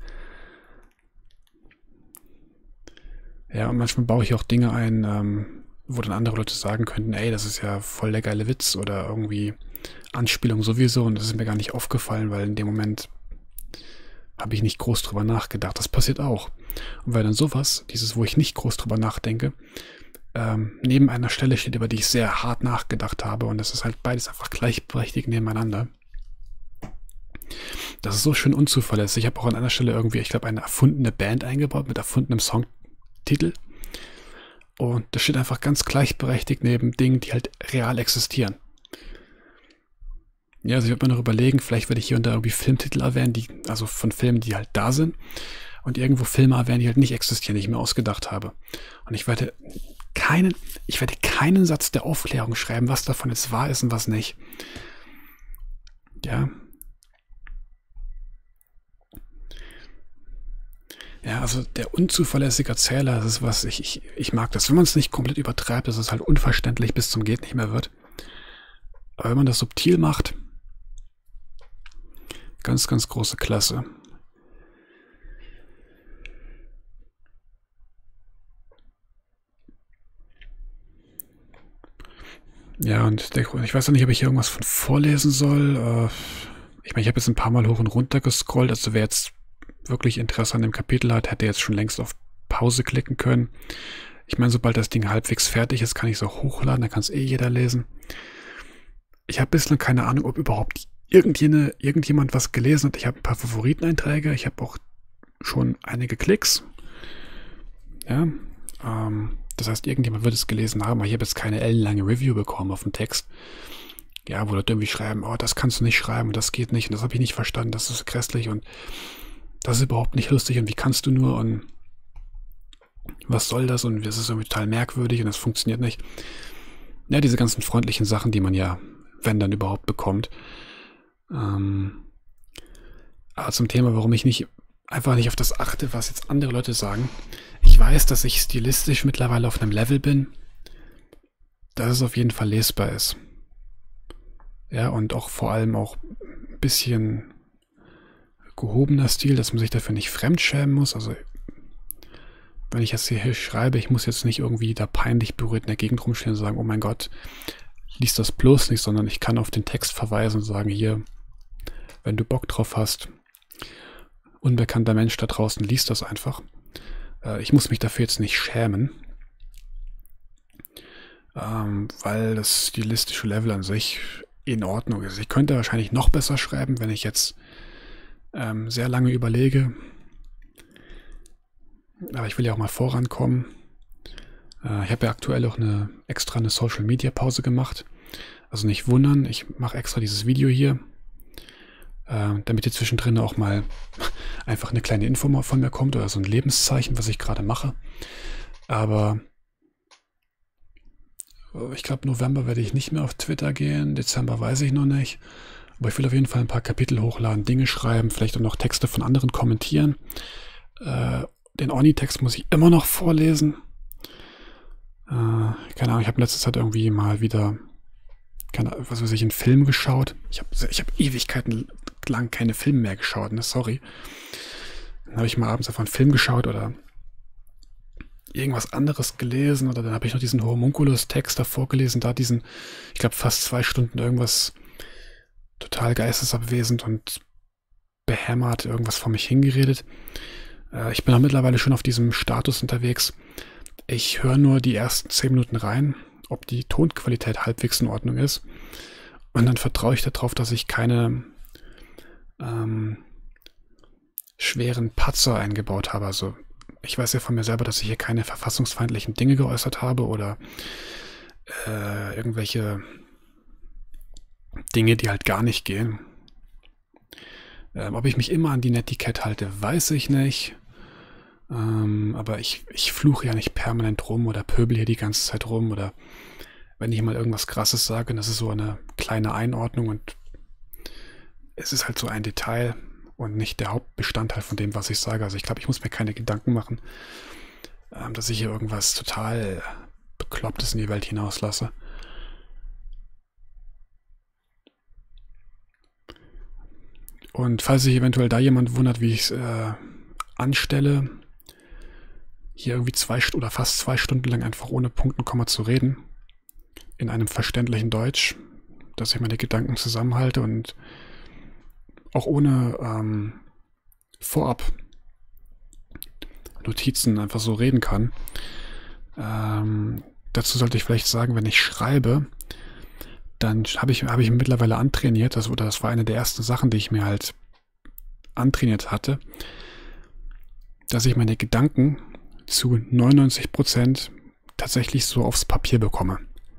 Ja, und manchmal baue ich auch Dinge ein, wo dann andere Leute sagen könnten, ey, das ist ja voll der geile Witz oder irgendwie Anspielung sowieso und das ist mir gar nicht aufgefallen, weil in dem Moment habe ich nicht groß drüber nachgedacht. Das passiert auch. Und weil dann sowas, dieses, wo ich nicht groß drüber nachdenke, neben einer Stelle steht, über die ich sehr hart nachgedacht habe, und das ist halt beides einfach gleichberechtigt nebeneinander. Das ist so schön unzuverlässig. Ich habe auch an einer Stelle irgendwie, ich glaube, eine erfundene Band eingebaut mit erfundenem Songtitel. Und das steht einfach ganz gleichberechtigt neben Dingen, die halt real existieren. Ja, also ich würde mir noch überlegen, vielleicht werde ich hier und da irgendwie Filmtitel erwähnen, also von Filmen, die halt da sind. Und irgendwo Filme erwähnen, die halt nicht existieren, die ich mir ausgedacht habe. Und ich werde keinen Satz der Aufklärung schreiben, was davon jetzt wahr ist und was nicht. Ja. Ja, also der unzuverlässige Erzähler, das ist was, ich mag das. Wenn man es nicht komplett übertreibt, dass es halt unverständlich bis zum Geht nicht mehr wird. Aber wenn man das subtil macht, ganz, ganz große Klasse. Ja, und ich weiß auch nicht, ob ich hier irgendwas von vorlesen soll. Ich meine, ich habe jetzt ein paar Mal hoch und runter gescrollt, also wer jetzt wirklich Interesse an dem Kapitel hat, hätte jetzt schon längst auf Pause klicken können. Ich meine, sobald das Ding halbwegs fertig ist, kann ich es auch hochladen, dann kann es eh jeder lesen. Ich habe bislang keine Ahnung, ob überhaupt irgendjemand was gelesen hat. Ich habe ein paar Favoriteneinträge, ich habe auch schon einige Klicks. Ja, das heißt, irgendjemand wird es gelesen haben, aber ich habe jetzt keine ellenlange Review bekommen auf den Text. Ja, wo Leute irgendwie schreiben, oh, das kannst du nicht schreiben und das geht nicht und das habe ich nicht verstanden, das ist grässlich und das ist überhaupt nicht lustig und wie kannst du nur und was soll das und es ist irgendwie total merkwürdig und das funktioniert nicht. Ja, diese ganzen freundlichen Sachen, die man ja, wenn dann überhaupt, bekommt. Aber zum Thema, warum ich einfach nicht auf das achte, was jetzt andere Leute sagen. Ich weiß, dass ich stilistisch mittlerweile auf einem Level bin, dass es auf jeden Fall lesbar ist. Ja, und auch vor allem auch ein bisschen gehobener Stil, dass man sich dafür nicht fremdschämen muss. Also wenn ich jetzt hier schreibe, ich muss jetzt nicht irgendwie da peinlich berührt in der Gegend rumstehen und sagen, oh mein Gott, lies das bloß nicht, sondern ich kann auf den Text verweisen und sagen, hier, wenn du Bock drauf hast, unbekannter Mensch da draußen, liest das einfach. Ich muss mich dafür jetzt nicht schämen, weil das stilistische Level an sich in Ordnung ist. Ich könnte wahrscheinlich noch besser schreiben, wenn ich jetzt sehr lange überlege. Aber ich will ja auch mal vorankommen. Ich habe ja aktuell auch extra eine Social Media Pause gemacht. Also nicht wundern, ich mache extra dieses Video hier, damit hier zwischendrin auch mal einfach eine kleine Info von mir kommt oder so ein Lebenszeichen, was ich gerade mache. Aber ich glaube, November werde ich nicht mehr auf Twitter gehen, Dezember weiß ich noch nicht. Aber ich will auf jeden Fall ein paar Kapitel hochladen, Dinge schreiben, vielleicht auch noch Texte von anderen kommentieren. Den Oni-Text muss ich immer noch vorlesen. Keine Ahnung, ich habe in letzter Zeit irgendwie mal wieder, einen Film geschaut. Ich hab Ewigkeiten lang keine Filme mehr geschaut, ne? Sorry. Dann habe ich mal abends einfach einen Film geschaut oder irgendwas anderes gelesen oder dann habe ich noch diesen Homunculus-Text davor gelesen, da diesen, ich glaube, fast 2 Stunden irgendwas total geistesabwesend und behämmert irgendwas vor mich hingeredet. Ich bin auch mittlerweile schon auf diesem Status unterwegs. Ich höre nur die ersten 10 Minuten rein, ob die Tonqualität halbwegs in Ordnung ist. Und dann vertraue ich darauf, dass ich keine schweren Patzer eingebaut habe. Also ich weiß ja von mir selber, dass ich hier keine verfassungsfeindlichen Dinge geäußert habe oder irgendwelche Dinge, die halt gar nicht gehen. Ob ich mich immer an die Netiquette halte, weiß ich nicht. Aber ich fluche ja nicht permanent rum oder pöbel hier die ganze Zeit rum oder wenn ich mal irgendwas Krasses sage, das ist so eine kleine Einordnung und es ist halt so ein Detail und nicht der Hauptbestandteil von dem, was ich sage. Also ich glaube, ich muss mir keine Gedanken machen, dass ich hier irgendwas total Beklopptes in die Welt hinauslasse. Und falls sich eventuell da jemand wundert, wie ich es anstelle, hier irgendwie fast 2 Stunden lang einfach ohne Punkt und Komma zu reden, in einem verständlichen Deutsch, dass ich meine Gedanken zusammenhalte und auch ohne vorab Notizen einfach so reden kann. Dazu sollte ich vielleicht sagen, wenn ich schreibe, dann habe ich mittlerweile antrainiert, das war eine der ersten Sachen, die ich mir halt antrainiert hatte, dass ich meine Gedanken zu 99% tatsächlich so aufs Papier bekomme.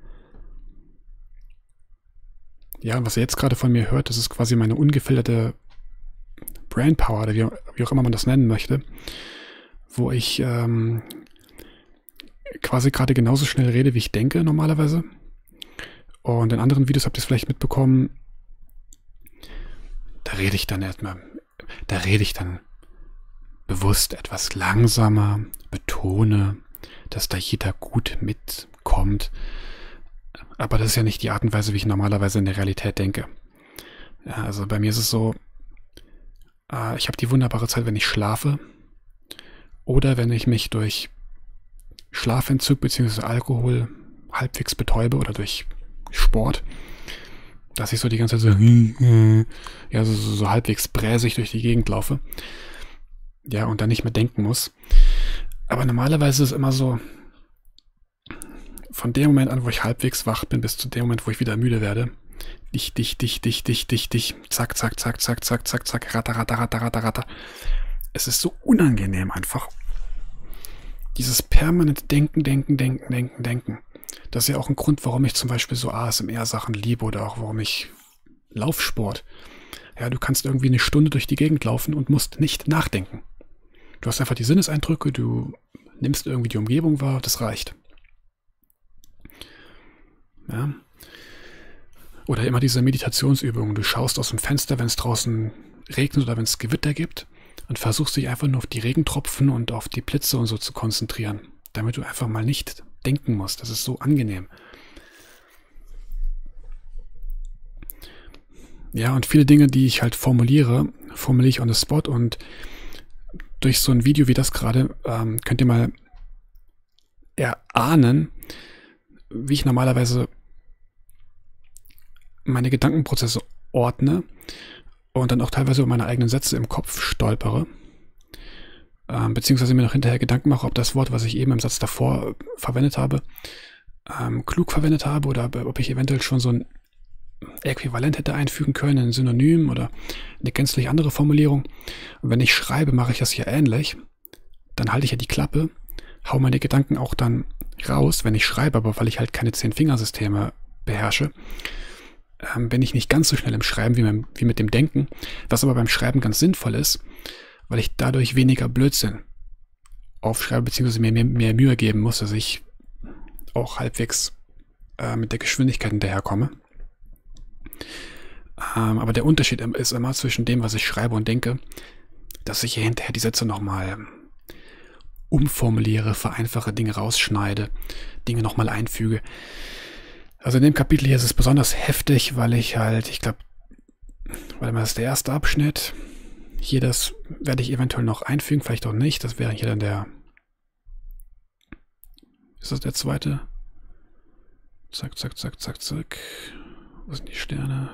Ja, was ihr jetzt gerade von mir hört, das ist quasi meine ungefilterte Brainpower, oder wie auch immer man das nennen möchte, wo ich quasi gerade genauso schnell rede, wie ich denke normalerweise. Und in anderen Videos habt ihr es vielleicht mitbekommen, da rede ich dann bewusst etwas langsamer, betone, dass da jeder gut mitkommt. Aber das ist ja nicht die Art und Weise, wie ich normalerweise in der Realität denke. Ja, also bei mir ist es so, ich habe die wunderbare Zeit, wenn ich schlafe oder wenn ich mich durch Schlafentzug bzw. Alkohol halbwegs betäube oder durch Sport, dass ich so die ganze Zeit so halbwegs bräsig durch die Gegend laufe. Ja, und dann nicht mehr denken muss. Aber normalerweise ist es immer so, von dem Moment an, wo ich halbwegs wach bin, bis zu dem Moment, wo ich wieder müde werde, dich, zack, zack, zack, zack, zack, zack, zack, ratter, ratter, ratter, ratter, ratter. Es ist so unangenehm einfach. Dieses permanente Denken. Das ist ja auch ein Grund, warum ich zum Beispiel so ASMR-Sachen liebe oder auch warum ich Laufsport. Ja, du kannst irgendwie eine Stunde durch die Gegend laufen und musst nicht nachdenken. Du hast einfach die Sinneseindrücke, du nimmst irgendwie die Umgebung wahr, das reicht. Ja. Oder immer diese Meditationsübungen. Du schaust aus dem Fenster, wenn es draußen regnet oder wenn es Gewitter gibt und versuchst dich einfach nur auf die Regentropfen und auf die Blitze und so zu konzentrieren, damit du einfach mal nicht denken musst. Das ist so angenehm. Ja, und viele Dinge, die ich halt formuliere ich on the spot, und durch so ein Video wie das gerade könnt ihr mal erahnen, wie ich normalerweise meine Gedankenprozesse ordne und dann auch teilweise über meine eigenen Sätze im Kopf stolpere, beziehungsweise mir noch hinterher Gedanken mache, ob das Wort, was ich eben im Satz davor verwendet habe, klug verwendet habe oder ob ich eventuell schon so ein Äquivalent hätte einfügen können, ein Synonym oder eine gänzlich andere Formulierung. Und wenn ich schreibe, mache ich das ja ähnlich. Dann halte ich ja die Klappe, hau meine Gedanken auch dann raus, wenn ich schreibe, aber weil ich halt keine 10-Fingersysteme beherrsche, bin ich nicht ganz so schnell im Schreiben wie mit dem Denken, was aber beim Schreiben ganz sinnvoll ist, weil ich dadurch weniger Blödsinn aufschreibe, beziehungsweise mir mehr Mühe geben muss, dass ich auch halbwegs mit der Geschwindigkeit hinterherkomme. Aber der Unterschied ist immer zwischen dem, was ich schreibe und denke, dass ich hier hinterher die Sätze nochmal umformuliere, vereinfache, Dinge rausschneide, Dinge nochmal einfüge. Also in dem Kapitel hier ist es besonders heftig, weil ich glaube, das ist der erste Abschnitt. Hier, das werde ich eventuell noch einfügen, vielleicht auch nicht. Das wäre hier dann der... Ist das der zweite? Zack, zack, zack, zack, zack. Wo sind die Sterne?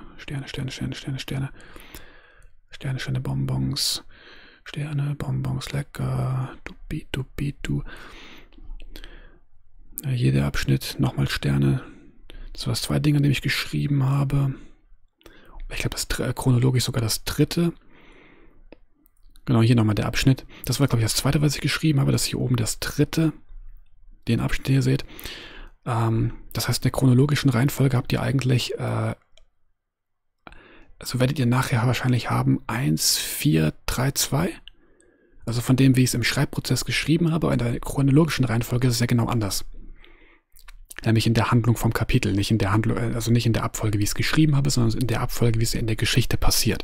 Sterne, Bonbons. Sterne, Bonbons, lecker. Du. Ja, jeder Abschnitt nochmal Sterne. Das war das zweite Ding, an dem ich geschrieben habe. Ich glaube, das chronologisch sogar das dritte. Genau, hier nochmal der Abschnitt. Das war, glaube ich, das zweite, was ich geschrieben habe. Das hier oben das dritte. Den Abschnitt, den ihr seht. Das heißt, in der chronologischen Reihenfolge habt ihr eigentlich, also werdet ihr nachher wahrscheinlich haben 1, 4, 3, 2. Also von dem, wie ich es im Schreibprozess geschrieben habe, in der chronologischen Reihenfolge ist es ja genau anders. Nämlich in der Handlung vom Kapitel, nicht in der Handlung, also nicht in der Abfolge, wie ich es geschrieben habe, sondern in der Abfolge, wie es in der Geschichte passiert.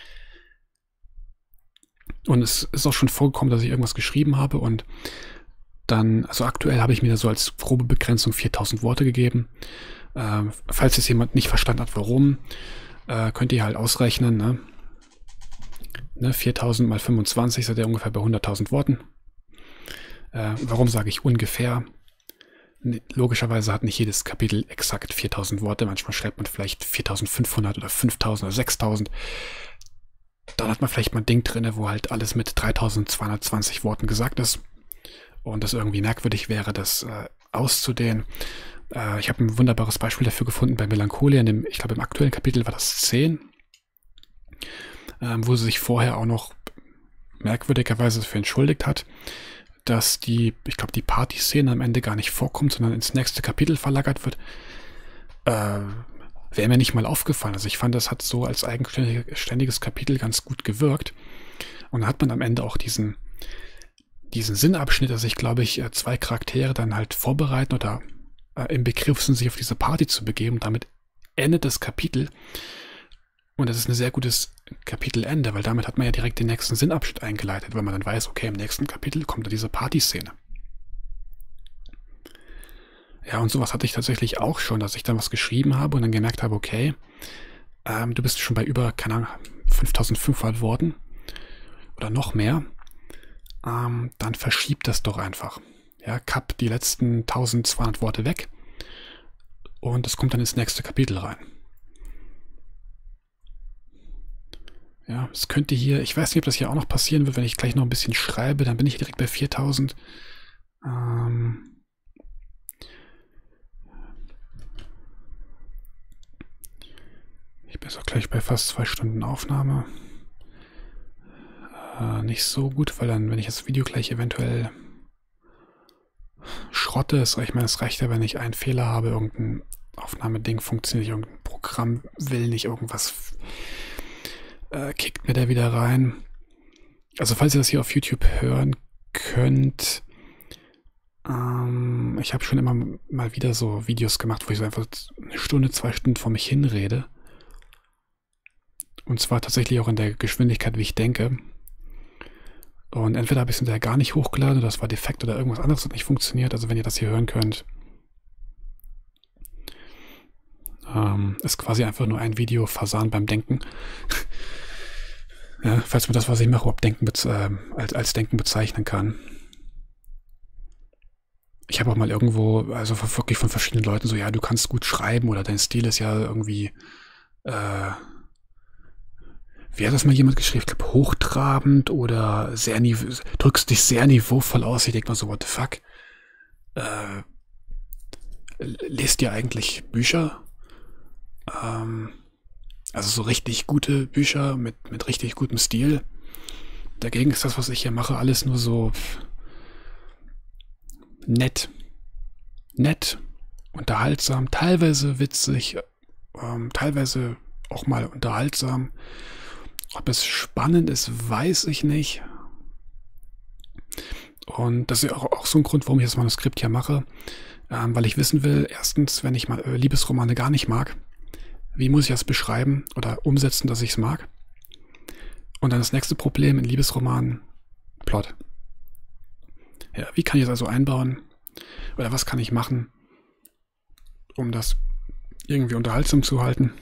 Und es ist auch schon vorgekommen, dass ich irgendwas geschrieben habe und dann, also aktuell habe ich mir so als grobe Begrenzung 4000 Worte gegeben. Falls jetzt jemand nicht verstanden hat, warum, könnt ihr halt ausrechnen, ne? 4000 mal 25 seid ihr ungefähr bei 100.000 Worten. Warum sage ich ungefähr? Logischerweise hat nicht jedes Kapitel exakt 4000 Worte. Manchmal schreibt man vielleicht 4500 oder 5000 oder 6000. dann hat man vielleicht mal ein Ding drin, wo halt alles mit 3220 Worten gesagt ist und das irgendwie merkwürdig wäre, das auszudehnen. Ich habe ein wunderbares Beispiel dafür gefunden bei Melancholia, ich glaube im aktuellen Kapitel war das 10, wo sie sich vorher auch noch merkwürdigerweise dafür entschuldigt hat, dass ich glaube, die Partyszene am Ende gar nicht vorkommt, sondern ins nächste Kapitel verlagert wird. Wäre mir nicht mal aufgefallen. Also ich fand, das hat so als eigenständiges Kapitel ganz gut gewirkt. Und dann hat man am Ende auch diesen Sinnabschnitt, dass sich, glaube ich, zwei Charaktere dann halt vorbereiten oder im Begriff sind, sich auf diese Party zu begeben. Damit endet das Kapitel. Und das ist ein sehr gutes Kapitelende, weil damit hat man ja direkt den nächsten Sinnabschnitt eingeleitet, weil man dann weiß, okay, im nächsten Kapitel kommt da diese Partyszene. Ja, und sowas hatte ich tatsächlich auch schon, dass ich dann was geschrieben habe und dann gemerkt habe, okay, du bist schon bei über, keine Ahnung, 5500 Worten oder noch mehr. Dann verschiebt das doch einfach. Ja, kapp die letzten 1200 Worte weg und es kommt dann ins nächste Kapitel rein. Ja, es könnte hier, ich weiß nicht, ob das hier auch noch passieren wird, wenn ich gleich noch ein bisschen schreibe, dann bin ich direkt bei 4000. Ich bin auch gleich bei fast 2 Stunden Aufnahme. Nicht so gut, weil dann, wenn ich das Video gleich eventuell schrotte, ich meine, es reicht ja, wenn ich einen Fehler habe, irgendein Aufnahmeding funktioniert nicht, irgendein Programm will nicht, irgendwas kickt mir der wieder rein. Also falls ihr das hier auf YouTube hören könnt, ich habe schon immer mal wieder so Videos gemacht, wo ich so einfach 1 Stunde, 2 Stunden vor mich hinrede. Und zwar tatsächlich auch in der Geschwindigkeit, wie ich denke. Und entweder habe ich es hinterher gar nicht hochgeladen oder das war defekt oder irgendwas anderes hat nicht funktioniert. Also wenn ihr das hier hören könnt, ist quasi einfach nur ein Video Fasan beim Denken. Ja, falls man das, was ich mache, überhaupt Denken als Denken bezeichnen kann. Ich habe auch mal irgendwo, also wirklich von verschiedenen Leuten so, ja, du kannst gut schreiben oder dein Stil ist ja irgendwie, wie hat das mal jemand geschrieben? Ich glaube, hochtrabend oder drückst dich sehr niveauvoll aus. Ich denke mal so, what the fuck? Lest ihr eigentlich Bücher? Also so richtig gute Bücher mit richtig gutem Stil. Dagegen ist das, was ich hier mache, alles nur so nett, unterhaltsam, teilweise witzig, teilweise auch mal unterhaltsam. Ob es spannend ist, weiß ich nicht. Und das ist ja auch so ein Grund, warum ich das Manuskript hier mache, weil ich wissen will, erstens, wenn ich mal Liebesromane gar nicht mag, wie muss ich das beschreiben oder umsetzen, dass ich es mag? Und dann das nächste Problem in Liebesromanen, Plot. Ja, wie kann ich es also einbauen? Oder was kann ich machen, um das irgendwie unterhaltsam zu halten?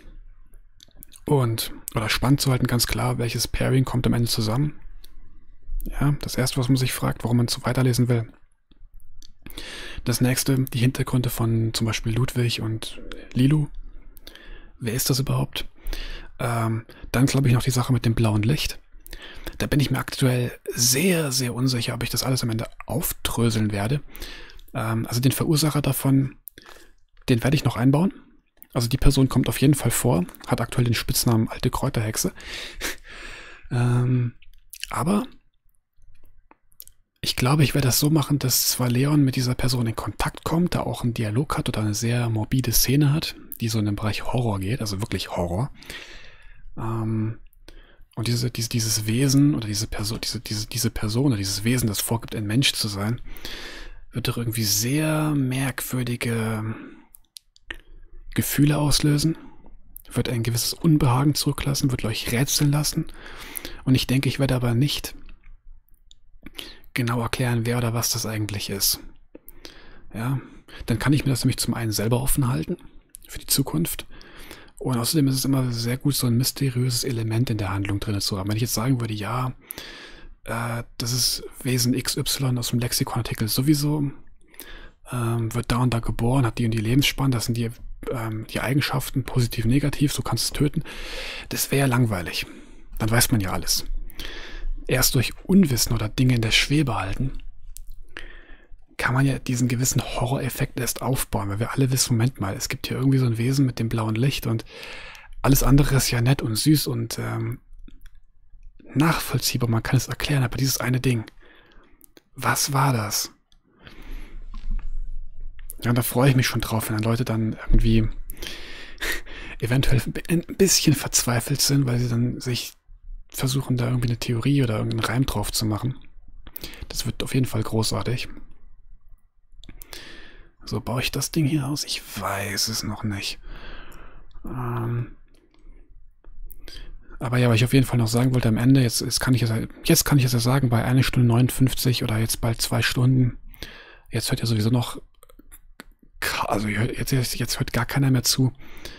Oder spannend zu halten, ganz klar, welches Pairing kommt am Ende zusammen? Ja, das erste, was man sich fragt, warum man so weiterlesen will. Das nächste, die Hintergründe von zum Beispiel Ludwig und Lilu. Wer ist das überhaupt? Dann glaube ich noch die Sache mit dem blauen Licht. Da bin ich mir aktuell sehr, sehr unsicher, ob ich das alles am Ende aufdröseln werde. Also den Verursacher davon, den werde ich noch einbauen. Also die Person kommt auf jeden Fall vor, hat aktuell den Spitznamen Alte Kräuterhexe. Aber ich glaube, ich werde das so machen, dass zwar Leon mit dieser Person in Kontakt kommt, da auch einen Dialog hat oder eine sehr morbide Szene hat, die so in den Bereich Horror geht, also wirklich Horror. Und dieses Wesen oder diese Person oder dieses Wesen, das vorgibt, ein Mensch zu sein, wird doch irgendwie sehr merkwürdige Gefühle auslösen, wird ein gewisses Unbehagen zurücklassen, wird euch rätseln lassen. Und ich denke, ich werde aber nicht genau erklären, wer oder was das eigentlich ist. Ja, dann kann ich mir das nämlich zum einen selber offen halten für die Zukunft. Und außerdem ist es immer sehr gut, so ein mysteriöses Element in der Handlung drin zu haben. Wenn ich jetzt sagen würde, ja, das ist Wesen XY aus dem Lexikonartikel sowieso, wird da und da geboren, hat die und die Lebensspanne, das sind die Eigenschaften, positiv, negativ, so kannst du es töten. Das wäre ja langweilig. dann weiß man ja alles. Erst durch Unwissen oder Dinge in der Schwebe halten, kann man ja diesen gewissen Horroreffekt erst aufbauen, weil wir alle wissen, Moment mal, es gibt hier irgendwie so ein Wesen mit dem blauen Licht und alles andere ist ja nett und süß und nachvollziehbar, man kann es erklären, aber dieses eine Ding, was war das? Ja, da freue ich mich schon drauf, wenn dann Leute dann irgendwie eventuell ein bisschen verzweifelt sind, weil sie dann sich versuchen, da irgendwie eine Theorie oder irgendeinen Reim drauf zu machen. Das wird auf jeden Fall großartig. So, baue ich das Ding hier aus? Ich weiß es noch nicht. Aber ja, was ich auf jeden Fall noch sagen wollte am Ende, jetzt kann ich es ja sagen, bei 1 Stunde 59 oder jetzt bald 2 Stunden, jetzt hört ja sowieso noch, also jetzt hört gar keiner mehr zu.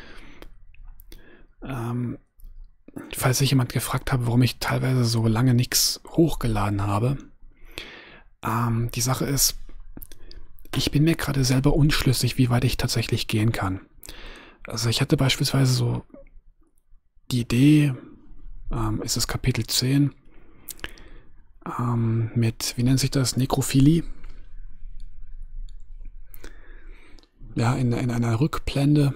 Falls sich jemand gefragt habe, warum ich teilweise so lange nichts hochgeladen habe. Die Sache ist, ich bin mir gerade selber unschlüssig, wie weit ich tatsächlich gehen kann. Also ich hatte beispielsweise so die Idee, ist es Kapitel 10, mit, wie nennt sich das, Nekrophilie? Ja, in einer Rückblende,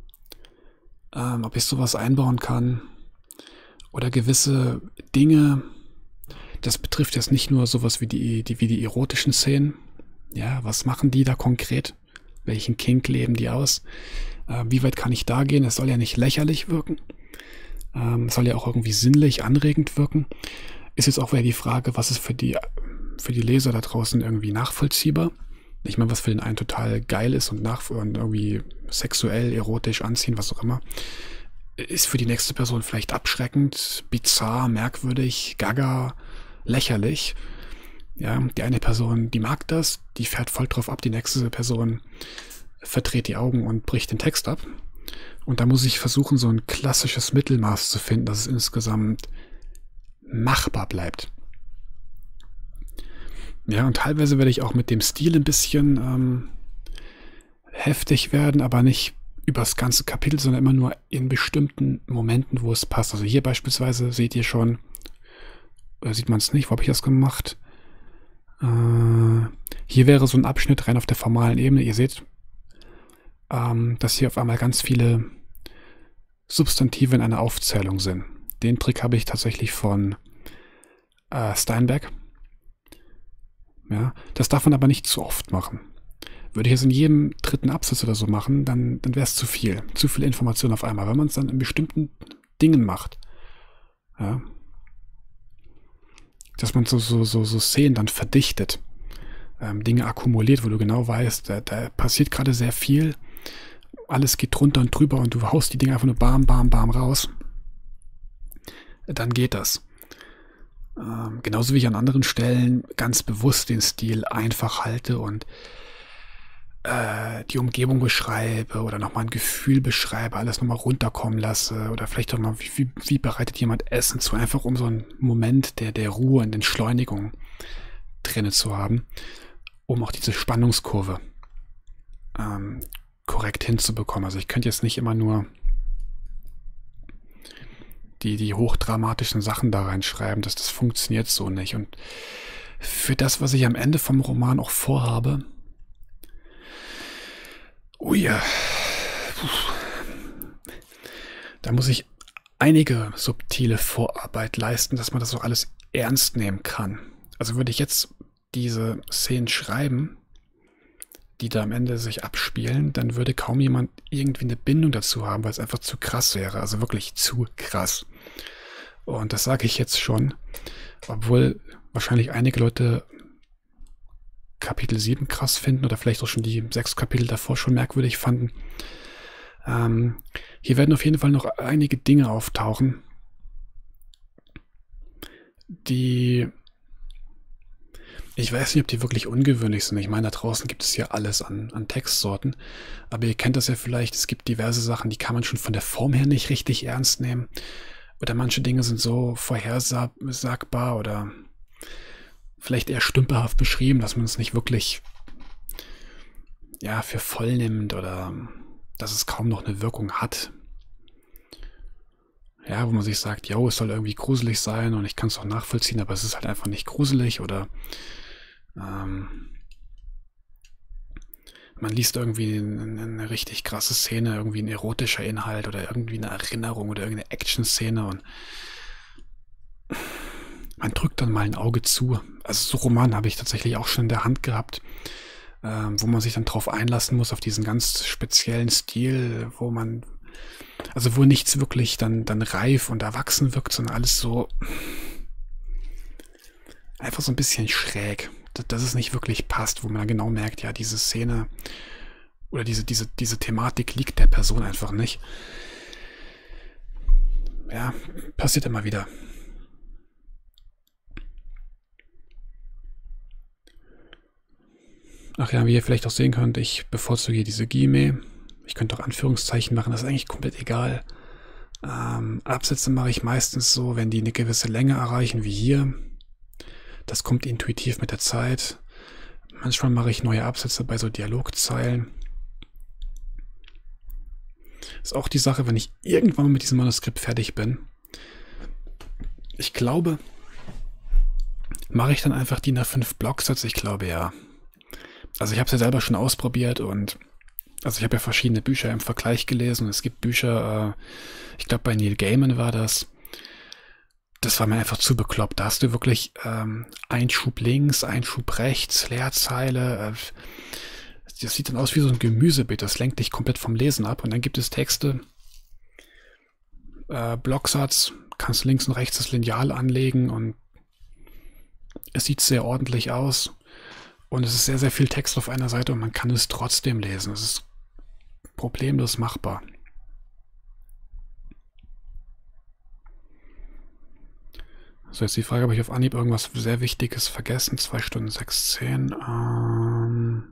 ob ich sowas einbauen kann. Oder gewisse Dinge, das betrifft jetzt nicht nur sowas wie die erotischen Szenen. Ja, was machen die da konkret? Welchen Kink leben die aus? Wie weit kann ich da gehen? Es soll ja nicht lächerlich wirken. Es soll ja auch irgendwie sinnlich, anregend wirken. Ist jetzt auch wieder die Frage, was ist für die Leser da draußen irgendwie nachvollziehbar? Ich meine, was für den einen total geil ist und irgendwie sexuell, erotisch anziehen, was auch immer, ist für die nächste Person vielleicht abschreckend, bizarr, merkwürdig, gaga, lächerlich. Ja, die eine Person, die mag das, die fährt voll drauf ab, die nächste Person verdreht die Augen und bricht den Text ab. Und da muss ich versuchen, so ein klassisches Mittelmaß zu finden, dass es insgesamt machbar bleibt. Ja, und teilweise werde ich auch mit dem Stil ein bisschen heftig werden, aber nicht über das ganze Kapitel, sondern immer nur in bestimmten Momenten, wo es passt. Also hier beispielsweise seht ihr schon, sieht man es nicht, wo habe ich das gemacht? Hier wäre so ein Abschnitt rein auf der formalen Ebene. Ihr seht, dass hier auf einmal ganz viele Substantive in einer Aufzählung sind. Den Trick habe ich tatsächlich von Steinbeck. Ja, das darf man aber nicht zu oft machen. Würde ich es in jedem dritten Absatz oder so machen, dann wäre es zu viel. Zu viel Information auf einmal. Wenn man es dann in bestimmten Dingen macht, ja, dass man so Szenen dann verdichtet, Dinge akkumuliert, wo du genau weißt, da passiert gerade sehr viel, alles geht drunter und drüber und du haust die Dinge einfach nur bam, bam, bam raus, dann geht das. Genauso wie ich an anderen Stellen ganz bewusst den Stil einfach halte und die Umgebung beschreibe oder nochmal ein Gefühl beschreibe, alles nochmal runterkommen lasse oder vielleicht auch mal, wie bereitet jemand Essen zu, einfach um so einen Moment der Ruhe und Entschleunigung drinne zu haben, um auch diese Spannungskurve korrekt hinzubekommen. Also ich könnte jetzt nicht immer nur die hochdramatischen Sachen da reinschreiben, das funktioniert so nicht. Und für das, was ich am Ende vom Roman auch vorhabe, da muss ich einige subtile Vorarbeit leisten, dass man das auch alles ernst nehmen kann. Also würde ich jetzt diese Szenen schreiben, die da am Ende sich abspielen, dann würde kaum jemand irgendwie eine Bindung dazu haben, weil es einfach zu krass wäre. Also wirklich zu krass. Und das sage ich jetzt schon, obwohl wahrscheinlich einige Leute Kapitel 7 krass finden oder vielleicht auch schon die 6 Kapitel davor schon merkwürdig fanden. Hier werden auf jeden Fall noch einige Dinge auftauchen, die, ich weiß nicht, ob die wirklich ungewöhnlich sind. Ich meine, da draußen gibt es ja alles an Textsorten, aber ihr kennt das ja vielleicht, es gibt diverse Sachen, die kann man schon von der Form her nicht richtig ernst nehmen. Oder manche Dinge sind so vorhersagbar oder vielleicht eher stümperhaft beschrieben, dass man es nicht wirklich für voll nimmt oder dass es kaum noch eine Wirkung hat. ja, wo man sich sagt, yo, es soll irgendwie gruselig sein und ich kann es auch nachvollziehen, aber es ist halt einfach nicht gruselig oder man liest irgendwie eine richtig krasse Szene, irgendwie ein erotischer Inhalt oder irgendwie eine Erinnerung oder irgendeine Action-Szene und man drückt dann mal ein Auge zu. Also so Roman habe ich tatsächlich auch schon in der Hand gehabt, wo man sich dann drauf einlassen muss, auf diesen ganz speziellen Stil, also wo nichts wirklich dann reif und erwachsen wirkt, sondern alles so einfach so ein bisschen schräg, dass es nicht wirklich passt, wo man dann genau merkt, ja, diese Szene oder diese Thematik liegt der Person einfach nicht. Ja, passiert immer wieder. Ach ja, wie ihr vielleicht auch sehen könnt, ich bevorzuge diese Gime. Ich könnte auch Anführungszeichen machen, das ist eigentlich komplett egal. Absätze mache ich meistens so, wenn die eine gewisse Länge erreichen, wie hier. Das kommt intuitiv mit der Zeit. Manchmal mache ich neue Absätze bei so Dialogzeilen. Ist auch die Sache, wenn ich irgendwann mal mit diesem Manuskript fertig bin. Ich glaube, mache ich dann einfach DIN A5 Blocksätze? Ich glaube ja. Also ich habe es ja selber schon ausprobiert und also ich habe ja verschiedene Bücher im Vergleich gelesen. Es gibt Bücher, ich glaube bei Neil Gaiman war das. Das war mir einfach zu bekloppt. Da hast du wirklich Einschub links, Einschub rechts, Leerzeile. Das sieht dann aus wie so ein Gemüsebeet. Das lenkt dich komplett vom Lesen ab. Und dann gibt es Texte, Blocksatz, kannst links und rechts das Lineal anlegen und es sieht sehr ordentlich aus. Und es ist sehr, sehr viel Text auf einer Seite und man kann es trotzdem lesen. Es ist problemlos machbar. So, jetzt die Frage, habe ich auf Anhieb irgendwas sehr Wichtiges vergessen? 2 Stunden 6:10.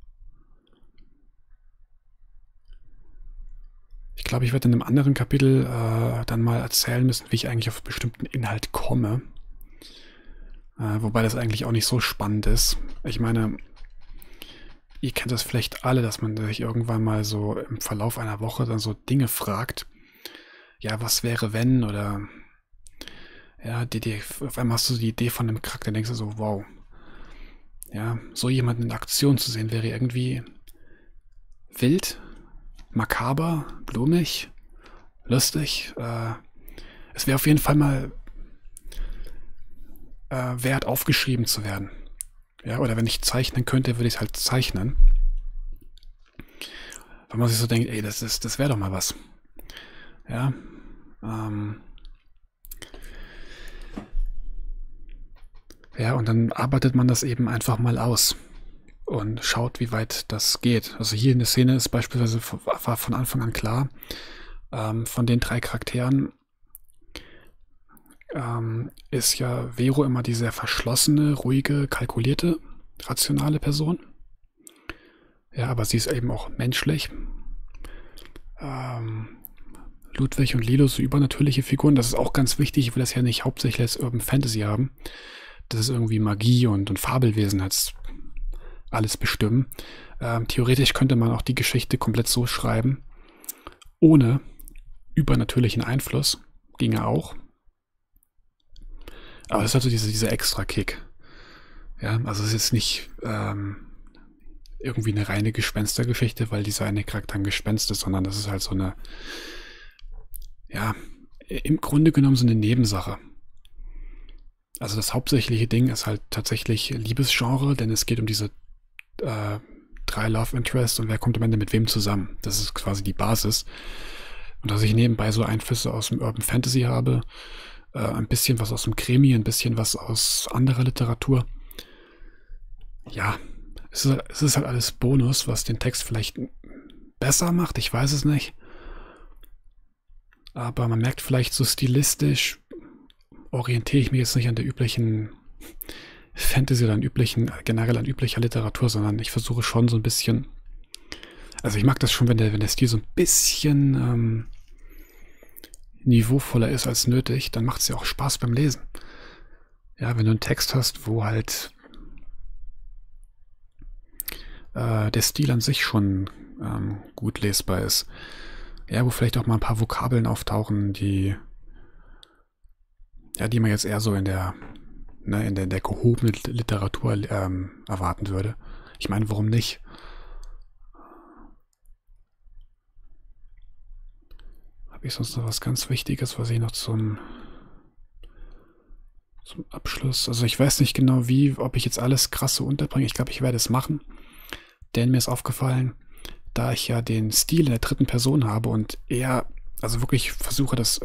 Ich glaube, ich werde in einem anderen Kapitel dann mal erzählen müssen, wie ich eigentlich auf bestimmten Inhalt komme. Wobei das eigentlich auch nicht so spannend ist. Ich meine, ihr kennt das vielleicht alle, dass man sich irgendwann mal so im Verlauf einer Woche dann so Dinge fragt. Ja, was wäre wenn? Oder ja, auf einmal hast du die Idee von einem Charakter, denkst du so, wow. Ja, so jemanden in Aktion zu sehen, wäre irgendwie wild, makaber, blumig, lustig. Es wäre auf jeden Fall mal wert, aufgeschrieben zu werden. Ja, oder wenn ich zeichnen könnte, würde ich es halt zeichnen. Weil man sich so denkt, ey, das wäre doch mal was. Ja, ja, und dann arbeitet man das eben einfach mal aus und schaut, wie weit das geht. Also hier in der Szene ist beispielsweise, war von Anfang an klar, von den 3 Charakteren ist ja Vero immer die sehr verschlossene, ruhige, kalkulierte, rationale Person. Ja, aber sie ist eben auch menschlich. Ludwig und Lilo so übernatürliche Figuren, das ist auch ganz wichtig. Ich will das ja nicht hauptsächlich als Urban Fantasy haben. Das ist irgendwie Magie und Fabelwesen als alles bestimmen. Theoretisch könnte man auch die Geschichte komplett so schreiben, ohne übernatürlichen Einfluss. Ginge auch. Aber es ist also dieser Extra-Kick. Ja, also es ist jetzt nicht irgendwie eine reine Gespenstergeschichte, weil dieser eine Charakter ein Gespenst ist, sondern das ist halt so eine, ja, im Grunde genommen so eine Nebensache. Also das hauptsächliche Ding ist halt tatsächlich Liebesgenre, denn es geht um diese 3 Love Interests und wer kommt am Ende mit wem zusammen. Das ist quasi die Basis. Und dass ich nebenbei so Einflüsse aus dem Urban Fantasy habe, ein bisschen was aus dem Krimi, ein bisschen was aus anderer Literatur. Ja, es ist halt alles Bonus, was den Text vielleicht besser macht, ich weiß es nicht. Aber man merkt vielleicht so stilistisch, orientiere ich mich jetzt nicht an der üblichen Fantasy oder generell an üblicher Literatur, sondern ich versuche schon so ein bisschen, also ich mag das schon, wenn der Stil so ein bisschen niveauvoller ist als nötig, dann macht es ja auch Spaß beim Lesen. Ja, wenn du einen Text hast, wo halt der Stil an sich schon gut lesbar ist. Ja, wo vielleicht auch mal ein paar Vokabeln auftauchen, die ja, die man jetzt eher so in der, ne, in der gehobenen Literatur erwarten würde. Ich meine, warum nicht? Habe ich sonst noch was ganz Wichtiges, was ich noch zum Abschluss... Also ich weiß nicht genau wie, ob ich jetzt alles krasse unterbringe. Ich glaube, ich werde es machen. Denn mir ist aufgefallen, da ich ja den Stil in der dritten Person habe und eher, also wirklich versuche, das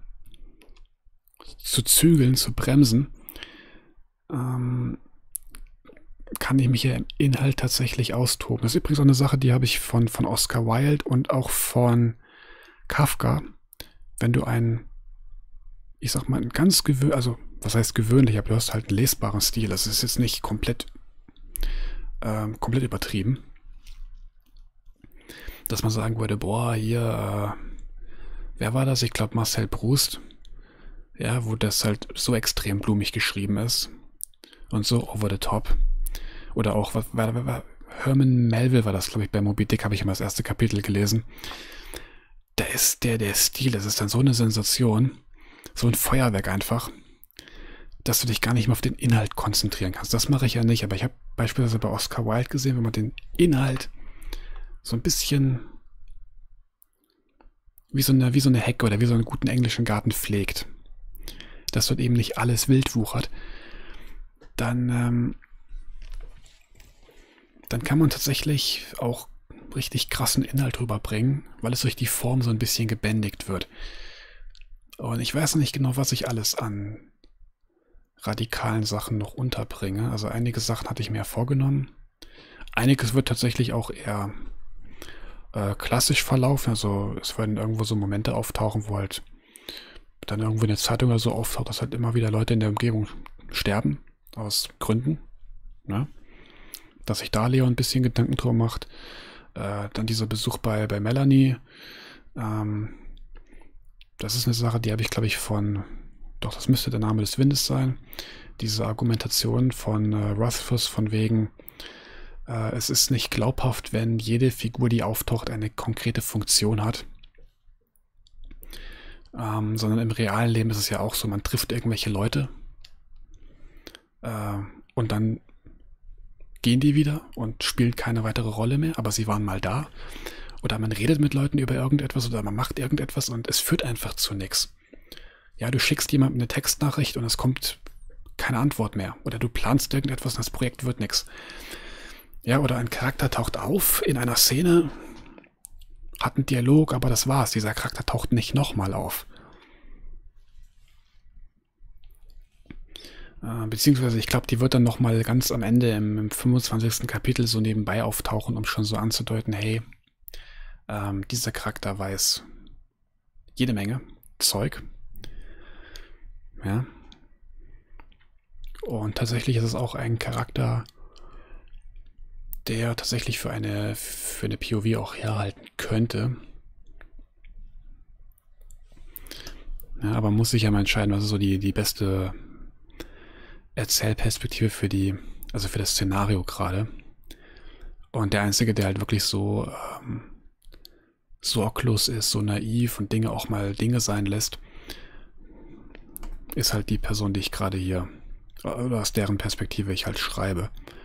zu zügeln, zu bremsen, kann ich mich ja im Inhalt tatsächlich austoben. Das ist übrigens auch eine Sache, die habe ich von Oscar Wilde und auch von Kafka. Wenn du ich sag mal, ein ganz gewöhnlich, also was heißt gewöhnlich, aber du hast halt einen lesbaren Stil. Das ist jetzt nicht komplett übertrieben. Dass man sagen würde, boah, hier, wer war das? Ich glaube Marcel Proust. Ja, wo das halt so extrem blumig geschrieben ist. Und so over the top. Oder auch, Herman Melville war das, glaube ich, bei Moby Dick, habe ich immer das erste Kapitel gelesen. Da ist der Stil, das ist dann so eine Sensation, so ein Feuerwerk einfach, dass du dich gar nicht mehr auf den Inhalt konzentrieren kannst. Das mache ich ja nicht, aber ich habe beispielsweise bei Oscar Wilde gesehen, wenn man den Inhalt so ein bisschen wie so eine Hecke oder wie so einen guten englischen Garten pflegt, dass dort eben nicht alles wild wuchert, dann kann man tatsächlich auch richtig krassen Inhalt rüberbringen, weil es durch die Form so ein bisschen gebändigt wird. Und ich weiß noch nicht genau, was ich alles an radikalen Sachen noch unterbringe. Also einige Sachen hatte ich mir vorgenommen. Einiges wird tatsächlich auch eher klassisch verlaufen. Also es werden irgendwo so Momente auftauchen, wo halt dann irgendwo in der Zeitung oder so auftaucht, dass halt immer wieder Leute in der Umgebung sterben. Aus Gründen. Ne? Dass sich da Leon ein bisschen Gedanken drüber macht. Dann dieser Besuch bei Melanie. Das ist eine Sache, die habe ich, glaube ich, doch, das müsste der Name des Windes sein. Diese Argumentation von Rothfuss von wegen, es ist nicht glaubhaft, wenn jede Figur, die auftaucht, eine konkrete Funktion hat. Sondern im realen Leben ist es ja auch so, man trifft irgendwelche Leute und dann gehen die wieder und spielen keine weitere Rolle mehr, aber sie waren mal da. Oder man redet mit Leuten über irgendetwas oder man macht irgendetwas und es führt einfach zu nichts. Ja, du schickst jemandem eine Textnachricht und es kommt keine Antwort mehr. Oder du planst irgendetwas und das Projekt wird nichts. Ja, oder ein Charakter taucht auf in einer Szene, hat einen Dialog, aber das war's. Dieser Charakter taucht nicht nochmal auf. Beziehungsweise, ich glaube, die wird dann nochmal ganz am Ende im 25. Kapitel so nebenbei auftauchen, um schon so anzudeuten, hey, dieser Charakter weiß jede Menge Zeug. Ja. Und tatsächlich ist es auch ein Charakter, der tatsächlich für eine POV auch herhalten könnte. Ja, aber muss sich ja mal entscheiden, was ist so die beste Erzählperspektive für das Szenario gerade. Und der Einzige, der halt wirklich so sorglos ist, so naiv und Dinge auch mal Dinge sein lässt, ist halt die Person, die ich gerade hier, oder aus deren Perspektive ich halt schreibe.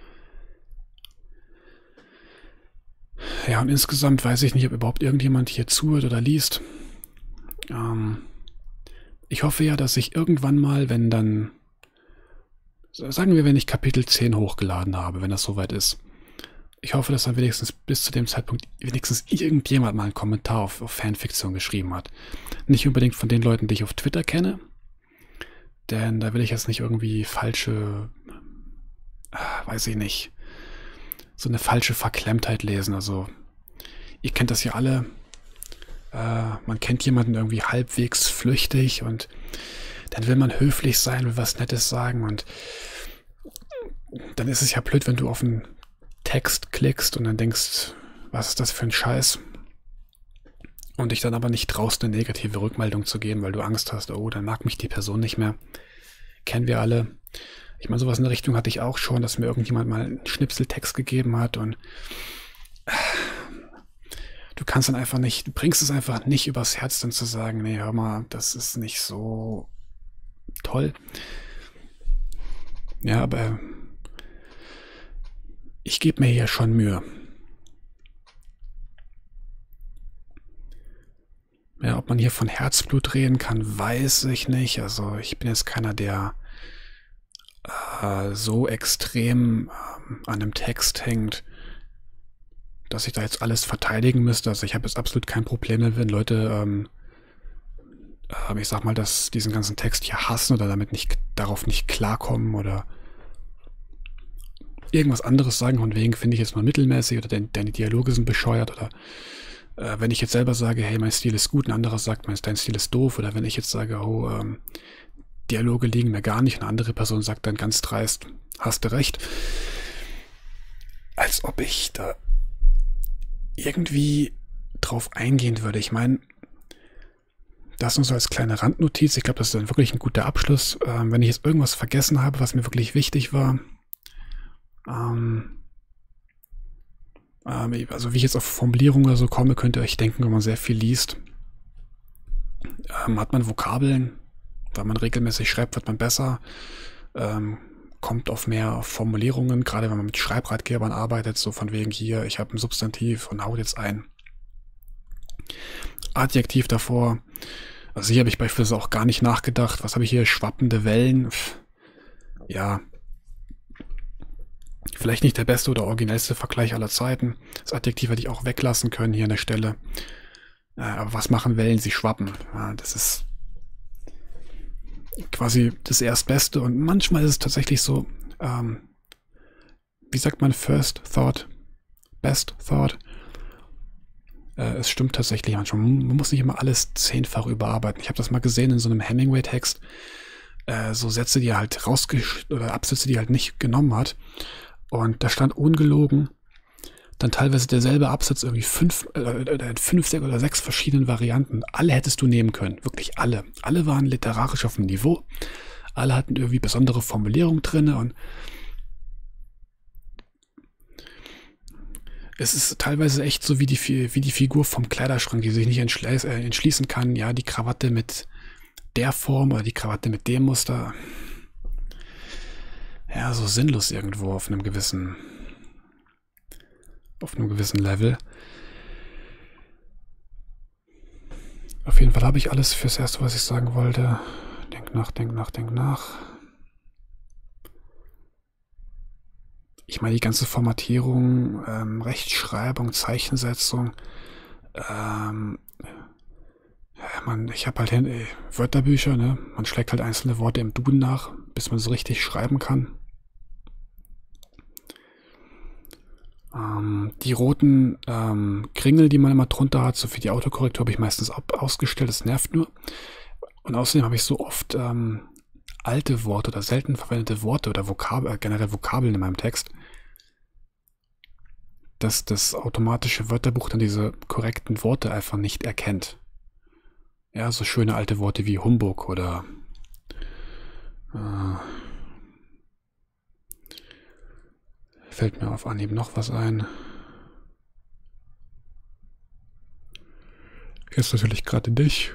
Ja, und insgesamt weiß ich nicht, ob überhaupt irgendjemand hier zuhört oder liest. Ich hoffe ja, dass ich irgendwann mal, wenn dann, sagen wir, wenn ich Kapitel 10 hochgeladen habe, wenn das soweit ist, ich hoffe, dass dann wenigstens bis zu dem Zeitpunkt wenigstens irgendjemand mal einen Kommentar auf Fanfiktion geschrieben hat. Nicht unbedingt von den Leuten, die ich auf Twitter kenne, denn da will ich jetzt nicht irgendwie falsche, weiß ich nicht, so eine falsche Verklemmtheit lesen. Also, ihr kennt das ja alle. Man kennt jemanden irgendwie halbwegs flüchtig und dann will man höflich sein, will was Nettes sagen und dann ist es ja blöd, wenn du auf einen Text klickst und dann denkst, was ist das für ein Scheiß? Und dich dann aber nicht traust, eine negative Rückmeldung zu geben, weil du Angst hast, oh, dann mag mich die Person nicht mehr. Kennen wir alle. Ich meine, sowas in der Richtung hatte ich auch schon, dass mir irgendjemand mal einen Schnipseltext gegeben hat und du kannst dann einfach nicht, du bringst es einfach nicht übers Herz, dann zu sagen, nee, hör mal, das ist nicht so toll. Ja, aber ich gebe mir hier schon Mühe. Ja, ob man hier von Herzblut reden kann, weiß ich nicht. Also ich bin jetzt keiner, der so extrem an einem Text hängt, dass ich da jetzt alles verteidigen müsste. Also ich habe jetzt absolut kein Problem mehr, wenn Leute, ich sag mal, dass diesen ganzen Text hier hassen oder darauf nicht klarkommen oder irgendwas anderes sagen, von wegen finde ich jetzt nur mittelmäßig oder deine Dialoge sind bescheuert oder wenn ich jetzt selber sage, hey, mein Stil ist gut, ein anderer sagt, dein Stil ist doof, oder wenn ich jetzt sage, oh, Dialoge liegen mir gar nicht, und eine andere Person sagt dann ganz dreist, hast du recht. Als ob ich da irgendwie drauf eingehen würde. Ich meine, das nur so als kleine Randnotiz. Ich glaube, das ist dann wirklich ein guter Abschluss. Wenn ich jetzt irgendwas vergessen habe, was mir wirklich wichtig war, also wie ich jetzt auf Formulierungen oder so komme, könnt ihr euch denken, wenn man sehr viel liest, hat man Vokabeln, weil man regelmäßig schreibt, wird man besser, kommt auf mehr Formulierungen, gerade wenn man mit Schreibratgebern arbeitet, so von wegen hier, ich habe ein Substantiv und haut jetzt ein Adjektiv davor. Also hier habe ich beispielsweise auch gar nicht nachgedacht. Was habe ich hier? Schwappende Wellen. Ja, vielleicht nicht der beste oder originellste Vergleich aller Zeiten. Das Adjektiv hätte ich auch weglassen können hier an der Stelle. Aber was machen Wellen? Sie schwappen. Ja, das ist quasi das Erstbeste. Und manchmal ist es tatsächlich so, wie sagt man, First Thought, Best Thought. Es stimmt tatsächlich manchmal. Man muss nicht immer alles 10-fach überarbeiten. Ich habe das mal gesehen in so einem Hemingway-Text. So Sätze, die er halt oder Absätze, die er halt nicht genommen hat. Und da stand ungelogen dann teilweise derselbe Absatz irgendwie in 5 oder 6 verschiedenen Varianten. Alle hättest du nehmen können. Wirklich alle. Alle waren literarisch auf dem Niveau. Alle hatten irgendwie besondere Formulierungen drin und es ist teilweise echt so wie die Figur vom Kleiderschrank, die sich nicht entschließen kann. Ja, die Krawatte mit der Form oder die Krawatte mit dem Muster. Ja, so sinnlos irgendwo auf einem gewissen Level. Auf jeden Fall habe ich alles fürs Erste, was ich sagen wollte. Denk nach. Ich meine, die ganze Formatierung, Rechtschreibung, Zeichensetzung, ich habe halt Wörterbücher, ne? Man schlägt halt einzelne Worte im Duden nach, bis man so richtig schreiben kann. Die roten Kringel, die man immer drunter hat, so für die Autokorrektur, habe ich meistens ausgestellt, das nervt nur. Und außerdem habe ich so oft alte Worte oder selten verwendete Worte oder generell Vokabeln in meinem Text, dass das automatische Wörterbuch dann diese korrekten Worte einfach nicht erkennt. Ja, so schöne alte Worte wie Humbug oder fällt mir auf Anhieb noch was ein. Jetzt natürlich gerade dich.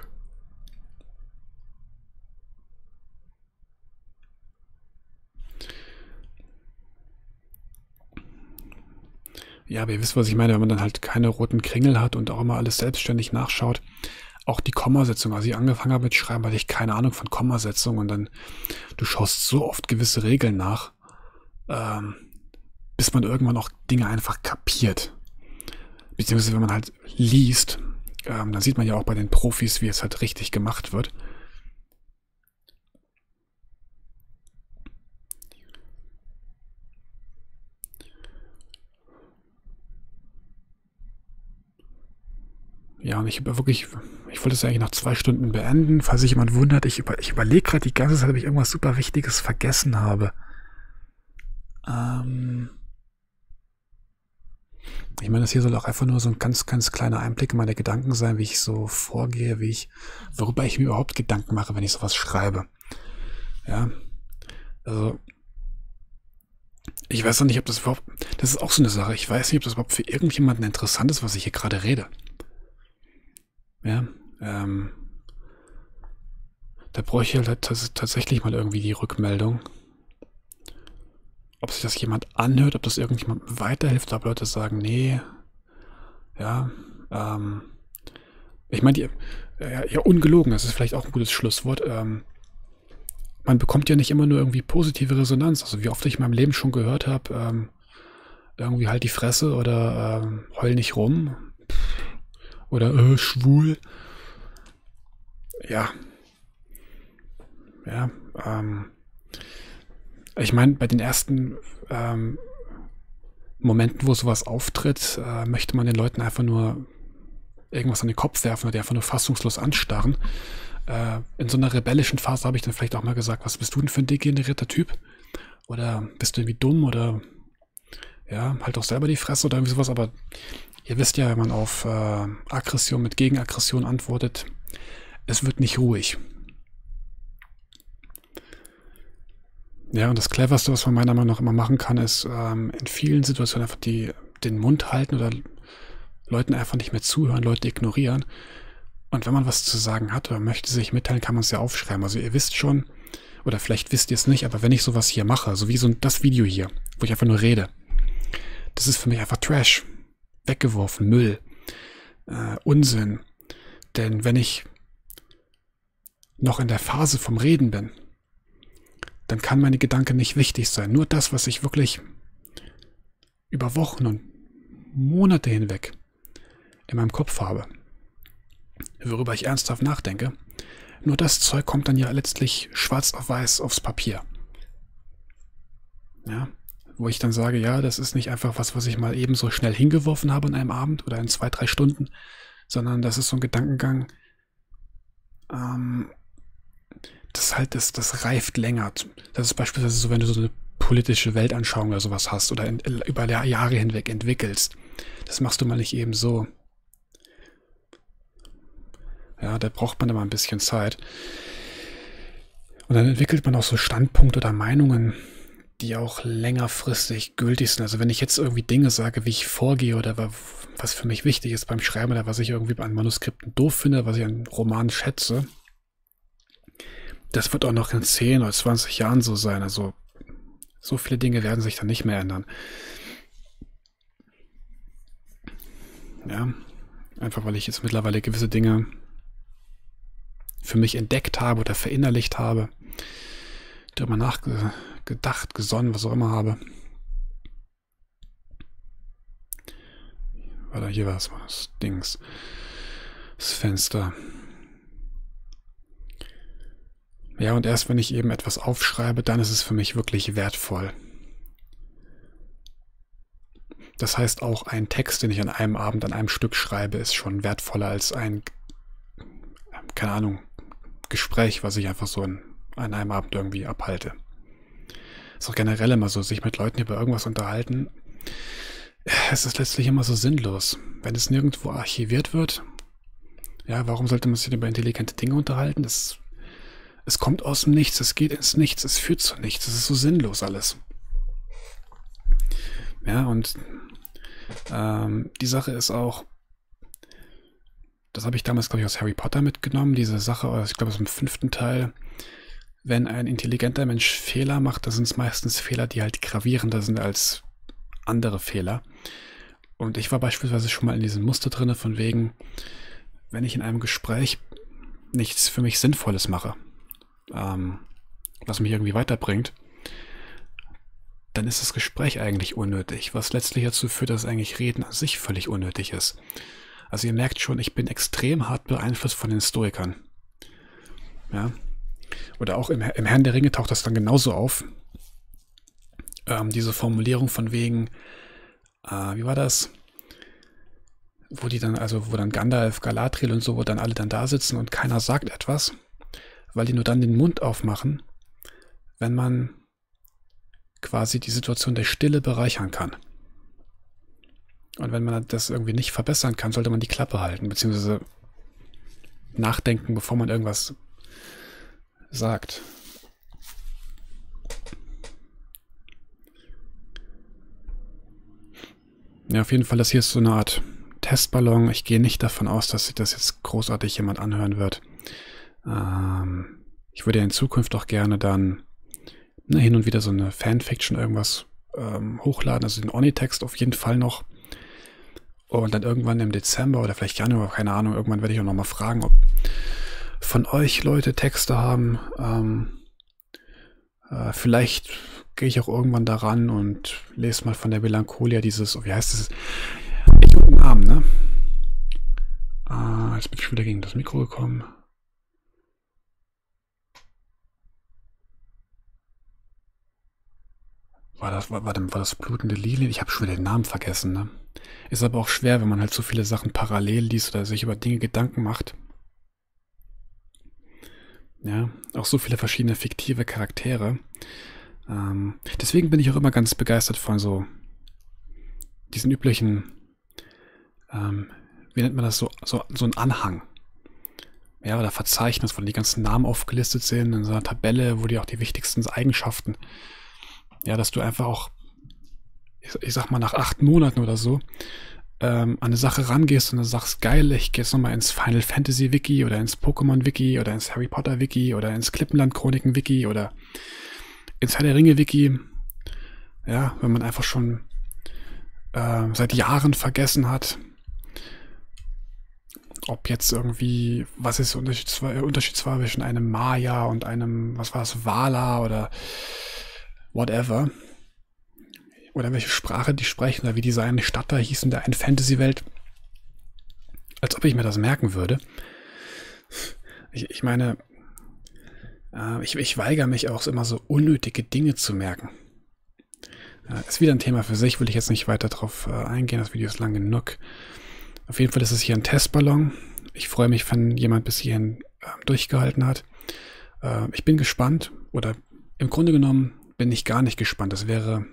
Ja, aber ihr wisst, was ich meine, wenn man dann halt keine roten Kringel hat und auch immer alles selbstständig nachschaut. Auch die Kommasetzung, als ich angefangen habe mit Schreiben, hatte ich keine Ahnung von Kommasetzung und dann, du schaust so oft gewisse Regeln nach, bis man irgendwann auch Dinge einfach kapiert. Beziehungsweise wenn man halt liest, dann sieht man ja auch bei den Profis, wie es halt richtig gemacht wird. Ja, und ich wollte es eigentlich nach 2 Stunden beenden. Falls sich jemand wundert, ich überlege gerade die ganze Zeit, ob ich irgendwas super Wichtiges vergessen habe. Ich meine, das hier soll auch einfach nur so ein ganz, ganz kleiner Einblick in meine Gedanken sein, wie ich so vorgehe, worüber ich mir überhaupt Gedanken mache, wenn ich sowas schreibe. Ja, also ich weiß noch nicht, ob das überhaupt, das ist auch so eine Sache, ich weiß nicht, ob das überhaupt für irgendjemanden interessant ist, was ich hier gerade rede. Ja, Da bräuchte ich halt tatsächlich mal irgendwie die Rückmeldung, ob sich das jemand anhört, ob das irgendjemandem weiterhilft, ob Leute sagen, nee, ja, ich meine, ja, ungelogen, das ist vielleicht auch ein gutes Schlusswort, man bekommt ja nicht immer nur irgendwie positive Resonanz, also wie oft ich in meinem Leben schon gehört habe, irgendwie halt die Fresse oder heul nicht rum oder schwul, ja, ja, ich meine, bei den ersten Momenten, wo sowas auftritt, möchte man den Leuten einfach nur irgendwas an den Kopf werfen oder die einfach nur fassungslos anstarren. In so einer rebellischen Phase habe ich dann vielleicht auch mal gesagt, was bist du denn für ein degenerierter Typ? Oder bist du irgendwie dumm oder ja, halt doch selber die Fresse oder irgendwie sowas. Aber ihr wisst ja, wenn man auf Aggression mit Gegenaggression antwortet, es wird nicht ruhig. Ja, und das Cleverste, was man meiner Meinung nach immer machen kann, ist in vielen Situationen einfach den Mund halten oder Leuten einfach nicht mehr zuhören, Leute ignorieren. Und wenn man was zu sagen hat oder möchte sich mitteilen, kann man es ja aufschreiben. Also ihr wisst schon, oder vielleicht wisst ihr es nicht, aber wenn ich sowas hier mache, so wie das Video hier, wo ich einfach nur rede, das ist für mich einfach Trash. Weggeworfen, Müll, Unsinn. Denn wenn ich noch in der Phase vom Reden bin, dann kann meine Gedanken nicht wichtig sein. Nur das, was ich wirklich über Wochen und Monate hinweg in meinem Kopf habe, worüber ich ernsthaft nachdenke, nur das Zeug kommt dann ja letztlich schwarz auf weiß aufs Papier. Ja, wo ich dann sage, ja, das ist nicht einfach was ich mal eben so schnell hingeworfen habe an einem Abend oder in 2, 3 Stunden, sondern das ist so ein Gedankengang, das reift länger. Das ist beispielsweise so, wenn du so eine politische Weltanschauung oder sowas hast oder über Jahre hinweg entwickelst. Das machst du mal nicht eben so. Ja, da braucht man immer ein bisschen Zeit. Und dann entwickelt man auch so Standpunkte oder Meinungen, die auch längerfristig gültig sind. Also wenn ich jetzt irgendwie Dinge sage, wie ich vorgehe oder was für mich wichtig ist beim Schreiben oder was ich irgendwie an Manuskripten doof finde, was ich an Romanen schätze, das wird auch noch in 10 oder 20 Jahren so sein. Also so viele Dinge werden sich dann nicht mehr ändern. Ja, einfach weil ich jetzt mittlerweile gewisse Dinge für mich entdeckt habe oder verinnerlicht habe, darüber nachgedacht, gesonnen, was auch immer habe. Oder hier war es, das Dings, das Fenster. Ja, und erst wenn ich eben etwas aufschreibe, dann ist es für mich wirklich wertvoll. Das heißt, auch ein Text, den ich an einem Abend an einem Stück schreibe, ist schon wertvoller als ein, keine Ahnung, Gespräch, was ich einfach so an einem Abend irgendwie abhalte. Ist auch generell immer so, sich mit Leuten über irgendwas unterhalten. Es ist letztlich immer so sinnlos. Wenn es nirgendwo archiviert wird, ja, warum sollte man sich über intelligente Dinge unterhalten? Es kommt aus dem Nichts, es geht ins Nichts, es führt zu nichts, es ist so sinnlos alles. Ja, und die Sache ist auch, das habe ich damals, glaube ich, aus Harry Potter mitgenommen, diese Sache, ich glaube, aus dem 5. Teil, wenn ein intelligenter Mensch Fehler macht, dann sind es meistens Fehler, die halt gravierender sind als andere Fehler. Und ich war beispielsweise schon mal in diesem Muster drin, von wegen, wenn ich in einem Gespräch nichts für mich Sinnvolles mache, was mich irgendwie weiterbringt, dann ist das Gespräch eigentlich unnötig, was letztlich dazu führt, dass eigentlich Reden an sich völlig unnötig ist. Also ihr merkt schon, ich bin extrem hart beeinflusst von den Stoikern. Ja. Oder auch im Herrn der Ringe taucht das dann genauso auf. Diese Formulierung von wegen, wie war das? Wo dann Gandalf, Galadriel und so, wo dann alle dann da sitzen und keiner sagt etwas, weil die nur dann den Mund aufmachen, wenn man quasi die Situation der Stille bereichern kann. Und wenn man das irgendwie nicht verbessern kann, sollte man die Klappe halten, beziehungsweise nachdenken, bevor man irgendwas sagt. Ja, auf jeden Fall, das hier ist so eine Art Testballon. Ich gehe nicht davon aus, dass sich das jetzt großartig jemand anhören wird. Ich würde ja in Zukunft auch gerne dann hin und wieder so eine Fanfiction irgendwas hochladen, also den Oni-Text auf jeden Fall noch. Und dann irgendwann im Dezember oder vielleicht Januar, keine Ahnung, irgendwann werde ich auch nochmal fragen, ob von euch Leute Texte haben. Vielleicht gehe ich auch irgendwann daran und lese mal von der Melancholia dieses, wie heißt es? Ich habe einen Namen, ne? Jetzt bin ich schon wieder gegen das Mikro gekommen. War das blutende Lilien? Ich habe schon wieder den Namen vergessen, ne? Ist aber auch schwer, wenn man halt so viele Sachen parallel liest oder sich über Dinge Gedanken macht. Ja, auch so viele verschiedene fiktive Charaktere. Deswegen bin ich auch immer ganz begeistert von so diesen üblichen, wie nennt man das, so ein Anhang. Ja, oder Verzeichnis, wo die ganzen Namen aufgelistet sind, in so einer Tabelle, wo die auch die wichtigsten Eigenschaften, ja, dass du einfach auch, ich sag mal, nach 8 Monaten oder so, an eine Sache rangehst und dann sagst, geil, ich gehe jetzt nochmal ins Final Fantasy Wiki oder ins Pokémon Wiki oder ins Harry Potter Wiki oder ins Klippenland Chroniken Wiki oder ins Herr der Ringe Wiki. Ja, wenn man einfach schon seit Jahren vergessen hat, ob jetzt irgendwie, was ist der Unterschied zwischen einem Maya und einem, was war es, Wala oder whatever. Oder welche Sprache die sprechen oder wie die seine Stadt da hieß in der einen Fantasy-Welt. Als ob ich mir das merken würde. Ich meine, ich weigere mich auch immer so unnötige Dinge zu merken. Ist wieder ein Thema für sich, will ich jetzt nicht weiter drauf eingehen, das Video ist lang genug. Auf jeden Fall ist es hier ein Testballon. Ich freue mich, wenn jemand bis hierhin durchgehalten hat. Ich bin gespannt, oder im Grunde genommen bin ich gar nicht gespannt. Das wäre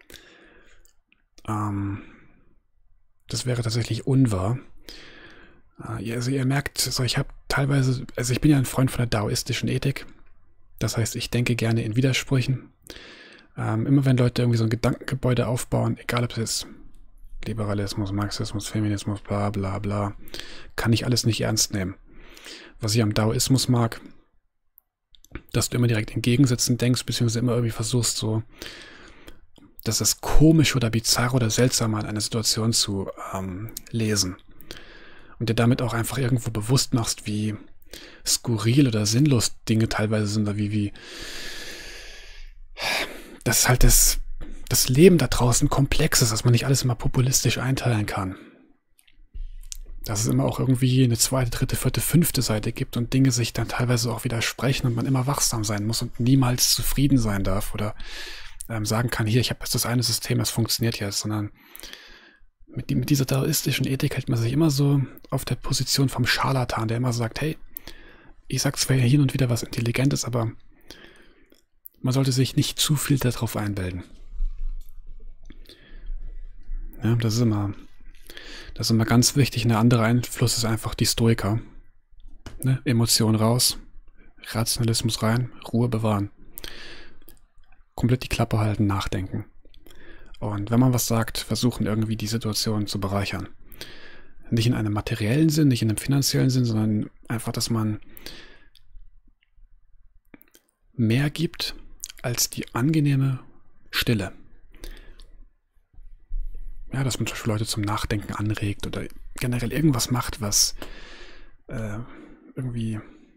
tatsächlich unwahr. Also ihr merkt, so ich habe teilweise, also ich bin ja ein Freund von der daoistischen Ethik. Das heißt, ich denke gerne in Widersprüchen. Immer wenn Leute irgendwie so ein Gedankengebäude aufbauen, egal ob es jetzt Liberalismus, Marxismus, Feminismus, bla bla bla, kann ich alles nicht ernst nehmen. Was ich am Daoismus mag, dass du immer direkt in Gegensätzen denkst, beziehungsweise immer irgendwie versuchst, so das komisch oder bizarr oder seltsam an einer Situation zu lesen. Und dir damit auch einfach irgendwo bewusst machst, wie skurril oder sinnlos Dinge teilweise sind, oder wie dass halt das Leben da draußen komplex ist, dass man nicht alles immer populistisch einteilen kann. Dass es immer auch irgendwie eine 2., 3., 4., 5. Seite gibt und Dinge sich dann teilweise auch widersprechen und man immer wachsam sein muss und niemals zufrieden sein darf oder sagen kann, hier, ich habe jetzt das eine System, das funktioniert jetzt, sondern mit dieser daoistischen Ethik hält man sich immer so auf der Position vom Scharlatan, der immer sagt, hey, ich sag zwar hin und wieder was Intelligentes, aber man sollte sich nicht zu viel darauf einbilden. Ja, das ist immer ganz wichtig. Ein anderer Einfluss ist einfach die Stoiker. Ne? Emotionen raus, Rationalismus rein, Ruhe bewahren. Komplett die Klappe halten, nachdenken. Und wenn man was sagt, versuchen irgendwie die Situation zu bereichern. Nicht in einem materiellen Sinn, nicht in einem finanziellen Sinn, sondern einfach, dass man mehr gibt als die angenehme Stille. Ja, dass man zum Beispiel Leute zum Nachdenken anregt oder generell irgendwas macht, was irgendwie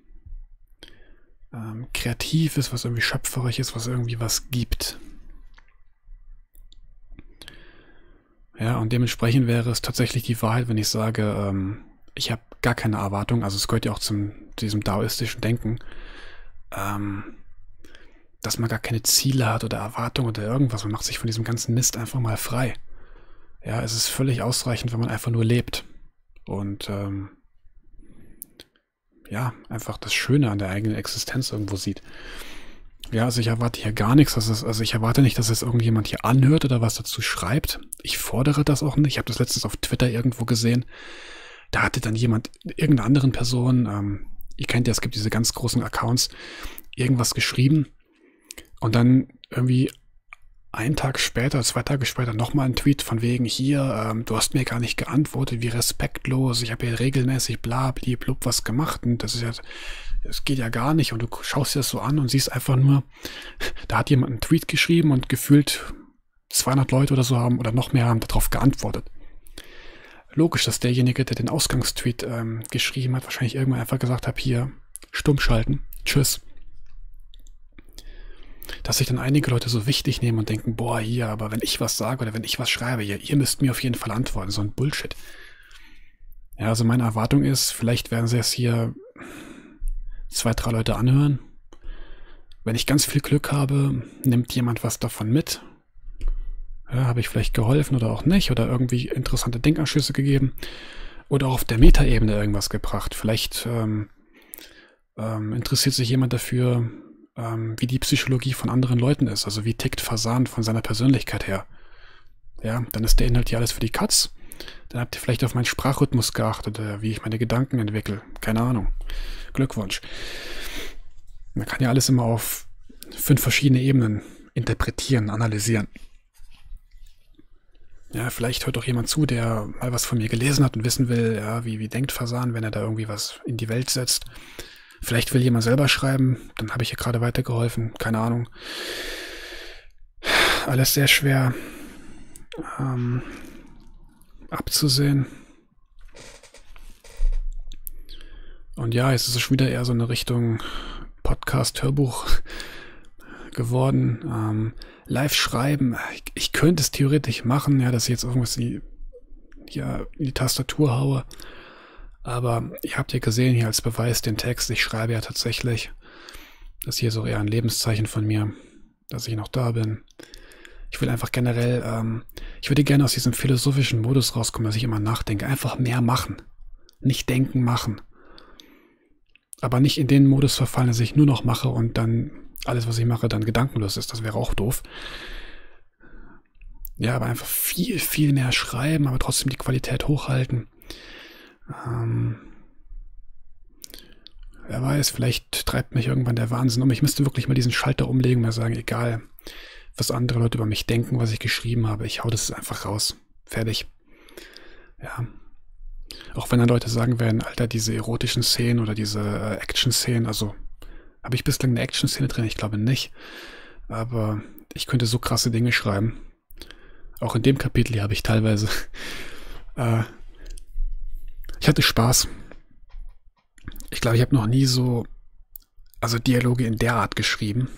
kreativ ist, was irgendwie schöpferisch ist, was irgendwie was gibt. Ja, und dementsprechend wäre es tatsächlich die Wahrheit, wenn ich sage, ich habe gar keine Erwartung, also es gehört ja auch zu diesem daoistischen Denken, dass man gar keine Ziele hat oder Erwartungen oder irgendwas, man macht sich von diesem ganzen Mist einfach mal frei. Ja, es ist völlig ausreichend, wenn man einfach nur lebt und ja, einfach das Schöne an der eigenen Existenz irgendwo sieht. Ja, also ich erwarte hier gar nichts. Also ich erwarte nicht, dass es irgendjemand hier anhört oder was dazu schreibt. Ich fordere das auch nicht. Ich habe das letztens auf Twitter irgendwo gesehen. Da hatte dann jemand, irgendeiner anderen Person, ihr kennt ja, es gibt diese ganz großen Accounts, irgendwas geschrieben und dann irgendwie einen Tag später, 2 Tage später nochmal ein Tweet von wegen, hier, du hast mir gar nicht geantwortet, wie respektlos, ich habe hier regelmäßig bla, blub was gemacht und das ist ja es geht ja gar nicht und du schaust dir das so an und siehst einfach nur, da hat jemand einen Tweet geschrieben und gefühlt 200 Leute oder so haben oder noch mehr haben darauf geantwortet. Logisch, dass derjenige, der den Ausgangstweet geschrieben hat, wahrscheinlich irgendwann einfach gesagt hat, hier, stumm schalten, tschüss. Dass sich dann einige Leute so wichtig nehmen und denken, boah, hier, aber wenn ich was sage oder wenn ich was schreibe, ihr müsst mir auf jeden Fall antworten, so ein Bullshit. Ja, also meine Erwartung ist, vielleicht werden sie es hier 2, 3 Leute anhören. Wenn ich ganz viel Glück habe, nimmt jemand was davon mit. Ja, habe ich vielleicht geholfen oder auch nicht oder irgendwie interessante Denkanschlüsse gegeben oder auch auf der Metaebene irgendwas gebracht. Vielleicht interessiert sich jemand dafür, wie die Psychologie von anderen Leuten ist, also wie tickt Fasan von seiner Persönlichkeit her. Ja, dann ist der Inhalt hier alles für die Katz. Dann habt ihr vielleicht auf meinen Sprachrhythmus geachtet oder wie ich meine Gedanken entwickle. Keine Ahnung. Glückwunsch. Man kann ja alles immer auf 5 verschiedene Ebenen interpretieren, analysieren. Ja, vielleicht hört auch jemand zu, der mal was von mir gelesen hat und wissen will, ja, wie denkt Fasan, wenn er da irgendwie was in die Welt setzt. Vielleicht will jemand selber schreiben, dann habe ich hier gerade weitergeholfen, keine Ahnung. Alles sehr schwer abzusehen. Und ja, jetzt ist es schon wieder eher so eine Richtung Podcast-Hörbuch geworden. Live schreiben, ich könnte es theoretisch machen, ja, dass ich jetzt irgendwas in die Tastatur haue. Aber ihr habt ja gesehen hier als Beweis den Text, ich schreibe ja tatsächlich. Das hier ist auch eher ein Lebenszeichen von mir, dass ich noch da bin. Ich will einfach generell, ich würde gerne aus diesem philosophischen Modus rauskommen, dass ich immer nachdenke. Einfach mehr machen. Nicht denken, machen. Aber nicht in den Modus verfallen, dass ich nur noch mache und dann alles, was ich mache, dann gedankenlos ist. Das wäre auch doof. Ja, aber einfach viel, viel mehr schreiben, aber trotzdem die Qualität hochhalten. Wer weiß, vielleicht treibt mich irgendwann der Wahnsinn um. Ich müsste wirklich mal diesen Schalter umlegen und mal sagen, egal, was andere Leute über mich denken, was ich geschrieben habe, ich hau das einfach raus. Fertig. Ja. Auch wenn dann Leute sagen werden, Alter, diese erotischen Szenen oder diese Action-Szenen, also habe ich bislang eine Action-Szene drin? Ich glaube nicht. Aber ich könnte so krasse Dinge schreiben. Auch in dem Kapitel hier habe ich teilweise ich hatte Spaß. Ich glaube, ich habe noch nie so Dialoge in der Art geschrieben.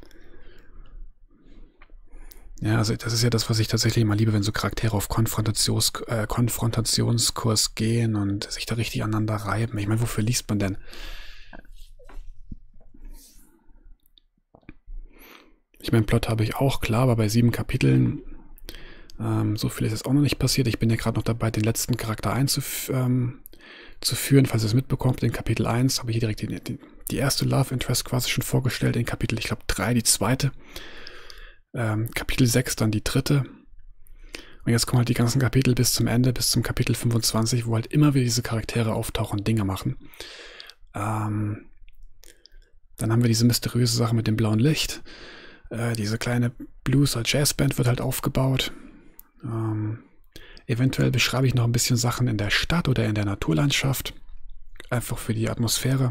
Ja, also das ist ja das, was ich tatsächlich immer liebe, wenn so Charaktere auf Konfrontationskurs gehen und sich da richtig aneinander reiben. Ich meine, wofür liest man denn? Ich meine, Plot habe ich auch, klar, aber bei 7 Kapiteln, so viel ist jetzt auch noch nicht passiert. Ich bin ja gerade noch dabei, den letzten Charakter einzuführen, falls ihr es mitbekommt. In Kapitel 1 habe ich hier direkt die erste Love Interest quasi schon vorgestellt. In Kapitel, ich glaube, 3 die zweite. Kapitel 6 dann die dritte. Und jetzt kommen halt die ganzen Kapitel bis zum Ende, bis zum Kapitel 25, wo halt immer wieder diese Charaktere auftauchen und Dinge machen. Dann haben wir diese mysteriöse Sache mit dem blauen Licht. Diese kleine Blues- oder Jazzband wird halt aufgebaut. Eventuell beschreibe ich noch ein bisschen Sachen in der Stadt oder in der Naturlandschaft. Einfach für die Atmosphäre.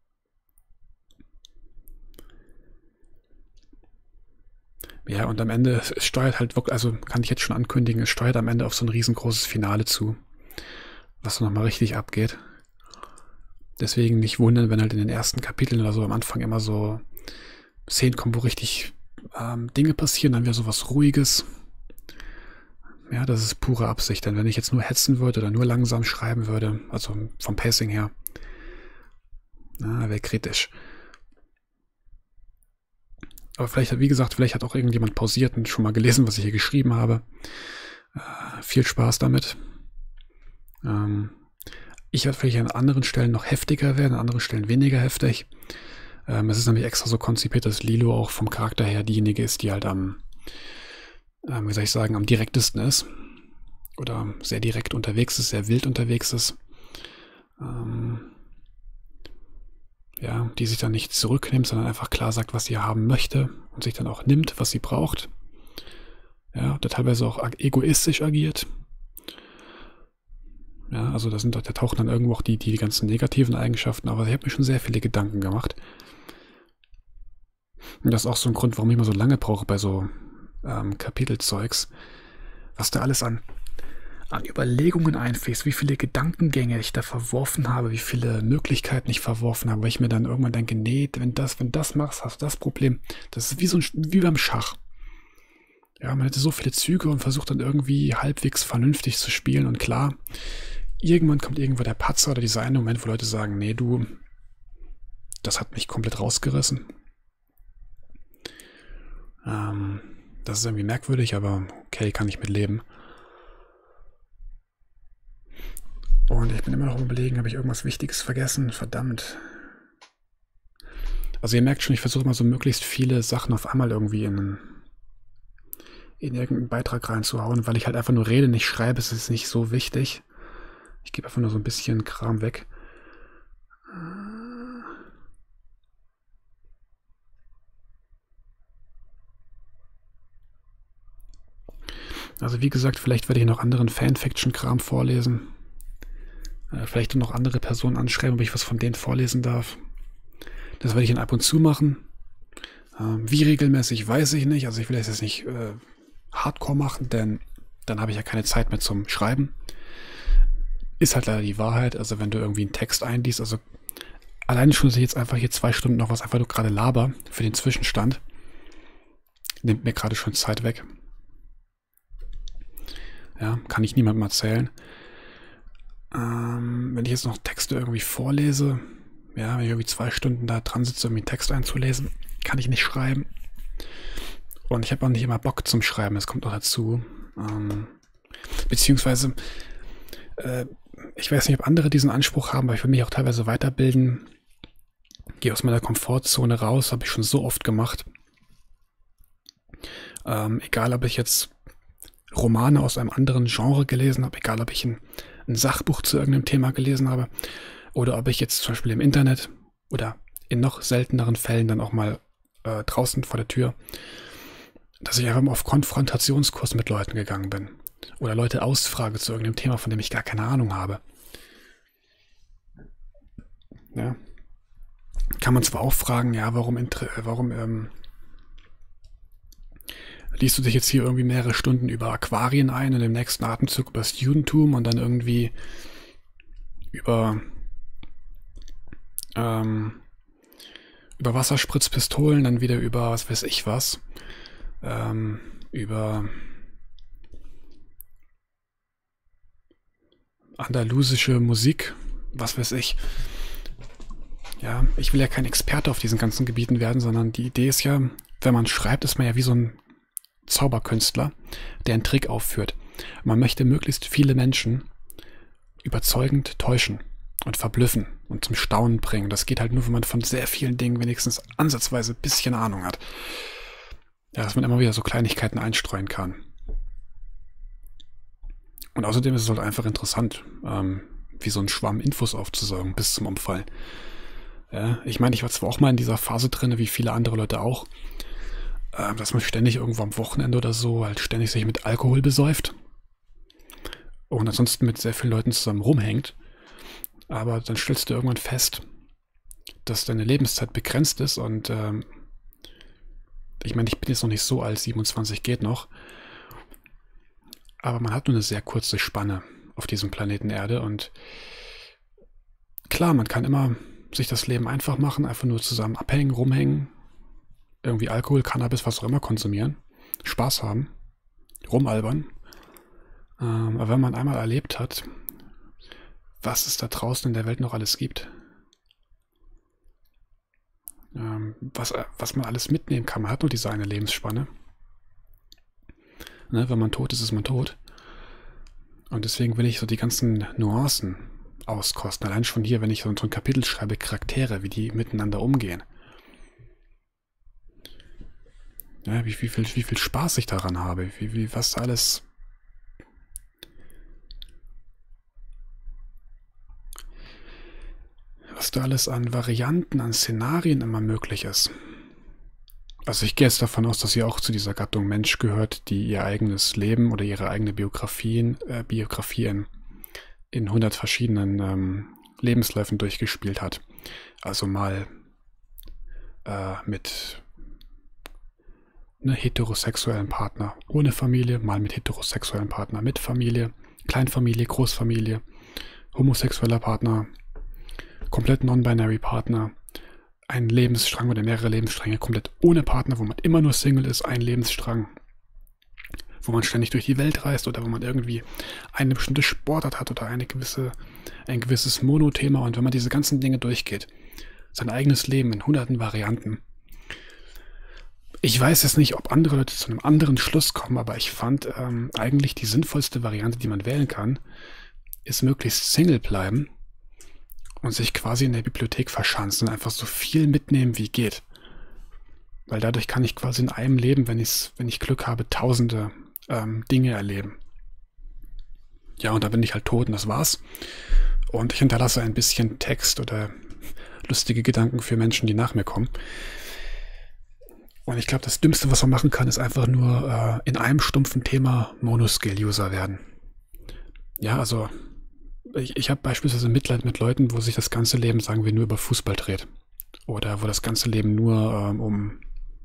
Ja, und am Ende, es steuert halt wirklich, also kann ich jetzt schon ankündigen, es steuert am Ende auf so ein riesengroßes Finale zu. Was nochmal richtig abgeht. Deswegen nicht wundern, wenn halt in den ersten Kapiteln oder so am Anfang immer so Szenen kommen, wo richtig Dinge passieren, dann wäre sowas Ruhiges. Ja, das ist pure Absicht, denn wenn ich jetzt nur hetzen würde oder nur langsam schreiben würde, also vom Pacing her, wäre kritisch. Aber vielleicht, wie gesagt, vielleicht hat auch irgendjemand pausiert und schon mal gelesen, was ich hier geschrieben habe. Viel Spaß damit. Ich werde vielleicht an anderen Stellen noch heftiger werden, an anderen Stellen weniger heftig. Es ist nämlich extra so konzipiert, dass Lilo auch vom Charakter her diejenige ist, die halt am direktesten ist. Oder sehr direkt unterwegs ist, sehr wild unterwegs ist. Die sich dann nicht zurücknimmt, sondern einfach klar sagt, was sie haben möchte und sich dann auch nimmt, was sie braucht. Ja, der teilweise auch egoistisch agiert. Ja, also da tauchen dann irgendwo auch die ganzen negativen Eigenschaften, aber ich habe mir schon sehr viele Gedanken gemacht. Und das ist auch so ein Grund, warum ich immer so lange brauche bei so Kapitelzeugs, was da alles an Überlegungen einfließt, wie viele Gedankengänge ich da verworfen habe, wie viele Möglichkeiten ich verworfen habe, weil ich mir dann irgendwann denke, nee, wenn das machst, hast du das Problem. Das ist wie beim Schach. Ja, man hätte so viele Züge und versucht dann irgendwie halbwegs vernünftig zu spielen und klar, irgendwann kommt irgendwo der Patzer oder dieser eine Moment, wo Leute sagen, nee, du, das hat mich komplett rausgerissen. Das ist irgendwie merkwürdig, aber okay, kann ich mit leben. Und ich bin immer noch am Überlegen, habe ich irgendwas Wichtiges vergessen? Verdammt. Also ihr merkt schon, ich versuche mal so möglichst viele Sachen auf einmal irgendwie in irgendeinen Beitrag reinzuhauen, weil ich halt einfach nur rede, nicht schreibe, es ist nicht so wichtig. Ich gebe einfach nur so ein bisschen Kram weg. Also wie gesagt, vielleicht werde ich noch anderen Fanfiction-Kram vorlesen. Vielleicht noch andere Personen anschreiben, ob ich was von denen vorlesen darf. Das werde ich dann ab und zu machen. Wie regelmäßig, weiß ich nicht. Also ich will das jetzt nicht hardcore machen, denn dann habe ich ja keine Zeit mehr zum Schreiben. Ist halt leider die Wahrheit. Also wenn du irgendwie einen Text einliest, also alleine schon, dass ich jetzt einfach hier 2 Stunden noch was einfach nur gerade laber für den Zwischenstand, nimmt mir gerade schon Zeit weg. Ja, kann ich niemandem erzählen. Wenn ich jetzt noch Texte irgendwie vorlese, ja, wenn ich irgendwie 2 Stunden da dran sitze, um einen Text einzulesen, kann ich nicht schreiben. Und ich habe auch nicht immer Bock zum Schreiben, das kommt auch dazu. Beziehungsweise, ich weiß nicht, ob andere diesen Anspruch haben, aber ich will mich auch teilweise weiterbilden. Gehe aus meiner Komfortzone raus, habe ich schon so oft gemacht. Egal, ob ich jetzt Romane aus einem anderen Genre gelesen habe, egal, ob ich ein Sachbuch zu irgendeinem Thema gelesen habe oder ob ich jetzt zum Beispiel im Internet oder in noch selteneren Fällen dann auch mal draußen vor der Tür, dass ich einfach mal auf Konfrontationskurs mit Leuten gegangen bin oder Leute ausfrage zu irgendeinem Thema, von dem ich gar keine Ahnung habe. Ja. Kann man zwar auch fragen, ja, warum liest du dich jetzt hier irgendwie mehrere Stunden über Aquarien ein und im nächsten Atemzug über das Judentum und dann irgendwie über Wasserspritzpistolen, dann wieder über was weiß ich was, über andalusische Musik, was weiß ich. Ja, ich will ja kein Experte auf diesen ganzen Gebieten werden, sondern die Idee ist ja, wenn man schreibt, ist man ja wie so ein Zauberkünstler, der einen Trick aufführt. Man möchte möglichst viele Menschen überzeugend täuschen und verblüffen und zum Staunen bringen. Das geht halt nur, wenn man von sehr vielen Dingen wenigstens ansatzweise ein bisschen Ahnung hat. Ja, dass man immer wieder so Kleinigkeiten einstreuen kann. Und außerdem ist es halt einfach interessant, wie so ein Schwamm Infos aufzusaugen bis zum Umfallen. Ja, ich meine, ich war zwar auch mal in dieser Phase drin, wie viele andere Leute auch, dass man ständig irgendwo am Wochenende oder so halt ständig sich mit Alkohol besäuft und ansonsten mit sehr vielen Leuten zusammen rumhängt. Aber dann stellst du irgendwann fest, dass deine Lebenszeit begrenzt ist und ich meine, ich bin jetzt noch nicht so alt, 27 geht noch, aber man hat nur eine sehr kurze Spanne auf diesem Planeten Erde und klar, man kann immer sich das Leben einfach machen, einfach nur zusammen abhängen, rumhängen, irgendwie Alkohol, Cannabis, was auch immer konsumieren, Spaß haben, rumalbern. Aber wenn man einmal erlebt hat, was es da draußen in der Welt noch alles gibt, was man alles mitnehmen kann, man hat nur diese eine Lebensspanne. Ne, wenn man tot ist, ist man tot. Und deswegen will ich so die ganzen Nuancen auskosten. Allein schon hier, wenn ich so ein Kapitel schreibe, Charaktere, wie die miteinander umgehen. Ja, wie viel Spaß ich daran habe, was alles. Was da alles an Varianten, an Szenarien immer möglich ist. Also ich gehe jetzt davon aus, dass ihr auch zu dieser Gattung Mensch gehört, die ihr eigenes Leben oder ihre eigene Biografie in in 100 verschiedenen Lebensläufen durchgespielt hat. Also mal mit einem heterosexuellen Partner ohne Familie, mal mit heterosexuellen Partner mit Familie, Kleinfamilie, Großfamilie, homosexueller Partner, komplett non-binary Partner, ein Lebensstrang oder mehrere Lebensstränge komplett ohne Partner, wo man immer nur Single ist, ein Lebensstrang, wo man ständig durch die Welt reist oder wo man irgendwie eine bestimmte Sportart hat oder ein gewisses Monothema. Und wenn man diese ganzen Dinge durchgeht, sein eigenes Leben in hunderten Varianten. Ich weiß jetzt nicht, ob andere Leute zu einem anderen Schluss kommen, aber ich fand eigentlich die sinnvollste Variante, die man wählen kann, ist möglichst Single bleiben und sich quasi in der Bibliothek verschanzen und einfach so viel mitnehmen, wie geht. Weil dadurch kann ich quasi in einem Leben, wenn ich Glück habe, tausende Dinge erleben. Ja, und dann bin ich halt tot und das war's. Und ich hinterlasse ein bisschen Text oder lustige Gedanken für Menschen, die nach mir kommen. Und ich glaube, das Dümmste, was man machen kann, ist einfach nur in einem stumpfen Thema Monoskill-User werden. Ja, also ich habe beispielsweise Mitleid mit Leuten, wo sich das ganze Leben, sagen wir, nur über Fußball dreht. Oder wo das ganze Leben nur um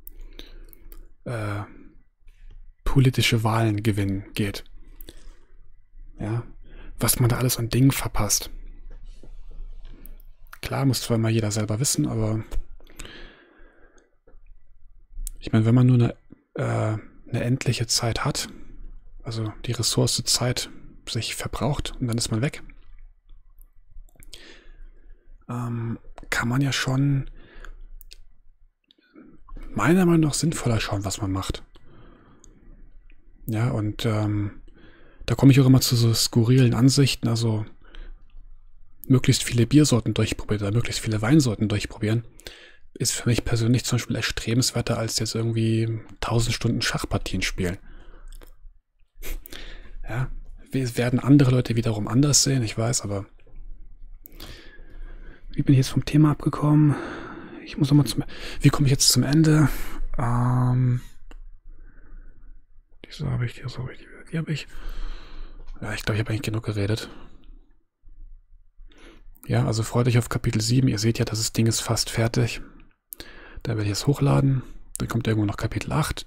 politische Wahlen gewinnen geht. Ja, was man da alles an Dingen verpasst. Klar, muss zwar mal jeder selber wissen, aber ich meine, wenn man nur eine endliche Zeit hat, also die Ressource Zeit sich verbraucht und dann ist man weg, kann man ja schon meiner Meinung nach sinnvoller schauen, was man macht. Ja, und da komme ich auch immer zu so skurrilen Ansichten, also möglichst viele Biersorten durchprobieren oder möglichst viele Weinsorten durchprobieren, ist für mich persönlich zum Beispiel erstrebenswerter als jetzt irgendwie 1000 Stunden Schachpartien spielen. Ja, werden andere Leute wiederum anders sehen, ich weiß, aber wie bin ich jetzt vom Thema abgekommen? Ich muss nochmal wie komme ich jetzt zum Ende? Die habe ich. Ja, ich glaube, ich habe eigentlich genug geredet. Ja, also freut euch auf Kapitel 7. Ihr seht ja, das Ding ist fast fertig. Da werde ich es hochladen. Dann kommt irgendwo noch Kapitel 8.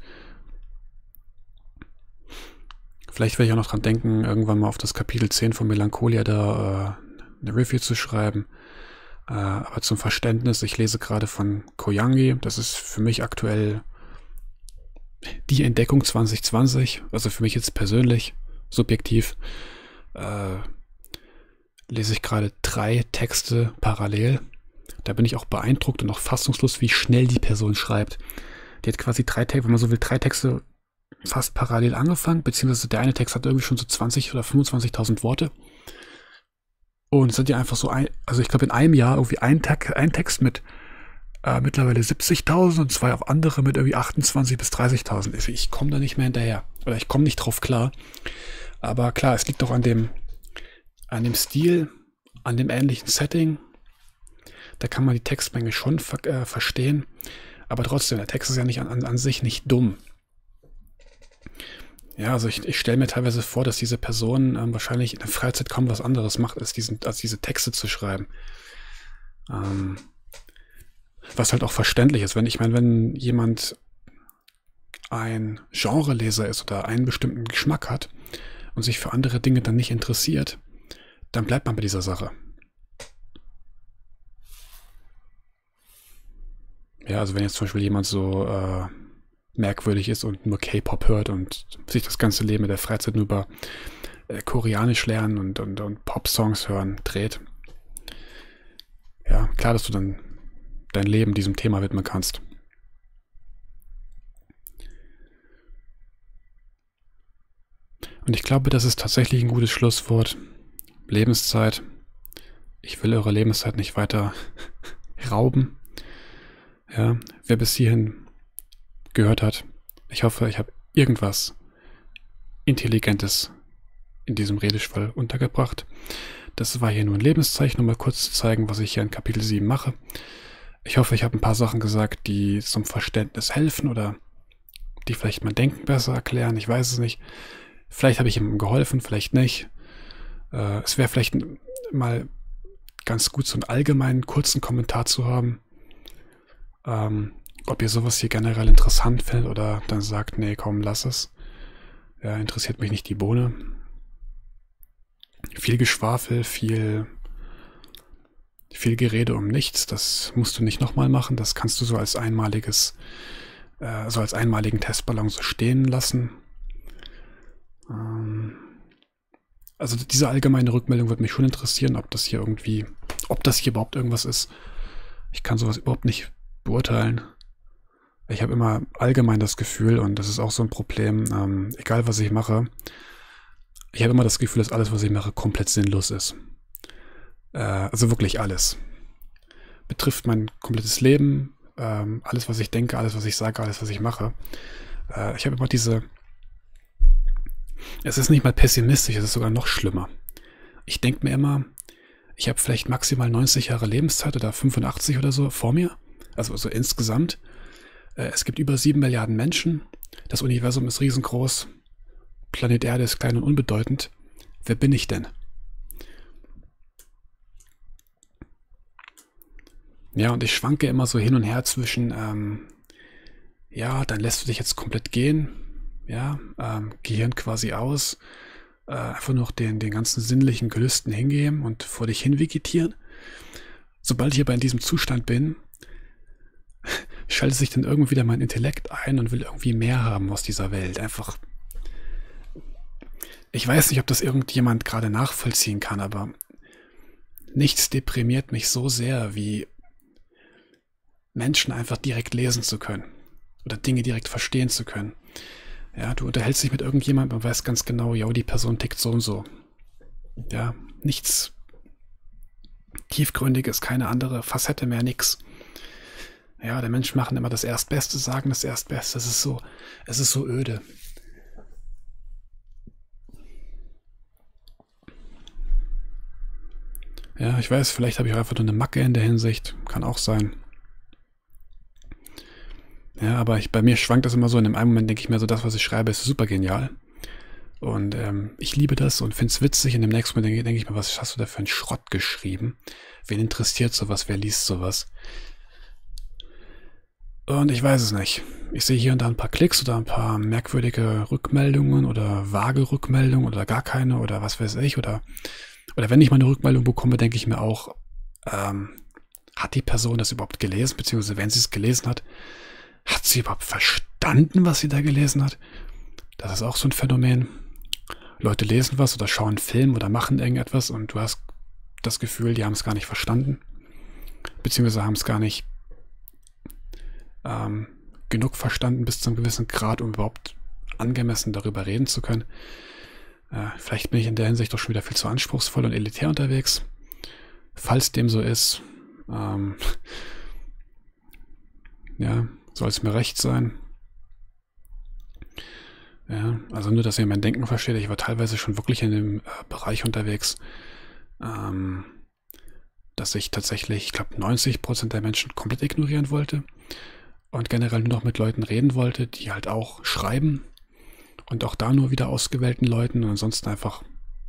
Vielleicht werde ich auch noch dran denken, irgendwann mal auf das Kapitel 10 von Melancholia da eine Review zu schreiben. Aber zum Verständnis, ich lese gerade von Koyangi. Das ist für mich aktuell die Entdeckung 2020. Also für mich jetzt persönlich, subjektiv, lese ich gerade 3 Texte parallel. Da bin ich auch beeindruckt und auch fassungslos, wie schnell die Person schreibt. Die hat quasi 3 Texte, wenn man so will, 3 Texte fast parallel angefangen, beziehungsweise der eine Text hat irgendwie schon so 20 oder 25.000 Worte. Und es sind ja einfach so, also ich glaube in einem Jahr irgendwie ein Text mit mittlerweile 70.000 und 2 auf andere mit irgendwie 28.000 bis 30.000. Ich komme da nicht mehr hinterher. Oder ich komme nicht drauf klar. Aber klar, es liegt auch an dem Stil, an dem ähnlichen Setting. Da kann man die Textmenge schon verstehen. Aber trotzdem, der Text ist ja nicht an sich nicht dumm. Ja, also ich stelle mir teilweise vor, dass diese Person wahrscheinlich in der Freizeit kaum was anderes macht, als diese Texte zu schreiben. Was halt auch verständlich ist. Wenn jemand ein Genreleser ist oder einen bestimmten Geschmack hat und sich für andere Dinge dann nicht interessiert, dann bleibt man bei dieser Sache. Ja, also wenn jetzt zum Beispiel jemand so merkwürdig ist und nur K-Pop hört und sich das ganze Leben in der Freizeit nur über Koreanisch lernen und Pop-Songs hören dreht. Ja, klar, dass du dann dein Leben diesem Thema widmen kannst. Und ich glaube, das ist tatsächlich ein gutes Schlusswort. Lebenszeit. Ich will eure Lebenszeit nicht weiter rauben. Ja, wer bis hierhin gehört hat, ich hoffe, ich habe irgendwas Intelligentes in diesem Redeschwall untergebracht. Das war hier nur ein Lebenszeichen, um mal kurz zu zeigen, was ich hier in Kapitel 7 mache. Ich hoffe, ich habe ein paar Sachen gesagt, die zum Verständnis helfen oder die vielleicht mein Denken besser erklären. Ich weiß es nicht. Vielleicht habe ich ihm geholfen, vielleicht nicht. Es wäre vielleicht mal ganz gut, so einen allgemeinen kurzen Kommentar zu haben, ob ihr sowas hier generell interessant findet oder dann sagt, nee, komm, lass es. Ja, interessiert mich nicht die Bohne. Viel Geschwafel, viel Gerede um nichts. Das musst du nicht nochmal machen. Das kannst du so als einmaligen Testballon so stehen lassen. Also diese allgemeine Rückmeldung würde mich schon interessieren, ob das hier überhaupt irgendwas ist. Ich kann sowas überhaupt nicht beurteilen. Ich habe immer allgemein das Gefühl, und das ist auch so ein Problem, egal was ich mache, ich habe immer das Gefühl, dass alles, was ich mache, komplett sinnlos ist. Also wirklich alles. Betrifft mein komplettes Leben, alles, was ich denke, alles, was ich sage, alles, was ich mache. Ich habe immer es ist nicht mal pessimistisch, es ist sogar noch schlimmer. Ich denke mir immer, ich habe vielleicht maximal 90 Jahre Lebenszeit oder 85 oder so vor mir. Also so insgesamt. Es gibt über 7 Milliarden Menschen. Das Universum ist riesengroß. Planet Erde ist klein und unbedeutend. Wer bin ich denn? Ja, und ich schwanke immer so hin und her zwischen, ja, dann lässt du dich jetzt komplett gehen. Ja, Gehirn quasi aus. Einfach noch den ganzen sinnlichen Gelüsten hingeben und vor dich hin vegetieren. Sobald ich aber in diesem Zustand bin, schaltet sich dann irgendwie wieder mein Intellekt ein und will irgendwie mehr haben aus dieser Welt. Einfach. Ich weiß nicht, ob das irgendjemand gerade nachvollziehen kann, aber nichts deprimiert mich so sehr, wie Menschen einfach direkt lesen zu können. Oder Dinge direkt verstehen zu können. Ja, du unterhältst dich mit irgendjemandem und weißt ganz genau, ja, die Person tickt so und so. Ja, nichts Tiefgründiges, keine andere Facette mehr, nix. Ja, der Mensch machen immer das Erstbeste, sagen das Erstbeste. Es ist so öde. Ja, ich weiß, vielleicht habe ich auch einfach nur eine Macke in der Hinsicht. Kann auch sein. Ja, aber bei mir schwankt das immer so. In einem Moment denke ich mir so, das, was ich schreibe, ist super genial. Und ich liebe das und finde es witzig. In dem nächsten Moment denke ich mir, was hast du da für einen Schrott geschrieben? Wen interessiert sowas? Wer liest sowas? Und ich weiß es nicht. Ich sehe hier und da ein paar Klicks oder ein paar merkwürdige Rückmeldungen oder vage Rückmeldungen oder gar keine oder was weiß ich. Oder wenn ich mal eine Rückmeldung bekomme, denke ich mir auch, hat die Person das überhaupt gelesen? Beziehungsweise wenn sie es gelesen hat, hat sie überhaupt verstanden, was sie da gelesen hat? Das ist auch so ein Phänomen. Leute lesen was oder schauen einen Film oder machen irgendetwas und du hast das Gefühl, die haben es gar nicht verstanden. Beziehungsweise haben es gar nicht genug verstanden bis zu einem gewissen Grad, um überhaupt angemessen darüber reden zu können. Vielleicht bin ich in der Hinsicht doch schon wieder viel zu anspruchsvoll und elitär unterwegs. Falls dem so ist, ja, soll es mir recht sein. Ja, also nur, dass ihr mein Denken versteht. Ich war teilweise schon wirklich in dem Bereich unterwegs, dass ich tatsächlich, ich glaube, 90% der Menschen komplett ignorieren wollte und generell nur noch mit Leuten reden wollte, die halt auch schreiben und auch da nur wieder ausgewählten Leuten und ansonsten einfach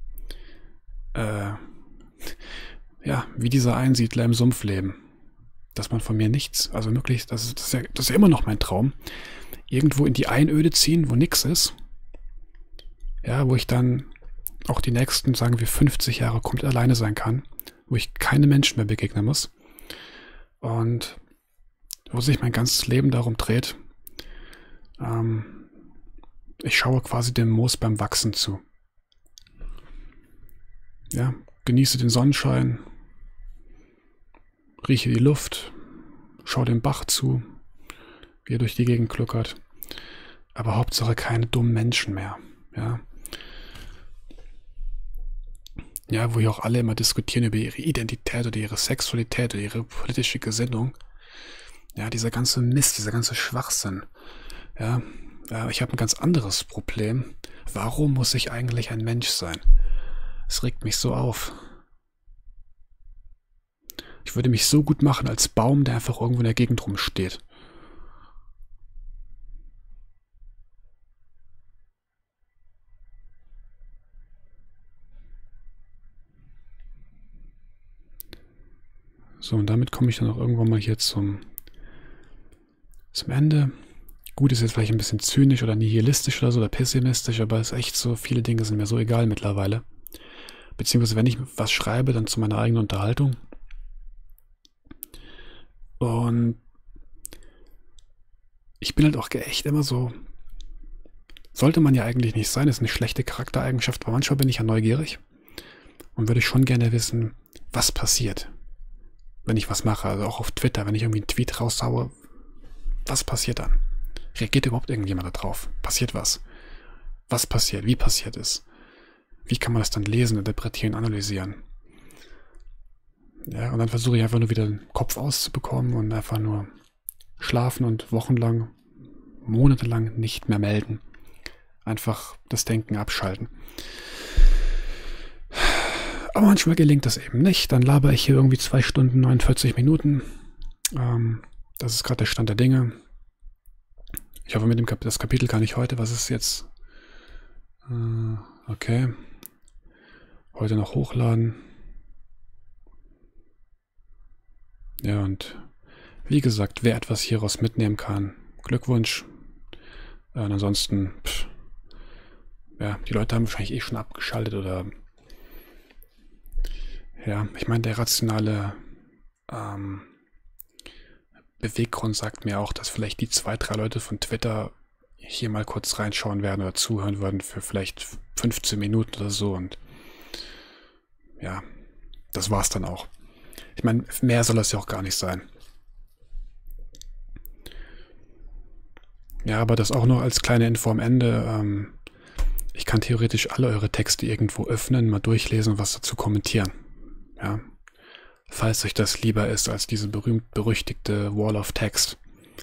ja, wie dieser Einsiedler im Sumpf leben. Dass man von mir nichts, also möglichst, das ist ja immer noch mein Traum, irgendwo in die Einöde ziehen, wo nichts ist. Ja, wo ich dann auch die nächsten, sagen wir, 50 Jahre komplett alleine sein kann, wo ich keine Menschen mehr begegnen muss und wo sich mein ganzes Leben darum dreht. Ich schaue quasi dem Moos beim Wachsen zu. Ja, genieße den Sonnenschein, rieche die Luft, schaue dem Bach zu, wie er durch die Gegend gluckert. Aber Hauptsache keine dummen Menschen mehr. Ja. Ja, wo hier auch alle immer diskutieren über ihre Identität oder ihre Sexualität oder ihre politische Gesinnung. Ja, dieser ganze Mist, dieser ganze Schwachsinn. Ja, ich habe ein ganz anderes Problem. Warum muss ich eigentlich ein Mensch sein? Es regt mich so auf. Ich würde mich so gut machen als Baum, der einfach irgendwo in der Gegend rumsteht. So, und damit komme ich dann auch irgendwann mal hier zum Ende. Gut, ist jetzt vielleicht ein bisschen zynisch oder nihilistisch oder so oder pessimistisch, aber es ist echt so, viele Dinge sind mir so egal mittlerweile. Beziehungsweise, wenn ich was schreibe, dann zu meiner eigenen Unterhaltung. Und ich bin halt auch echt immer so, sollte man ja eigentlich nicht sein, ist eine schlechte Charaktereigenschaft, aber manchmal bin ich ja neugierig und würde schon gerne wissen, was passiert, wenn ich was mache, also auch auf Twitter, wenn ich irgendwie einen Tweet raushaue, was passiert dann? Reagiert überhaupt irgendjemand da drauf? Passiert was? Was passiert? Wie passiert es? Wie kann man das dann lesen, interpretieren, analysieren? Ja, und dann versuche ich einfach nur wieder den Kopf auszubekommen und einfach nur schlafen und wochenlang, monatelang nicht mehr melden. Einfach das Denken abschalten. Aber manchmal gelingt das eben nicht. Dann labere ich hier irgendwie 2 Stunden, 49 Minuten. Das ist gerade der Stand der Dinge. Ich hoffe, das Kapitel kann ich heute, was ist jetzt? Okay. Heute noch hochladen. Ja, und wie gesagt, wer etwas hieraus mitnehmen kann, Glückwunsch. Und ansonsten, ja, die Leute haben wahrscheinlich eh schon abgeschaltet oder ja, ich meine, der rationale Beweggrund sagt mir auch, dass vielleicht die 2, 3 Leute von Twitter hier mal kurz reinschauen werden oder zuhören würden für vielleicht 15 Minuten oder so und ja, das war's dann auch. Ich meine, mehr soll das ja auch gar nicht sein. Ja, aber das auch noch als kleine Info am Ende. Ich kann theoretisch alle eure Texte irgendwo öffnen, mal durchlesen und was dazu kommentieren. Ja. Falls euch das lieber ist als diese berühmt-berüchtigte Wall of Text,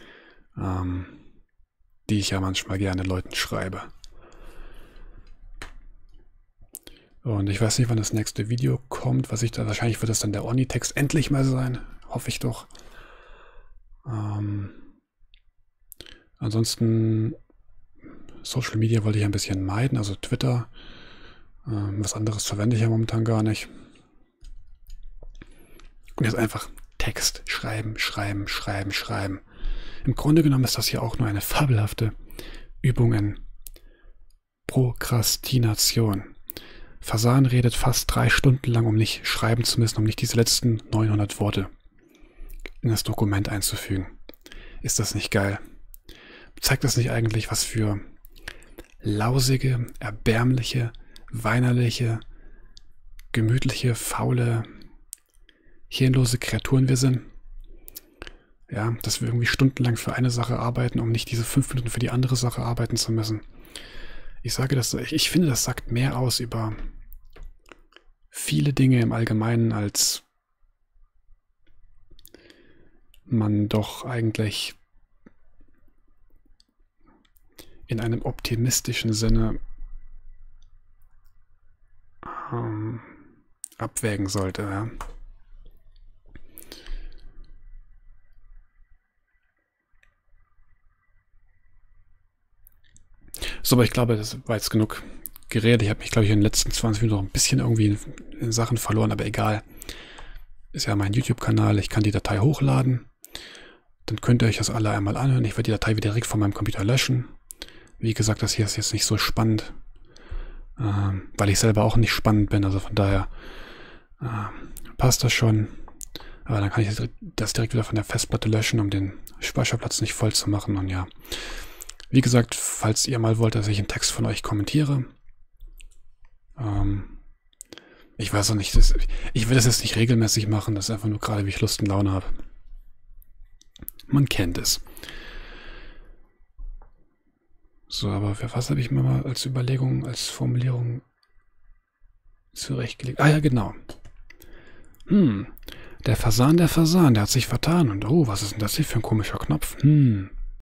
die ich ja manchmal gerne Leuten schreibe. Und ich weiß nicht, wann das nächste Video kommt, wahrscheinlich wird das dann der Oni-Text endlich mal sein. Hoffe ich doch. Ansonsten Social Media wollte ich ein bisschen meiden, also Twitter. Was anderes verwende ich ja momentan gar nicht. Und jetzt einfach Text schreiben, schreiben, schreiben, schreiben. Im Grunde genommen ist das hier auch nur eine fabelhafte Übung in Prokrastination. Fasan redet fast 3 Stunden lang, um nicht schreiben zu müssen, um nicht diese letzten 900 Worte in das Dokument einzufügen. Ist das nicht geil? Zeigt das nicht eigentlich, was für lausige, erbärmliche, weinerliche, gemütliche, faule, hirnlose Kreaturen wir sind? Ja, dass wir irgendwie stundenlang für eine Sache arbeiten, um nicht diese 5 Minuten für die andere Sache arbeiten zu müssen. Ich finde, das sagt mehr aus über viele Dinge im Allgemeinen, als man doch eigentlich in einem optimistischen Sinne abwägen sollte. Ja. So, aber ich glaube, das war jetzt genug geredet. Ich habe mich, glaube ich, in den letzten 20 Minuten noch ein bisschen irgendwie in Sachen verloren, aber egal. Ist ja mein YouTube-Kanal. Ich kann die Datei hochladen. Dann könnt ihr euch das alle einmal anhören. Ich werde die Datei wieder direkt von meinem Computer löschen. Wie gesagt, das hier ist jetzt nicht so spannend, weil ich selber auch nicht spannend bin. Also von daher passt das schon. Aber dann kann ich das direkt wieder von der Festplatte löschen, um den Speicherplatz nicht voll zu machen. Und ja, wie gesagt, falls ihr mal wollt, dass ich einen Text von euch kommentiere, ich weiß auch nicht, ich will das jetzt nicht regelmäßig machen, das ist einfach nur gerade, wie ich Lust und Laune habe. Man kennt es. So, aber für was habe ich mir mal als Überlegung, als Formulierung zurechtgelegt? Ah ja, genau. Der Fasan, der hat sich vertan. Und oh, was ist denn das hier für ein komischer Knopf?